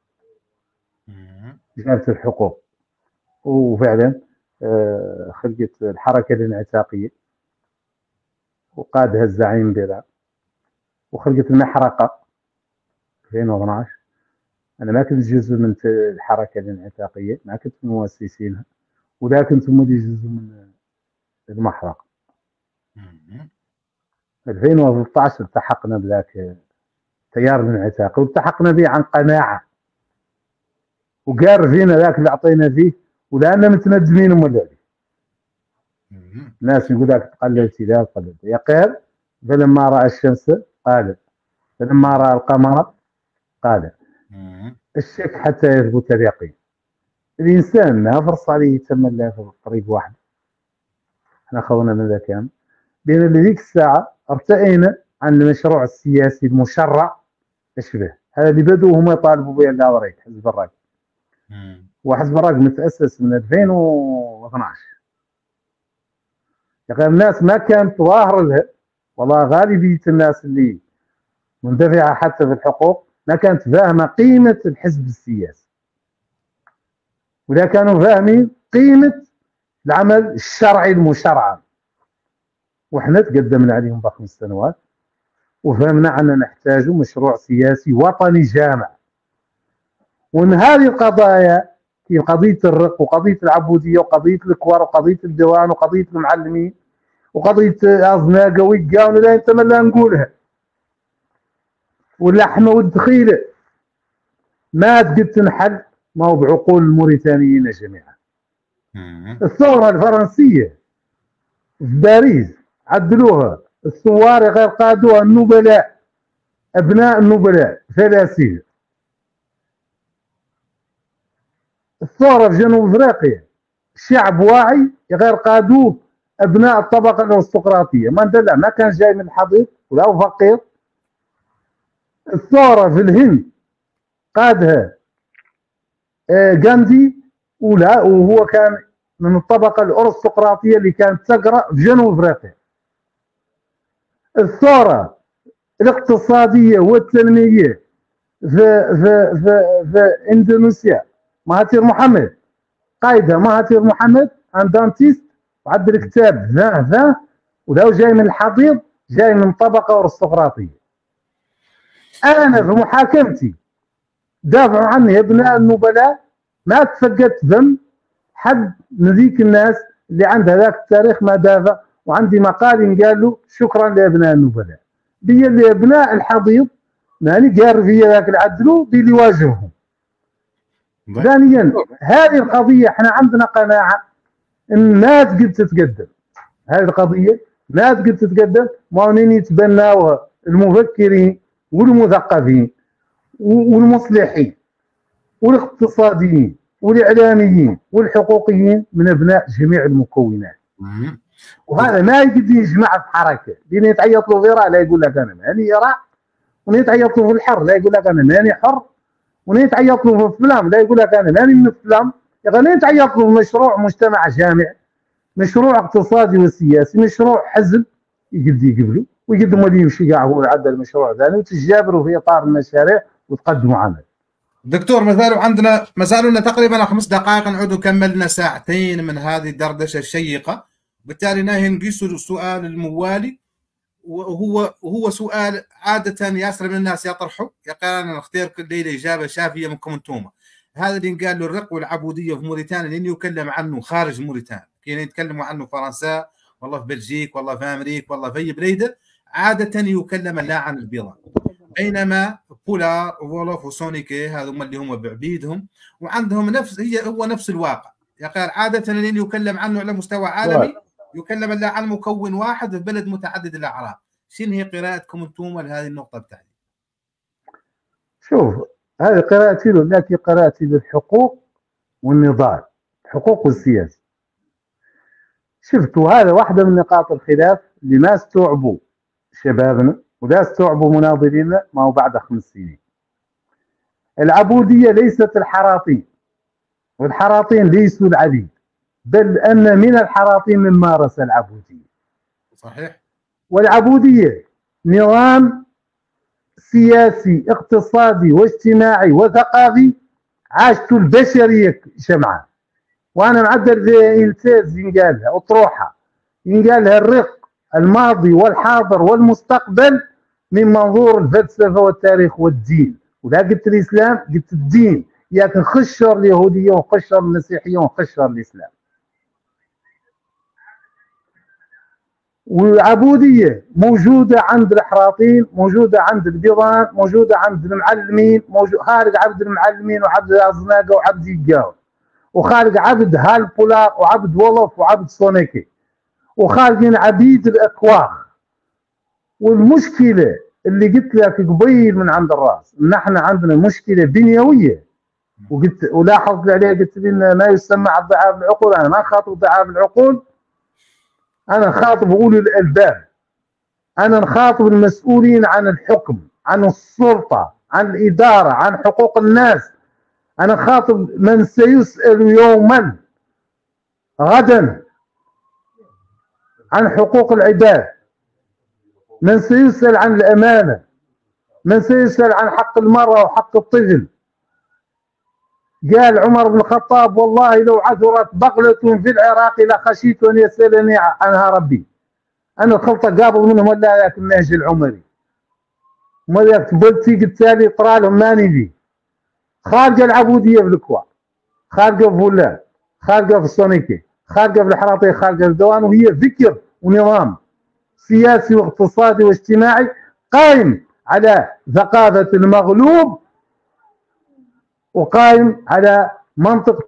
جابت الحقوق وفعلا خلقت الحركه الانعتاقيه وقادها الزعيم ديالها، وخلقت المحرقه ألفين واثناش. انا ما كنت جزء من الحركه الانعتاقيه، ما كنت من مؤسسينها، ولكن ثم جزء من المحرقه. ألفين وثلاثة عشر التحقنا بذاك التيار الانعتاقي، والتحقنا به عن قناعه، وقار فينا ذاك اللي عطينا فيه، ولأننا متندمين وملالي. الناس يقول لك تقلل تلال قلل يقال، فلما راى الشمس قال، فلما راى القمر قال. الشك حتى يثبت اليقين. الانسان ما فرص عليه يتملى في طريق واحد. احنا خونا من ذا كان بين لذيك الساعه ارتئينا عن المشروع السياسي المشرع اشبه هذا اللي بدوا هم يطالبوا به الدوري حزب الراي. وحزب الراي متاسس من ألفين واثناش. يا الناس ما كانت ظاهره لها، والله غالبيه الناس اللي مندفعه حتى في الحقوق ما كانت فاهمه قيمه الحزب السياسي، ولا كانوا فاهمين قيمه العمل الشرعي المشرع. وحنا تقدمنا عليهم بخمس سنوات وفهمنا أننا نحتاج مشروع سياسي وطني جامع. ومن هذه القضايا في قضية الرق وقضية العبودية وقضية الكوار وقضية الديوان وقضية المعلمين وقضية أزناقة ويقا ولا أنت ما نقولها واللحمة والدخيلة ما تقد تنحل ما هو بعقول الموريتانيين جميعا. الثورة الفرنسية في باريس عدلوها، الثوار غير قادوها النبلاء، أبناء النبلاء فلاسفة. الثورة في جنوب أفريقيا شعب واعي غير قادوه أبناء الطبقة الأرستقراطية، ما ندلع ما كان جاي من الحضيض ولا فقير. الثورة في الهند قادها غاندي ولا وهو كان من الطبقة الأرستقراطية اللي كانت تقرأ في جنوب أفريقيا. الثورة الاقتصادية والتنمية في في في في اندونيسيا مهاتير محمد قايدها مهاتير محمد عن دانتيست وعدل كتاب ذا ذا ولو جاي من الحضيض جاي من طبقة أرستقراطية. أنا في محاكمتي دافعوا عني ابناء النبلاء ما تفقدت ذنب حد من ذيك الناس اللي عندها ذاك التاريخ ما دافع. وعندي مقال قال له شكرا لابناء النبلاء بي اللي ابناء الحضيض ماني قار فيا ذاك العدلو بي اللي واجههم. ثانيا هذه القضيه احنا عندنا قناعه ان ما تقدر تتقدم. هذه القضيه ما تقدر تتقدم مانين يتبناوها المفكرين والمثقفين والمصلحين والاقتصاديين والاعلاميين والحقوقيين من ابناء جميع المكونات. وهذا ما يقدر يجمع في حركه، بين يتعيط له في راه لا يقول لك انا ماني راه، ونيتعيط له في الحر لا يقول لك انا ماني حر، ونيتعيط له في الفلام لا يقول لك انا ماني من الفلام. يا اخي نيتعيط له مشروع مجتمع جامع، مشروع اقتصادي وسياسي، مشروع حزب يقد يقبلوا ويقد مولي يمشي كاع هو عدى المشروع ثاني وتجابروا في اطار المشاريع وتقدموا عمل. دكتور مثال عندنا مسألة لنا تقريبا خمس دقائق نعود كملنا ساعتين من هذه الدردشة الشيقة، بالتالي ناهي نقيس السؤال الموالي وهو وهو سؤال عادة ياسر من الناس يطرحوا يقال أنا نختار كل ليلة إجابة شافية منكم أنتم. هذا اللي قال له الرق والعبودية في موريتانيا لأنه يكلم عنه خارج موريتانيا، كاين يتكلموا عنه فرنسا والله في بلجيك والله في أمريكا والله في بليدة، عادة يكلم لا عن البيضاء. بينما بولار وولوف وسونيكي هذول اللي هم بعبيدهم وعندهم نفس هي هو نفس الواقع. يقال عادة اللي يكلم عنه على مستوى عالمي يكلم لا عن مكون واحد في بلد متعدد الأعراق. شنو هي قراءتكم انتم لهذه النقطة بتاعتي؟ شوف هذه قراءتي له، لكن قراءتي للحقوق والنضال، الحقوق والسياسة. شفتوا هذا واحدة من نقاط الخلاف اللي ما استوعبوا شبابنا ولا استوعبوا مناضلينا ما هو بعد خمس سنين. العبودية ليست الحراطين، والحراطين ليسوا العبيد، بل أن من الحراطين من مارس العبودية. صحيح. والعبودية نظام سياسي اقتصادي واجتماعي وثقافي عاشته البشرية جمعاء. وأنا معدل زي إنتاز ينقالها أطروحة، ينقالها الرق الماضي والحاضر والمستقبل من منظور الفلسفة والتاريخ والدين. ولا قلت الإسلام قلت الدين، ياك نخشر اليهودية ونخشر المسيحية ونخشر الإسلام. والعبودية موجودة عند الأحراطين، موجودة عند البيضان، موجودة عند المعلمين، موجود خارج عبد المعلمين وعبد الأزناقة وعبد الجاو، وخارج عبد هالبولاق وعبد ولف وعبد صونيكي، وخارجين عبيد الأكواخ. والمشكلة اللي قلت لك قبيل من عند الراس، نحن عندنا مشكلة بنيوية، وقلت ولاحظت عليها قلت لي ما يسمى ضعاف العقول. أنا ما خاطب ضعاف العقول، أنا خاطب أولي الألباب، أنا نخاطب المسؤولين عن الحكم، عن السلطة، عن الإدارة، عن حقوق الناس. أنا خاطب من سيسأل يوما غدا عن حقوق العباد، من سيسأل عن الأمانة، من سيسأل عن حق المرأة وحق الطفل. قال عمر بن الخطاب والله لو عثرت بغلة في العراق لخشيت أن يسألني عنها ربي. أنا الخلطة قابل منهم ولا ذاك النهج العمري، ما ذاك بلتي قلت لي طرا لهم ما نجي. خارجة العبودية في الكوار، خارجة في فلان، خارجة في الصونيكي، خارجة في الحراطي، خارجة في الدوان، وهي فكر ونظام سياسي واقتصادي واجتماعي قائم على ثقافة المغلوب وقائم على منطق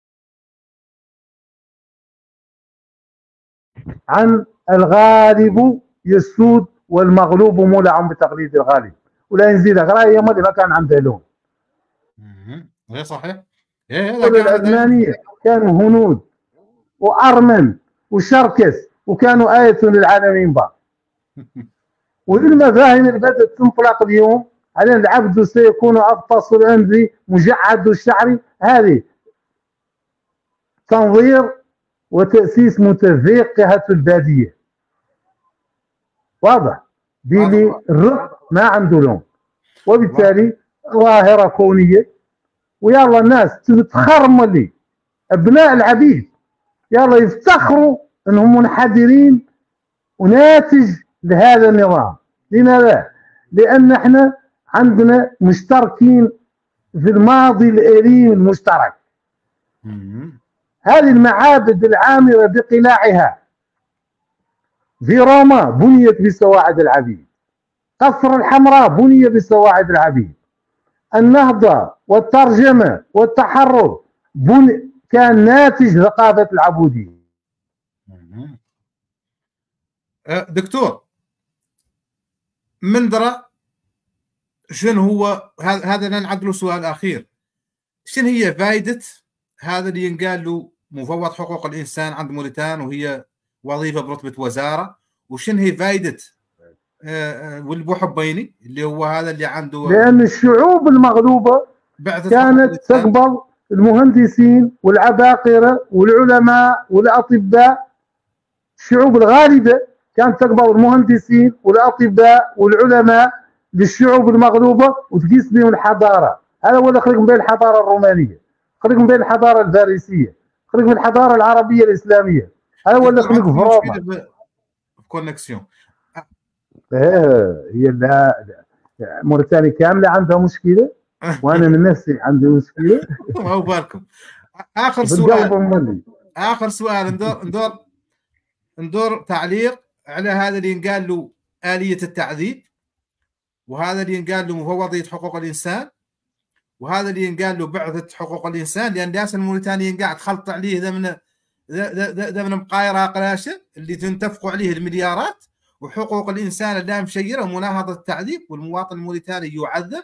عن الغالب يسود والمغلوب مولع بتقليد الغالب. ولا نزيد غراية ما ما كان عنده لون. غير صحيح. ايه العثمانية كانوا هنود وأرمن وشركس وكانوا آية للعالمين بعض. والمفاهيم اللي بدأت تنطلق اليوم على العبد سيكون أبطس الأنف مجعد الشعر، هذه تنظير وتأسيس متفقهة البادية. واضح؟ ديلي الرق ما عنده لون، وبالتالي ظاهرة كونية. ويلا الناس تتخرملي أبناء العبيد يلا يفتخروا أنهم منحدرين وناتج لهذا النظام. لماذا؟ لأن احنا عندنا مشتركين في الماضي الأليم المشترك. هذه المعابد العامرة بقلاعها في روما بنيت بسواعد العبيد، قصر الحمراء بني بسواعد العبيد، النهضة والترجمة والتحرر بني كان ناتج ثقافة العبودية. دكتور منذرة، شنو هو هذا؟ نعدل سؤال أخير، شنو هي فائدة هذا اللي ينقال له مفوض حقوق الإنسان عند موريتان وهي وظيفة برتبة وزارة؟ وشنو هي فائدة والبوحبيني اللي هو هذا اللي عنده؟ لأن الشعوب المغلوبة كانت تقبل المهندسين والعباقرة والعلماء والأطباء. الشعوب الغالبة كانت تقبل المهندسين والأطباء والعلماء للشعوب المغلوبة وتقيس بهم الحضارة. هذا هو اللي خلق بين الحضارة الرومانية، خلق بين الحضارة الفارسية، خلق بين الحضارة العربية الإسلامية. هذا هو اللي خلق في روما. كونكسيون. ايه هي لا موريتانيا كاملة عندها مشكلة، وأنا من نفسي عندي مشكلة. الله يباركم. آخر سؤال آخر سؤال ندور ندور ندور تعليق على هذا اللي ينقال له آلية التعذيب، وهذا اللي ينقال له مفوضية حقوق الإنسان، وهذا اللي ينقال له بعثة حقوق الإنسان. لأن الناس الموريتانيين قاعد تخلط عليه ذا من ذا من مقايرة قلاشة اللي تنتفقوا عليه المليارات، وحقوق الإنسان اللي مشيرة ومناهضة التعذيب، والمواطن الموريتاني يعذب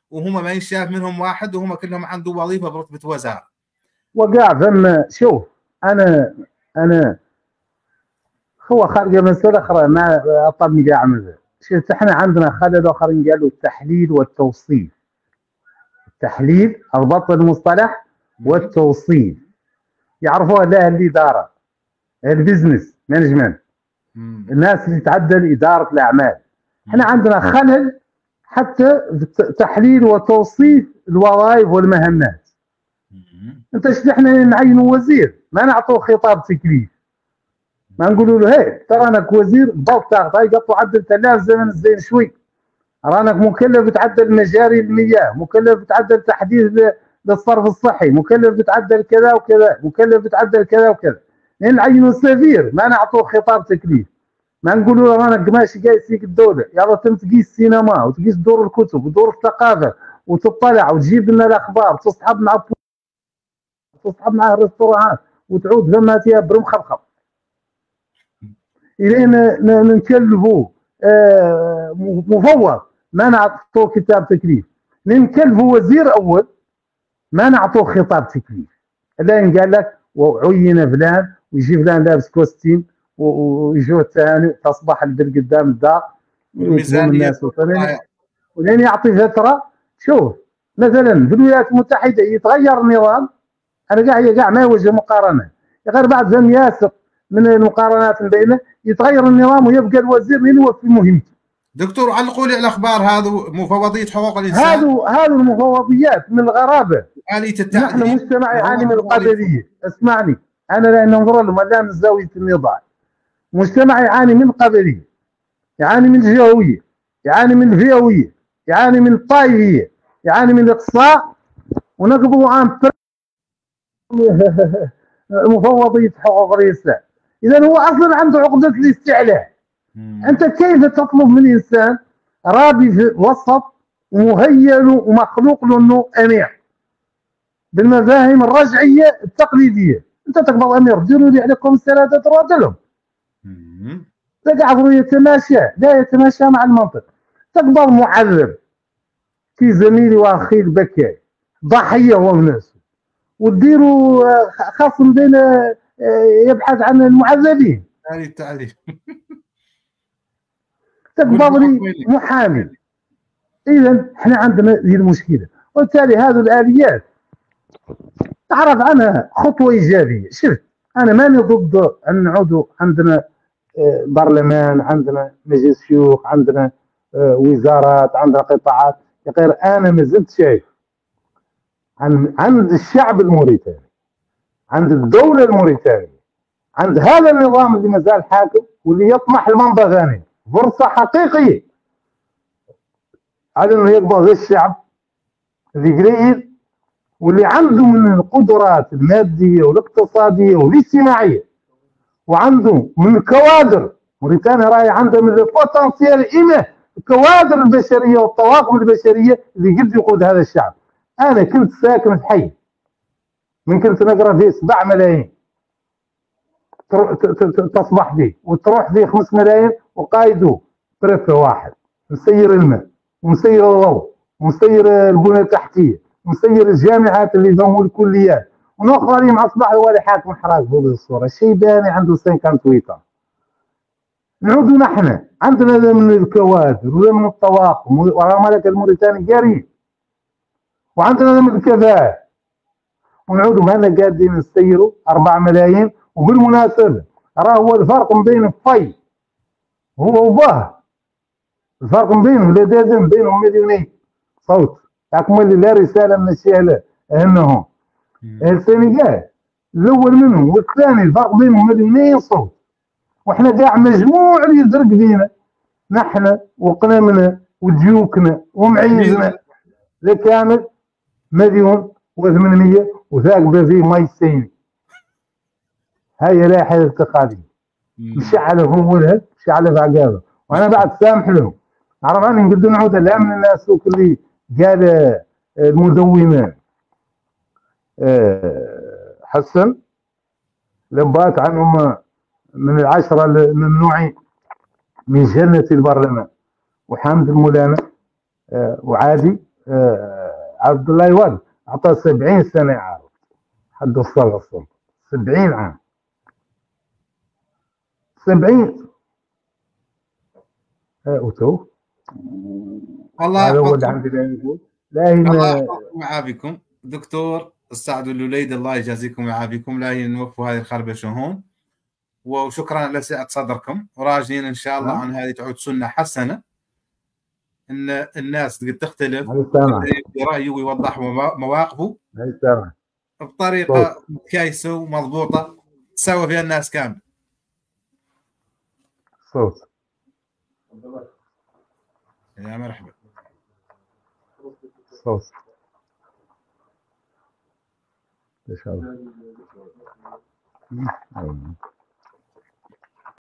وهم ما ينشاف منهم واحد، وهم كلهم عنده وظيفه برتبه وزاره. وقاع ثم شوف، انا انا هو خارج مسألة أخرى ما أطلب قاع من ذا. شفت احنا عندنا خلل آخرين قالوا التحليل والتوصيف. التحليل الضبط المصطلح والتوصيف يعرفوها لا الإدارة، البزنس مانجمنت، الناس اللي تعدل إدارة الأعمال. احنا عندنا خلل حتى في تحليل وتوصيف الوظائف والمهمات. انت شفت احنا نعينوا وزير ما نعطوه خطاب تكليف، ما نقولوا له هي ترى انك وزير ضبط تاخذ قطو عدل ثلاث زمن الزين شوي، رانك مكلف بتعدل مجاري المياه، مكلف بتعدل تحديث للصرف الصحي، مكلف بتعدل كذا وكذا، مكلف بتعدل كذا وكذا. لان نعينوا سفير ما نعطوه خطاب تكليف، ما نقولوا له رانك ماشي قايس فيك الدوله، يلا تم تقيس السينما وتقيس دور الكتب ودور الثقافه وتطلع وتجيب لنا الاخبار وتصحب مع تصحب مع الريستورانات وتعود لما تيها برم خبخب. الين نكلفوا مفوض ما نعطوه كتاب تكليف، نكلفوا وزير اول ما نعطوه خطاب تكليف. الان قال لك وعين فلان ويجي فلان لابس كوستيم ويجوا الثاني تصبح البر قدام الدار الميزانيه ولين يعطي فتره. شوف مثلا في الولايات المتحده يتغير النظام، انا كاع كاع ما يوجه مقارنه غير بعد زم ياسر من المقارنات بينه يتغير النظام ويبقى الوزير اللي يوفي مهمته. دكتور علقوا لي على الاخبار هذو مفوضيه حقوق الانسان، هذو هذو المفوضيات من الغرابه. آلية التعديل نحن مجتمع يعاني من القبليه، اسمعني انا لا ننظر لهم لا من زاويه النضال. مجتمع يعاني من القبليه، يعاني من الجهويه، يعاني من الفئويه، يعاني من الطائفيه، يعاني من الاقصاء، ونقبضوا عام مفوضيه حقوق الانسان. اذا هو اصلا عنده عقده الاستعلاء. انت كيف تطلب من انسان رابي في وسط ومهيئ له ومخلوق له انه امير بالمفاهيم الرجعيه التقليديه؟ انت تقبض امير ديروا لي عليكم السلاده ترادلهم. تقعدوا يتماشى لا يتماشى مع المنطق. تقبض معذب في زميلي واخي البكاي ضحيه هو من نفسه، وتديروا خصم بين يبحث عن المعذبين. هذه التعريف تقبض لي محامي. اذا احنا عندنا هذه المشكله، وبالتالي هذه الاليات تعرف عنها خطوه ايجابيه. شفت انا ماني ضد ان نعودوا عندنا برلمان، عندنا مجلس شيوخ، عندنا وزارات، عندنا قطاعات. غير انا ما زلت شايف عند الشعب الموريتاني، عند الدوله الموريتانيه، عند هذا النظام اللي مازال حاكم واللي يطمح المنبى غانم فرصه حقيقيه على انه يقبض الشعب اللي قليل واللي عنده من القدرات الماديه والاقتصاديه والاجتماعيه، وعنده من الكوادر. موريتانيا راهي عندها من البوتنسيال إيمه الكوادر البشريه والطواقم البشريه اللي قد يقود هذا الشعب. انا كنت ساكن في حي من كنت نقرا فيه سبع ملايين تصبح فيه وتروح فيه خمس ملايين وقايده طرف واحد مسير الماء ومسير الضوء ومسير البنى التحتيه ومسير الجامعات اللي فيهم الكليات، ونخرج مع اصبح هو اللي حاكم حراك بهذه الصوره. شيباني عنده خمسة وخمسين. نعودوا نحن عندنا من الكوادر ولا من الطواقم وراه ملك الموريتاني قريب، وعندنا من الكفاءه، ونعودوا هنا قاعدين نسيروا أربعة ملايين. وبالمناسبه راه هو الفرق بين الطي هو وباه، الفرق بينهم لا دازم بينهم مليونين صوت. تاكم اللي لا رساله من الشعله انهم السنغال الاول منهم والثاني الفرق بينهم مليونين صوت، واحنا كاع مجموع اللي يزرق فينا نحن وقنامنا وديوكنا ومعيزنا لكامل مليون وثمانمية وثاقبه فيه ماي سيني. هاي لائحه الانتقاليه مشعله في اولها مشعله في عقابه، وانا بعد سامح لهم. عرف عني نقدر نعود الان من الناس اللي قال المدونان حسن لبات عنهم من العشرة الممنوعين من جنة البرلمان، وحامد المولانا وعادي آه، عبد الله يواد اعطاه سبعين سنه يعارض حد وصل السلطه. سبعين عام. سبعين. آه، وتو الله هذا هو اللي يحفظكم. عندنا نقول. لكن الله يحفظكم ويعافيكم دكتور السعد اللوليد، الله يجازيكم ويعافيكم، لا نوقفوا هذه الخربشه هون. وشكرا على سعة صدركم، وراجين ان شاء الله نعم. عن هذه تعود سنه حسنه، ان الناس تقدر تختلف هاي سامع. يبدي رايه ويوضح موا- مواقفه هاي سامع. صوت. بطريقه متكايسه ومضبوطه تساوي فيها الناس كامله. صوت. يا مرحبا. صوت. ان شاء الله.